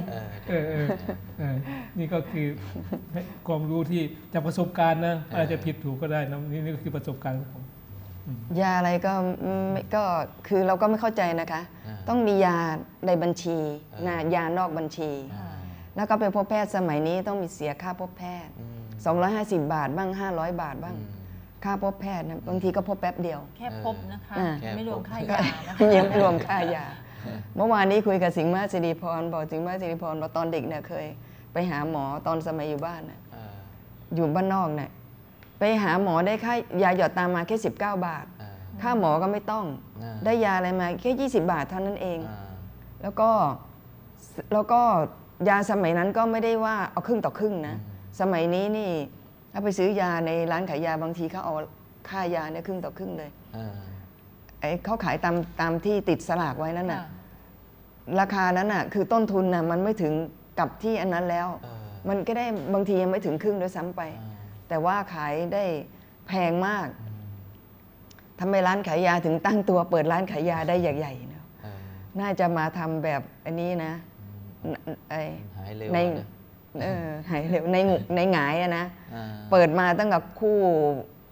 นี่ก็คือความรู้ที่จากประสบการณ์นะอาจจะผิดถูกก็ได้นะนี่นี่ก็คือประสบการณ์ของผมยาอะไรก็ก็คือเราก็ไม่เข้าใจนะคะต้องมียาในบัญชีนะยานอกบัญชีแล้วก็ไปพบแพทย์สมัยนี้ต้องมีเสียค่าพบแพทย์สองร้อยห้าสิบบาทบ้างห้าร้อยบาทบ้างค่าพบแพทย์นะบางทีก็พบแป๊บเดียวแค่พบนะคะไม่รวมค่ายานะคะยังไม่รวมค่ายาเมื่อวานนี้คุยกับสิงห์มาสิริพรบอกสิงห์มาสิริพรบอกตอนเด็กเนี่ยเคยไปหาหมอตอนสมัยอยู่บ้านน่ะอยู่บ้านนอกเนี่ยไปหาหมอได้ค่ายาหยอดตามมาแค่สิบเก้าบาทค่าหมอก็ไม่ต้องได้ยาอะไรมาแค่ยี่สิบบาทเท่านั้นเองแล้วก็แล้วก็ยาสมัยนั้นก็ไม่ได้ว่าเอาครึ่งต่อครึ่งนะสมัยนี้นี่ถ้าไปซื้อยาในร้านขายยาบางทีเขาเอาค่ายาเนี่ยครึ่งต่อครึ่งเลยไอ้เขาขายตามตามที่ติดสลากไว้นั่นน่ะราคานั้นน่ะคือต้นทุนน่ะมันไม่ถึงกับที่อันนั้นแล้วมันก็ได้บางทียังไม่ถึงครึ่งด้วยซ้ำไปแต่ว่าขายได้แพงมากทำไมร้านขายยาถึงตั้งตัวเปิดร้านขายยาได้ใหญ่ๆเนาะน่าจะมาทำแบบอันนี้นะในหายเร็วในในหงายอะนะเปิดมาตั้งแต่คู่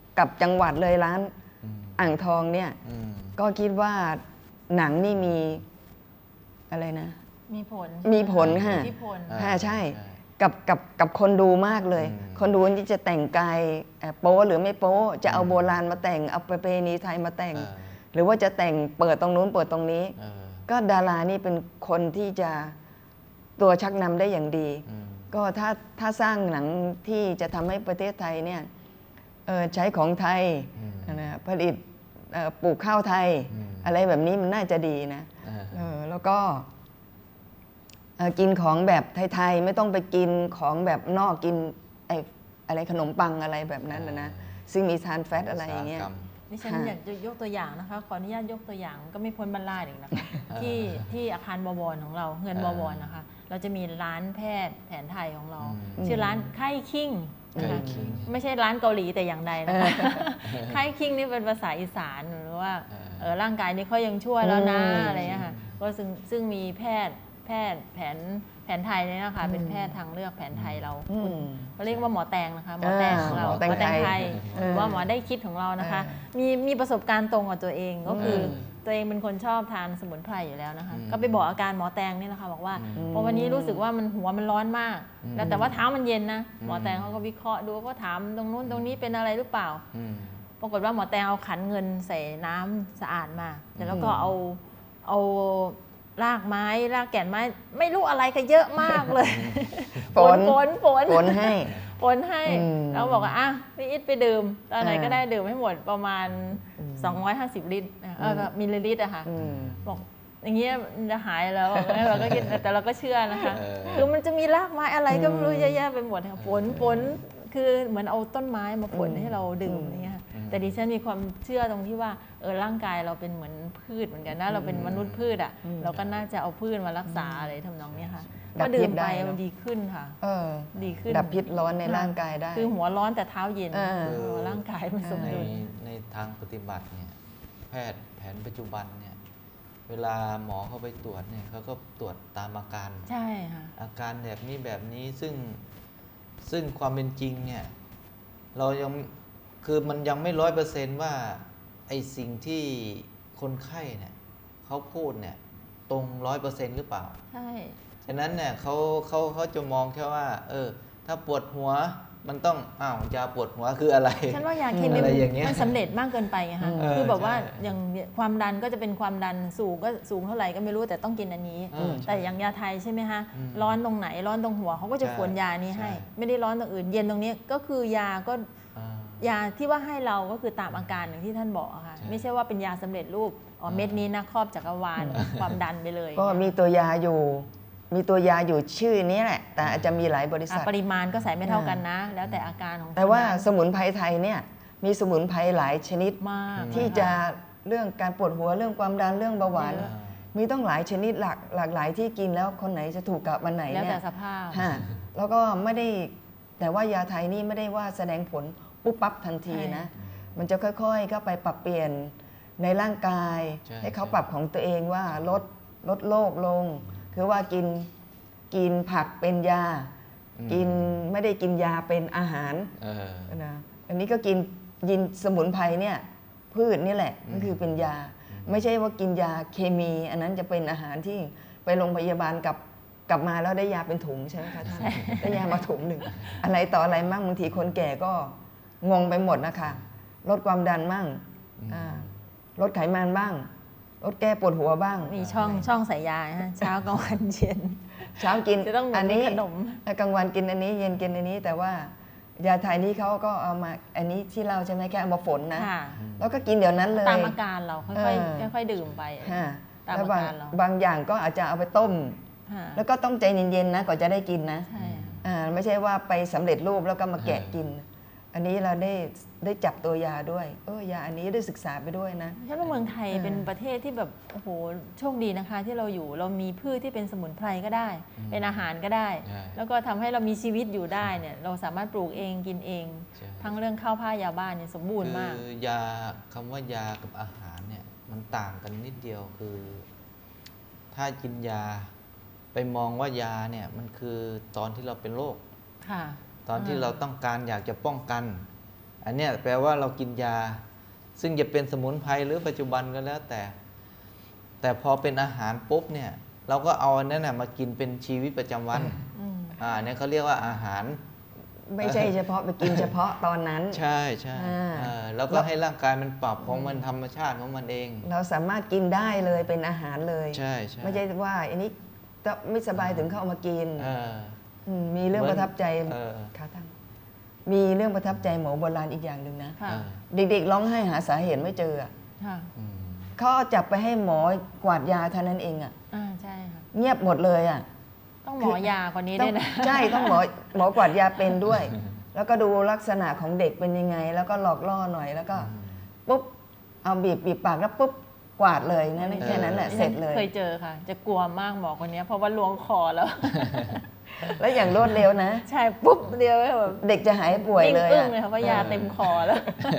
กับจังหวัดเลยร้านอ่างทองเนี่ยก็คิดว่าหนังนี่มีอะไรนะมีผลมีผลค่ะค่ะใช่กับกับกับคนดูมากเลย คนดูนี่จะแต่งกายโป๊หรือไม่โป๊จะเอาโบราณมาแต่งเอาประเพณีไทยมาแต่งหรือว่าจะแต่งเปิดตรงนู้นเปิดตรงนี้ก็ดารานี่เป็นคนที่จะตัวชักนำได้อย่างดีก็ถ้าถ้าสร้างหนังที่จะทำให้ประเทศไทยเนี่ยใช้ของไทยนะผลิตปลูกข้าวไทยอะไรแบบนี้มันน่าจะดีนะแล้วก็กินของแบบไทยๆไม่ต้องไปกินของแบบนอกกินไอ้อะไรขนมปังอะไรแบบนั้นนะซึ่งมีทานแฟตอะไรอย่างเงี้ยดิฉันอยากจะยกตัวอย่างนะคะขออนุญาตยกตัวอย่างก็ไม่พ้นบรรลาดอีกนะคะที่ที่อาคารบวรของเราเงินบวรนะคะเราจะมีร้านแพทย์แผนไทยของเราชื่อร้านไข้คิงนะคะไม่ใช่ร้านเกาหลีแต่อย่างใดนะคะไข้คิงนี่เป็นภาษาอีสานหรือว่าร่างกายนี้เขายังชั่วแล้วนะอะไรเงี้ยค่ะก็ซึ่งซึ่งมีแพทย์แพทย์แผนแผนไทยเนี่ยนะคะเป็นแพทย์ทางเลือกแผนไทยเราเขาเรียกว่าหมอแตงนะคะหมอแตงของเราหมอแตงไทยหรือว่าหมอได้คิดของเรานะคะมีมีประสบการณ์ตรงกับตัวเองก็คือตัวเองเป็นคนชอบทานสมุนไพรอยู่แล้วนะคะก็ไปบอกอาการหมอแตงนี่แหละค่ะบอกว่าพอวันนี้รู้สึกว่ามันหัวมันร้อนมากแล้วแต่ว่าเท้ามันเย็นนะหมอแตงเขาก็วิเคราะห์ดูก็ถามตรงนู้นตรงนี้เป็นอะไรหรือเปล่าปรากฏว่าหมอแตงเอาขันเงินใส่น้ำสะอาดมาแล้วก็เอาเอารากไม้รากแก่นไม้ไม่รู้อะไรก็เยอะมากเลยฝนฝนฝนฝนให้ฝนให้แล้วบอกว่าอ่ะพี่อิทไปดื่มตอนไหนก็ได้ดื่มให้หมดประมาณสองร้อยห้าสิบลิตรเออมิลลิลิตรอะค่ะบอกอย่างเงี้ยจะหายแล้วเราก็คิดแต่เราก็เชื่อนะคะคือมันจะมีรากไม้อะไรก็ไม่รู้เยอะแยะไปหมดฝนฝนคือเหมือนเอาต้นไม้มาฝนให้เราดื่มอย่างเงี้ยแต่ดิฉันมีความเชื่อตรงที่ว่าเออร่างกายเราเป็นเหมือนพืชเหมือนกันนะเราเป็นมนุษย์พืชอ่ะเราก็น่าจะเอาพืชมารักษาอะไรทำนองนี้ค่ะก็ดื่มไปมันดีขึ้นค่ะดีขึ้นดับพิษร้อนในร่างกายได้คือหัวร้อนแต่เท้าเย็นร่างกายมันสมดุลในทางปฏิบัติเนี่ยแพทย์แผนปัจจุบันเนี่ยเวลาหมอเข้าไปตรวจเนี่ยเขาก็ตรวจตามอาการใช่ค่ะอาการแบบนี้แบบนี้ซึ่งซึ่งความเป็นจริงเนี่ยเรายังคือมันยังไม่ร้อยเปอร์เซนต์ว่าไอ้สิ่งที่คนไข้เนี่ยเขาพูดเนี่ยตรงร้อยเปอร์เซนต์หรือเปล่าใช่ฉะนั้นเนี่ยเขาเขาเขาจะมองแค่ว่าเออถ้าปวดหัวมันต้องอ้าวยาปวดหัวคืออะไรฉันว่ายาเคมีมันสำเร็จมากเกินไปไงคะคือแบบว่าอย่างความดันก็จะเป็นความดันสูงก็สูงเท่าไหร่ก็ไม่รู้แต่ต้องกินอันนี้แต่อย่างยาไทยใช่ไหมคะร้อนตรงไหนร้อนตรงหัวเขาก็จะขวนยานี้ให้ไม่ได้ร้อนตรงอื่นเย็นตรงนี้ก็คือยาก็ยาที่ว่าให้เราก็คือตามอาการอย่างที่ท่านบอกค่ะไม่ใช่ว่าเป็นยาสำเร็จรูปอ๋อเม็ดนี้นะครอบจักรวาลความดันไปเลยก็มีตัวยาอยู่มีตัวยาอยู่ชื่อนี้แหละแต่อาจจะมีหลายบริษัทปริมาณก็ใส่ไม่เท่ากันนะแล้วแต่อาการของแต่ว่าสมุนไพรไทยเนี่ยมีสมุนไพรหลายชนิดมากที่จะเรื่องการปวดหัวเรื่องความดันเรื่องเบาหวานมีต้องหลายชนิดหลากหลากหลายที่กินแล้วคนไหนจะถูกกับวันไหนเนี่ยแล้วแต่สภาพแล้วก็ไม่ได้แต่ว่ายาไทยนี่ไม่ได้ว่าแสดงผลปุ๊บปั๊บทันทีนะมันจะค่อยๆเข้าไปปรับเปลี่ยนในร่างกายให้เขาปรับของตัวเองว่าลดลดโรคลงคือว่ากินกินผักเป็นยากินไม่ได้กินยาเป็นอาหารนะอันนี้ก็กินยินสมุนไพรเนี่ยพืชนี่แหละก็คือเป็นยาไม่ใช่ว่ากินยาเคมีอันนั้นจะเป็นอาหารที่ไปโรงพยาบาลกับกลับมาแล้วได้ยาเป็นถุงใช่ไหมคะท่านได้ยามาถุงหนึ่งอะไรต่ออะไรมั่งบางทีคนแก่ก็งงไปหมดนะคะลดความดันมั่งลดไขมันบ้างลดแก้ปวดหัวบ้างมีช่องช่องใส่ยาเช้ากลางวันเย็นเช้ากินอันนี้ขนมกลางวันกินอันนี้เย็นกินอันนี้แต่ว่ายาไทยนี่เขาก็เอามาอันนี้ที่เราใช่ไหมแค่เอามาฝนนะแล้วก็กินเดี๋ยวนั้นเลยตามอาการเราค่อยๆค่อยๆดื่มไปตามอาการเราบางอย่างก็อาจจะเอาไปต้มแล้วก็ต้องใจเย็นๆนะก่อนจะได้กินนะไม่ใช่ว่าไปสำเร็จรูปแล้วก็มาแกะกินอันนี้เราได้ได้จับตัวยาด้วยเออยาอันนี้ได้ศึกษาไปด้วยนะฉันว่าเมืองไทยเป็นประเทศที่แบบโอ้โหโชคดีนะคะที่เราอยู่เรามีพืชที่เป็นสมุนไพรก็ได้เป็นอาหารก็ได้แล้วก็ทำให้เรามีชีวิตอยู่ได้เนี่ยเราสามารถปลูกเองกินเองทั้งเรื่องข้าวผ้ายาบ้านเนี่ยสมบูรณ์มากคือยาคำว่ายากับอาหารเนี่ยมันต่างกันนิดเดียวคือถ้ากินยาไปมองว่ายาเนี่ยมันคือตอนที่เราเป็นโรคตอนที่เราต้องการอยากจะป้องกันอันเนี้ยแปลว่าเรากินยาซึ่งจะเป็นสมุนไพรหรือปัจจุบันก็แล้วแต่แต่พอเป็นอาหารปุ๊บเนี่ยเราก็เอาอันนั้นนะมากินเป็นชีวิตประจำวันอ่าเนี่ยเขาเรียกว่าอาหารไม่ใช่เฉพาะไปกินเฉพาะตอนนั้นใช่ใช่แล้วก็ให้ร่างกายมันปรับของมันธรรมชาติของมันเองเราสามารถกินได้เลยเป็นอาหารเลยใช่ใช่ไม่ใช่ว่าอันนี้ไม่สบายถึงเข้ามากินมีเรื่องประทับใจค่ะท่านมีเรื่องประทับใจหมอโบราณอีกอย่างหนึ่งนะเด็กๆร้องไห้หาสาเหตุไม่เจอเขาจับไปให้หมอกวาดยาเท่านั้นเองอ่ะใช่ค่ะเงียบหมดเลยอ่ะต้องหมอยาคนนี้ด้วยนะใช่ต้องหมอหมอกวาดยาเป็นด้วย แล้วก็ดูลักษณะของเด็กเป็นยังไงแล้วก็หลอกล่อหน่อยแล้วก็ปุ๊บเอาบีบบีบปากแล้วปุ๊บกวาดเลยนั่นแค่นั้นแหละเสร็จเลยเคยเจอค่ะจะกลัวมากหมอคนนี้เพราะว่าล้วงคอแล้วแล้วอย่างรวดเร็วนะใช่ปุ๊บเดียวเด็กจะหายป่วยเลยอึ้งเลยค่ะว่ายาเต็มคอแล้ว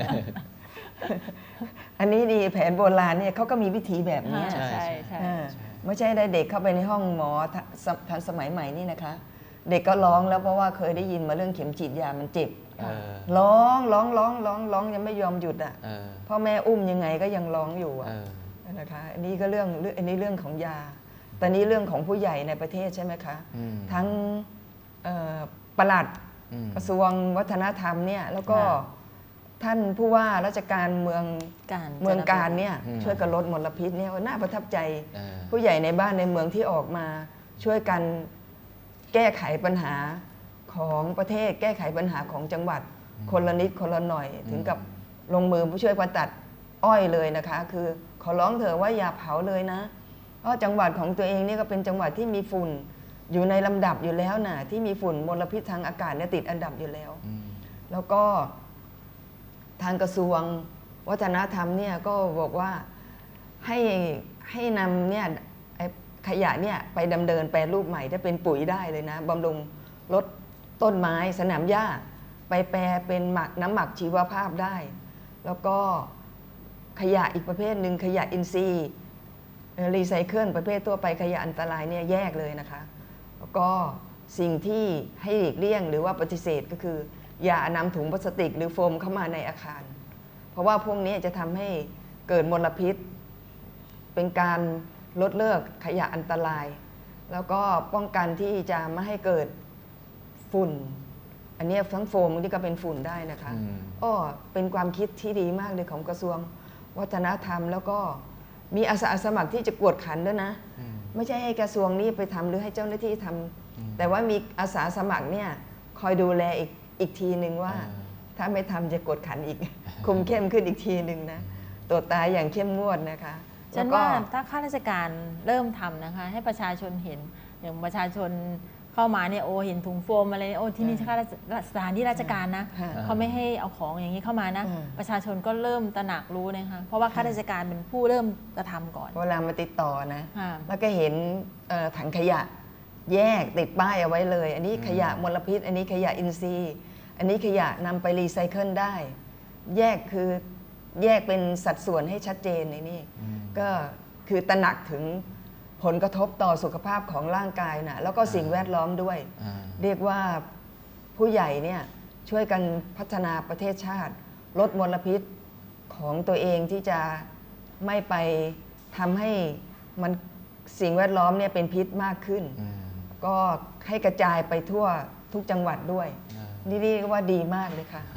อันนี้ดีแผนโบราณเนี่ยเขาก็มีวิธีแบบนี้ใช่ใช่ไม่ใช่ได้เด็กเข้าไปในห้องหมอทันสมัยใหม่นี่นะคะเด็กก็ร้องแล้วเพราะว่าเคยได้ยินมาเรื่องเข็มฉีดยามันเจ็บร้องร้องร้องร้องร้องยังไม่ยอมหยุดอ่ะพ่อแม่อุ้มยังไงก็ยังร้องอยู่อ่ะนะคะอันนี้ก็เรื่องอันนี้เรื่องของยาแต่นี้เรื่องของผู้ใหญ่ในประเทศใช่ไหมคะทั้งปลัดกระทรวงวัฒนธรรมเนี่ยแล้วก็ท่านผู้ว่าราชการเมืองเมืองการเนี่ยช่วยกันลดมลพิษเนี่ยน่าประทับใจผู้ใหญ่ในบ้านในเมืองที่ออกมาช่วยกันแก้ไขปัญหาของประเทศแก้ไขปัญหาของจังหวัดคนละนิดคนละหน่อยถึงกับลงมือผู้ช่วยกันตัดอ้อยเลยนะคะคือขอร้องเถอะว่าอย่าเผาเลยนะเพราะจังหวัดของตัวเองนี่ก็เป็นจังหวัดที่มีฝุ่นอยู่ในลำดับอยู่แล้วนะที่มีฝุ่นมลพิษทางอากาศเนี่ยติดอันดับอยู่แล้วแล้วก็ทางกระทรวงวัฒนธรรมเนี่ยก็บอกว่าให้ให้นำเนี่ยขยะเนี่ยไปดำเนินแปรรูปใหม่ถ้าเป็นปุ๋ยได้เลยนะบำรุงลดต้นไม้สนามหญ้าไปแปรเป็นหมักน้ำหมักชีวภาพได้แล้วก็ขยะอีกประเภทหนึ่งขยะอินทรีย์รีไซเคิลประเภททั่วไปขยะอันตรายเนี่ยแยกเลยนะคะแล้วก็สิ่งที่ให้หลีกเลี่ยงหรือว่าปฏิเสธก็คืออย่านำถุงพลาสติกหรือโฟมเข้ามาในอาคารเพราะว่าพวกนี้จะทำให้เกิดมลพิษเป็นการลดเลิกขยะอันตรายแล้วก็ป้องกันที่จะไม่ให้เกิดฝุ่นอันนี้ทั้งโฟมที่ก็เป็นฝุ่นได้นะคะอ้อเป็นความคิดที่ดีมากเลยของกระทรวงวัฒนธรรมแล้วก็มีอาสาสมัครที่จะกวดขันด้วยนะไม่ใช่ให้กระทรวงนี้ไปทำหรือให้เจ้าหน้าที่ทำแต่ว่ามีอาสาสมัครเนี่ยคอยดูแลอีกอีกทีหนึ่งว่าถ้าไม่ทำจะกดขันอีกคุมเข้มขึ้นอีกทีหนึ่งนะตรวจตาอย่างเข้มงวดนะคะฉันว่าถ้าข้าราชการเริ่มทำนะคะให้ประชาชนเห็นอย่างประชาชนเข้ามาเนี่ยโอเห็นถุงโฟมอะไรโอที่นี่ข้าราชสถานที่ราชการนะเขาไม่ให้เอาของอย่างนี้เข้ามานะประชาชนก็เริ่มตระหนักรู้นะคะเพราะว่าข้าราชการเป็นผู้เริ่มกระทำก่อนเวลามาติดต่อนะแล้วก็เห็นถังขยะแยกติดป้ายเอาไว้เลยอันนี้ขยะมลพิษอันนี้ขยะอินทรีย์อันนี้ขยะนำไปรีไซเคิลได้แยกคือแยกเป็นสัดส่วนให้ชัดเจนในนี่ก็คือตระหนักถึงผลกระทบต่อสุขภาพของร่างกายนะแล้วก็สิ่งแวดล้อมด้วยเรียกว่าผู้ใหญ่เนี่ยช่วยกันพัฒนาประเทศชาติลดมลพิษของตัวเองที่จะไม่ไปทำให้มันสิ่งแวดล้อมเนี่ยเป็นพิษมากขึ้นก็ให้กระจายไปทั่วทุกจังหวัดด้วยนี่เรียกว่าดีมากเลยค่ะ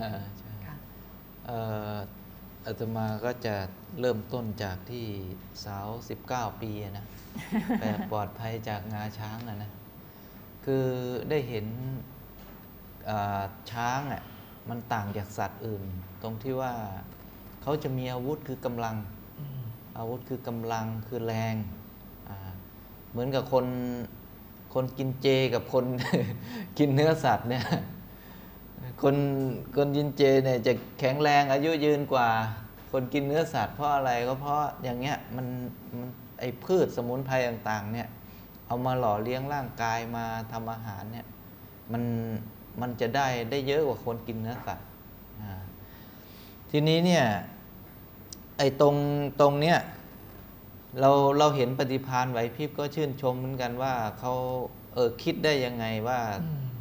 อาตมาก็จะเริ่มต้นจากที่สาวสิบเก้าปีนะแต่ปลอดภัยจากงาช้างนะคือได้เห็นช้างอ่ะมันต่างจากสัตว์อื่นตรงที่ว่าเขาจะมีอาวุธคือกำลังอาวุธคือกำลังคือแรงเหมือนกับคนคนกินเจกับคนกินเนื้อสัตว์เนี่ยคนคนกินเจเนี่ยจะแข็งแรงอายุยืนกว่าคนกินเนื้อสัตว์เพราะอะไรก็เพราะอย่างเงี้ยมันมันไอ้พืชสมุนไพรต่างๆเนี่ยเอามาหล่อเลี้ยงร่างกายมาทำอาหารเนี่ยมันมันจะได้ได้เยอะกว่าคนกินเนื้อสัตว์ทีนี้เนี่ยไอ้ตรงตรงเนี้ยเราเราเห็นปฏิภาณไหวพริบก็ชื่นชมเหมือนกันว่าเขาเออคิดได้ยังไงว่า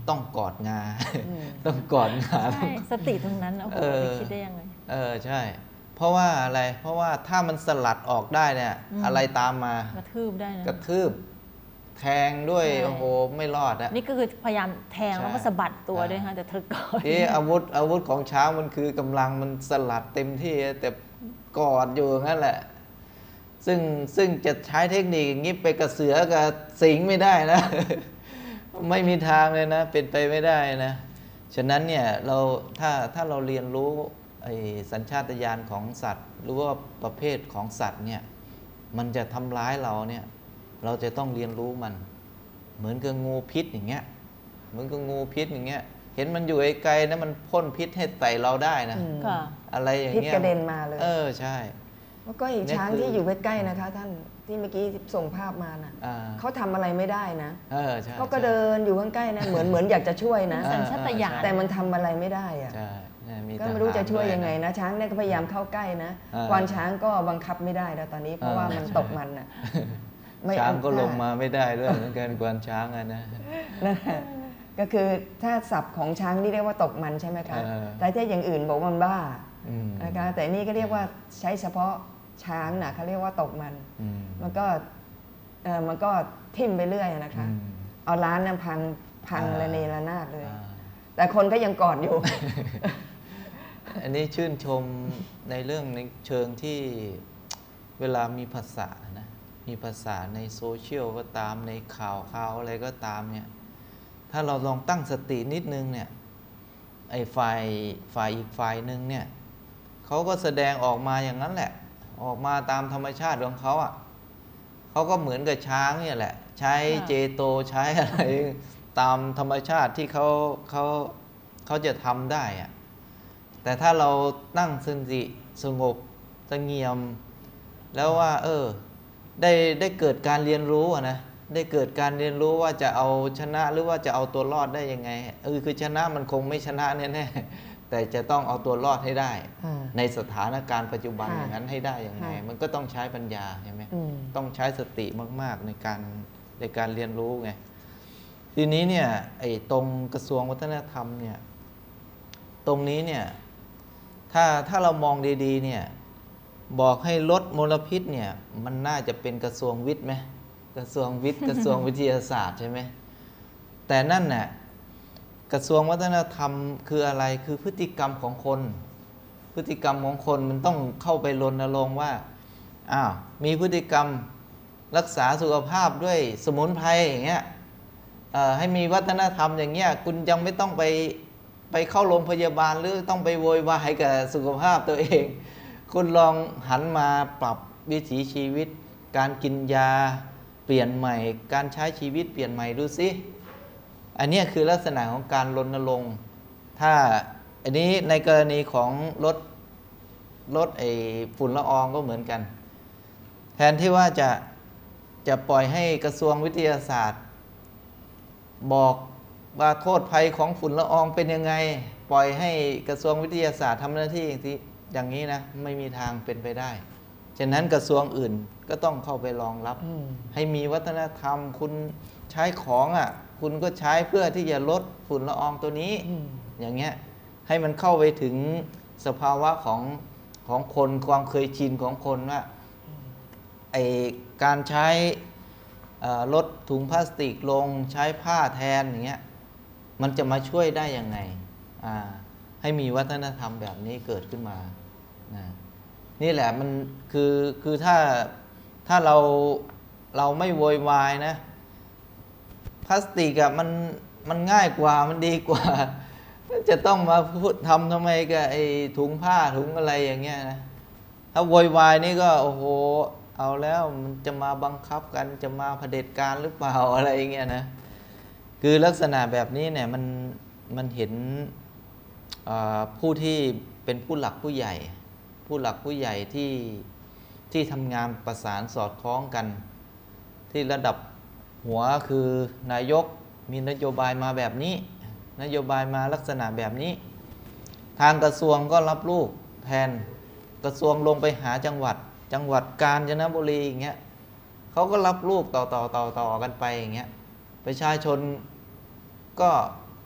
ต้องกอดงาต้องกอดงาใช่สติตรงนั้นโอ้โหไปคิดได้ยังไงเออใช่เพราะว่าอะไรเพราะว่าถ้ามันสลัดออกได้เนี่ยอะไรตามมากระทืบได้นะกระทืบแทงด้วยโอ้โหไม่รอดอะนี่ก็คือพยายามแทงแล้วก็สะบัดตัวด้วยค่ะแต่เธอกอดนี่อาวุธอาวุธของช้างมันคือกำลังมันสลัดเต็มที่แต่กอดอยู่งั้นแหละซึ่งซึ่งจะใช้เทคนิคอย่างนี้ไปกับเสือกับสิงไม่ได้นะ ไม่มีทางเลยนะเป็นไปไม่ได้นะฉะนั้นเนี่ยเราถ้าถ้าเราเรียนรู้ไอ้สัญชาตญาณของสัตว์หรือว่าประเภทของสัตว์เนี่ยมันจะทำร้ายเราเนี่ยเราจะต้องเรียนรู้มันเหมือนกับงูพิษอย่างเงี้ยเหมือนกับงูพิษอย่างเงี้ยเห็นมันอยู่ไกลๆนะมันพ่นพิษให้ใส่เราได้นะอะไรอย่างเงี้ยพิษกระเด็นมาเลยเออใช่แล้วก็อีกช้างที่อยู่ใกล้ๆนะคะท่านที่เมื่อกี้ส่งภาพมาน่ะเขาทำอะไรไม่ได้นะเขาก็เดินอยู่ข้างใกล้นะเหมือนเหมือนอยากจะช่วยนะสัญชาตญาณแต่มันทำอะไรไม่ได้อะก็ไม่รู้จะช่วยยังไงนะช้างเนี่ยก็พยายามเข้าใกล้นะควานช้างก็บังคับไม่ได้แล้วตอนนี้เพราะว่ามันตกมันน่ะช้างก็ลงมาไม่ได้ด้วยเหมือนกันควานช้างอะนะก็คือถ้าศัพท์ของช้างนี่เรียกว่าตกมันใช่ไหมคะแต่ถ้าอย่างอื่นบอกมันบ้านะคะแต่นี่ก็เรียกว่าใช้เฉพาะช้างน่ะเขาเรียกว่าตกมันมันก็มันก็ทิ่มไปเรื่อยนะคะเอาร้านนั้นพังพังระเนระนาดเลยแต่คนก็ยังกอดอยู่อันนี้ชื่นชมในเรื่องในเชิงที่เวลามีภาษานะมีภาษาในโซเชียลก็ตามในข่าวข่าวอะไรก็ตามเนี่ยถ้าเราลองตั้งสตินิดนึงเนี่ยไอ้ฝ่ายฝ่ายอีกฝ่ายหนึ่งเนี่ยเขาก็แสดงออกมาอย่างนั้นแหละออกมาตามธรรมชาติของเขาอ่ะเขาก็เหมือนกับช้างเนี่ยแหละใช้เจโตใช้อะไรตามธรรมชาติที่เขาเขาเขาจะทำได้อ่ะแต่ถ้าเราตั้งสติสงบสงเงียมแล้วว่าเออได้ได้เกิดการเรียนรู้อ่ะนะได้เกิดการเรียนรู้ว่าจะเอาชนะหรือว่าจะเอาตัวรอดได้ยังไงเออคือชนะมันคงไม่ชนะแน่ๆแต่จะต้องเอาตัวรอดให้ได้ในสถานการณ์ปัจจุบันอย่างนั้นให้ได้ยังไงมันก็ต้องใช้ปัญญาใช่ไหมต้องใช้สติมากๆในการในการเรียนรู้ไงทีนี้เนี่ยไอ้ตรงกระทรวงวัฒนธรรมเนี่ยตรงนี้เนี่ยถ้าถ้าเรามองดีๆเนี่ยบอกให้ลดมลพิษเนี่ยมันน่าจะเป็นกระทรวงวิทย์ไหมกระทรวงวิทย์กระทรวงวิทยาศาสตร์ใช่ไหมแต่นั่นน่ะกระทรวงวัฒนธรรมคืออะไรคือพฤติกรรมของคนพฤติกรรมของคนมันต้องเข้าไปรณรงค์ว่าอ้าวมีพฤติกรรมรักษาสุขภาพด้วยสมุนไพรอย่างเงี้ยให้มีวัฒนธรรมอย่างเงี้ยคุณยังไม่ต้องไปไปเข้าโรงพยาบาลหรือต้องไปโวยวายกับสุขภาพตัวเองคุณลองหันมาปรับวิถีชีวิตการกินยาเปลี่ยนใหม่การใช้ชีวิตเปลี่ยนใหม่ดูสิอันนี้คือลักษณะของการรณรงค์ถ้าอันนี้ในกรณีของรถรถไอ้ฝุ่นละอองก็เหมือนกันแทนที่ว่าจะจะปล่อยให้กระทรวงวิทยาศาสตร์บอกว่าโทษภัยของฝุ่นละอองเป็นยังไงปล่อยให้กระทรวงวิทยาศาสตร์ทำหน้าที่อย่างนี้นะไม่มีทางเป็นไปได้ฉะนั้นกระทรวงอื่นก็ต้องเข้าไปรองรับให้มีวัฒนธรรมคุณใช้ของอ่ะคุณก็ใช้เพื่อที่จะลดฝุ่นละอองตัวนี้อย่างเงี้ยให้มันเข้าไปถึงสภาวะของของคนความเคยชินของคนว่าไอการใช้ลดถุงพลาสติกลงใช้ผ้าแทนอย่างเงี้ยมันจะมาช่วยได้ยังไงให้มีวัฒนธรรมแบบนี้เกิดขึ้นมานะนี่แหละมันคือคือถ้าถ้าเราเราไม่โวยวายนะพลาสติกอะมันมันง่ายกว่ามันดีกว่าจะต้องมาพูดทำทำไมกับไอ้ถุงผ้าถุงอะไรอย่างเงี้ยนะถ้าโวยวายนี่ก็โอ้โหเอาแล้วมันจะมาบังคับกันจะมาเผด็จการหรือเปล่าอะไรอย่างเงี้ยนะคือลักษณะแบบนี้เนี่ยมันมันเห็นผู้ที่เป็นผู้หลักผู้ใหญ่ผู้หลักผู้ใหญ่ที่ที่ทำงานประสานสอดคล้องกันที่ระดับหัวคือนายกมีนโยบายมาแบบนี้นโยบายมาลักษณะแบบนี้ทางกระทรวงก็รับลูกแทนกระทรวงลงไปหาจังหวัดจังหวัดกาญจนบุรีอย่างเงี้ยเขาก็รับลูกต่อต่อต่อต่อกันไปอย่างเงี้ยประชาชนก็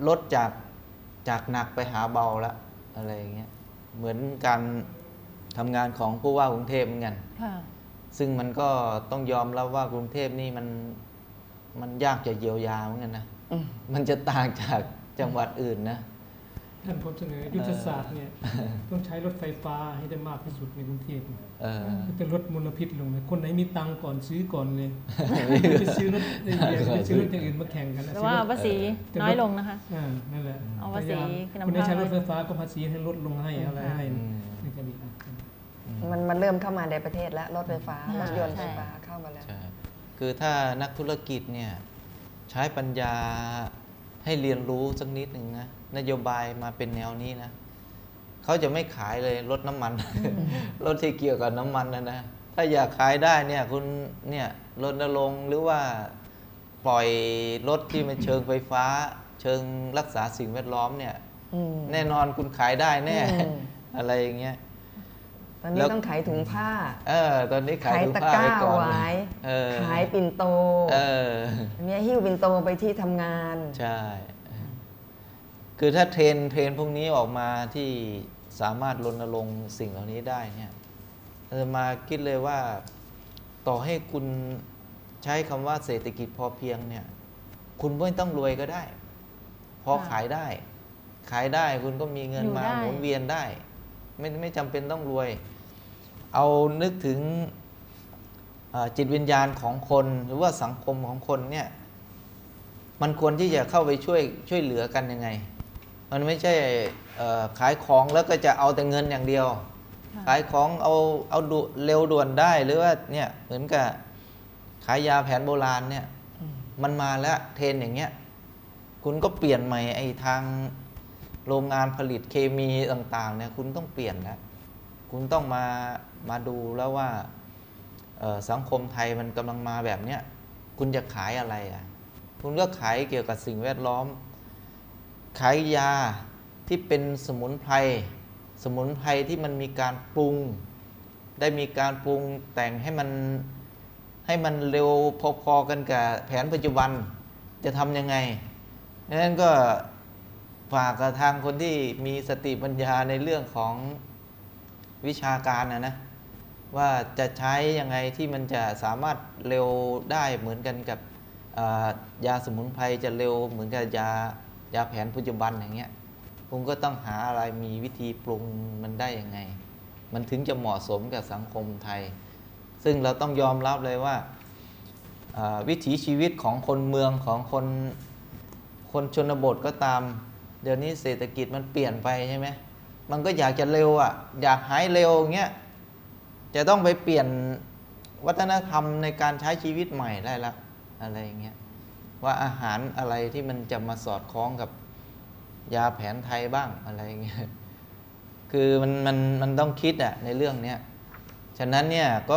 ลดจากจากหนักไปหาเบาละอะไรอย่างเงี้ยเหมือนการทำงานของผู้ว่ากรุงเทพเหมือนกันซึ่งมันก็ต้องยอมรับว่ากรุงเทพนี่มันมันยากจะเยียวยาเหมือนกันนะมันจะต่างจากจังหวัดอื่นนะท่านผมเสนอยุทธศาสตร์เนี่ยต้องใช้รถไฟฟ้าให้ได้มากที่สุดในกรุงเทพจะลดมลพิษลงเลยคนไหนมีตังก่อนซื้อก่อนเลยไปซื้อรถไปซื้อรถอย่างอื่นมาแข่งกันแต่ว่าภาษีน้อยลงนะคะนั่นแหละเอาภาษีคนไหนใช้รถไฟฟ้าก็ภาษีให้ลดลงให้อะไรให้นี่ก็ดีมันมันเริ่มเข้ามาในประเทศแล้วรถไฟฟ้ารถยนต์ไฟฟ้าเข้ามาแล้วคือถ้านักธุรกิจเนี่ยใช้ปัญญาให้เรียนรู้สักนิดหนึ่งนะนโยบายมาเป็นแนวนี้นะเขาจะไม่ขายเลยรถน้ำมัน รถที่เกี่ยวกับน้ำมันนะนะถ้าอยากขายได้เนี่ยคุณเนี่ยรณรงค์หรือว่าปล่อยรถที่มันเชิงไฟฟ้าเชิงรักษาสิ่งแวดล้อมเนี่ยแน่นอนคุณขายได้แน่ อะไรอย่างเงี้ยตอนนี้ต้องขายถุงผ้าเออตอนนี้ขายถุงผ้าไปก่อนขายปิ่นโตเอออันนี้หิ้วปิ่นโตไปที่ทำงานใช่คือถ้าเทรนเทรนพวกนี้ออกมาที่สามารถรณรงค์สิ่งเหล่านี้ได้เนี่ยจะมาคิดเลยว่าต่อให้คุณใช้คำว่าเศรษฐกิจพอเพียงเนี่ยคุณไม่ต้องรวยก็ได้พอขายได้ขายได้คุณก็มีเงินมาหมุนเวียนได้ไม่ไม่จำเป็นต้องรวยเอานึกถึงจิตวิญญาณของคนหรือว่าสังคมของคนเนี่ยมันควรที่จะเข้าไปช่วยช่วยเหลือกันยังไงมันไม่ใช่ขายของแล้วก็จะเอาแต่เงินอย่างเดียวขายของเอาเอาดูเร็วด่วนได้หรือว่าเนี่ยเหมือนกับขายยาแผนโบราณเนี่ยมันมาแล้วเทรนอย่างเงี้ยคุณก็เปลี่ยนใหม่ไอ้ทางโรงงานผลิตเคมีต่างๆเนี่ยคุณต้องเปลี่ยนแล้วคุณต้องมามาดูแล้วว่าสังคมไทยมันกำลังมาแบบเนี้ยคุณจะขายอะไรอ่ะคุณก็ขายเกี่ยวกับสิ่งแวดล้อมขายยาที่เป็นสมุนไพรสมุนไพรที่มันมีการปรุงได้มีการปรุงแต่งให้มันให้มันเร็วพอๆกันกับแผนปัจจุบันจะทำยังไงนั้นก็ฝากกับทางคนที่มีสติปัญญาในเรื่องของวิชาการนะนะว่าจะใช้ยังไงที่มันจะสามารถเร็วได้เหมือนกันกับยาสมุนไพรจะเร็วเหมือนกับยายาแผนปัจจุบันอย่างเงี้ยคุณก็ต้องหาอะไรมีวิธีปรุงมันได้ยังไงมันถึงจะเหมาะสมกับสังคมไทยซึ่งเราต้องยอมรับเลยว่าวิถีชีวิตของคนเมืองของคนคนชนบทก็ตามเดี๋ยวนี้เศรษฐกิจมันเปลี่ยนไปใช่ไหมมันก็อยากจะเร็วอ่ะอยากหายเร็วเงี้ยจะต้องไปเปลี่ยนวัฒนธรรมในการใช้ชีวิตใหม่ได้ละอะไรอย่างเงี้ยว่าอาหารอะไรที่มันจะมาสอดคล้องกับยาแผนไทยบ้างอะไรอย่างเงี้ยคือมันมันมันต้องคิดอ่ะในเรื่องเนี้ยฉะนั้นเนี่ยก็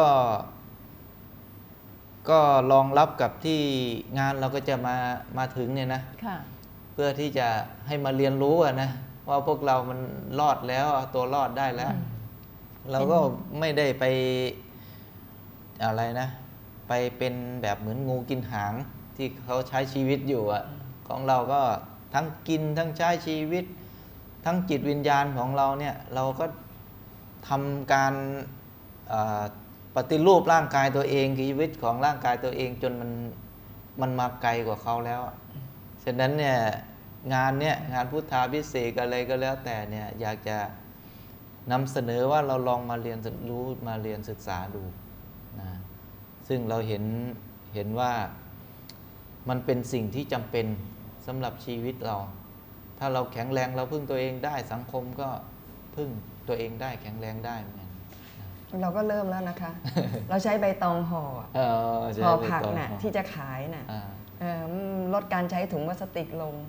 ก็รองรับกับที่งานเราก็จะมามาถึงเนี่ยนะเพื่อที่จะให้มาเรียนรู้อะนะว่าพวกเรามันรอดแล้วเอาตัวรอดได้แล้วเราก็ไม่ได้ไปอะไรนะไปเป็นแบบเหมือนงูกินหางที่เขาใช้ชีวิตอยู่อะของเราก็ทั้งกินทั้งใช้ชีวิตทั้งจิตวิญญาณของเราเนี่ยเราก็ทำการปฏิรูปร่างกายตัวเองชีวิตของร่างกายตัวเองจนมันมันมาไกลกว่าเขาแล้วฉะนั้นเนี่ยงานเนี่ยงานพุทธาภิเษกอะไรก็แล้วแต่เนี่ยอยากจะนำเสนอว่าเราลองมาเรียนรู้มาเรียนศึกษาดูนะซึ่งเราเห็นเห็นว่ามันเป็นสิ่งที่จำเป็นสำหรับชีวิตเราถ้าเราแข็งแรงเราพึ่งตัวเองได้สังคมก็พึ่งตัวเองได้แข็งแรงได้เหมือนกันเราก็เริ่มแล้วนะคะ เราใช้ใบตองห่อห่อผักน่ะที่จะขายน่ะลดการใช้ถุงพลาสติกลง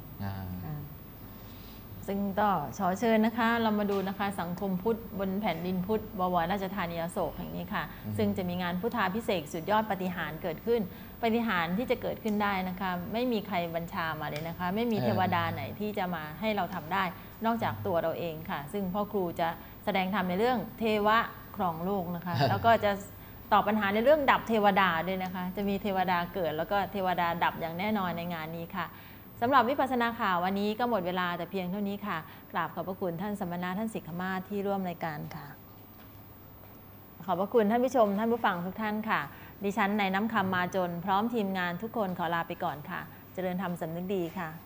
ซึ่งต่อขอเชิญนะคะเรามาดูนะคะสังคมพุทธบนแผ่นดินพุทธบวรราชธานีอโศกแห่งนี้ค่ะซึ่งจะมีงานพุทธาภิเษกสุดยอดปาฏิหาริย์เกิดขึ้นปาฏิหาริย์ที่จะเกิดขึ้นได้นะคะไม่มีใครบัญชามาเลยนะคะไม่มีเทวดาไหนที่จะมาให้เราทำได้นอกจากตัวเราเองค่ะซึ่งพ่อครูจะแสดงธรรมในเรื่องเทวะครองโลกนะคะแล้วก็จะตอบปัญหาในเรื่องดับเทวดาด้วยนะคะจะมีเทวดาเกิดแล้วก็เทวดาดับอย่างแน่นอนในงานนี้ค่ะสำหรับวิปัสสนาข่าววันนี้ก็หมดเวลาแต่เพียงเท่านี้ค่ะกราบขอบพระคุณท่านสมณะท่านสิกขมาศที่ร่วมรายการค่ะขอบพระคุณท่านผู้ชมท่านผู้ฟังทุกท่านค่ะดิฉันในน้ำคำมาจนพร้อมทีมงานทุกคนขอลาไปก่อนค่ะเจริญธรรมสำนึกดีค่ะ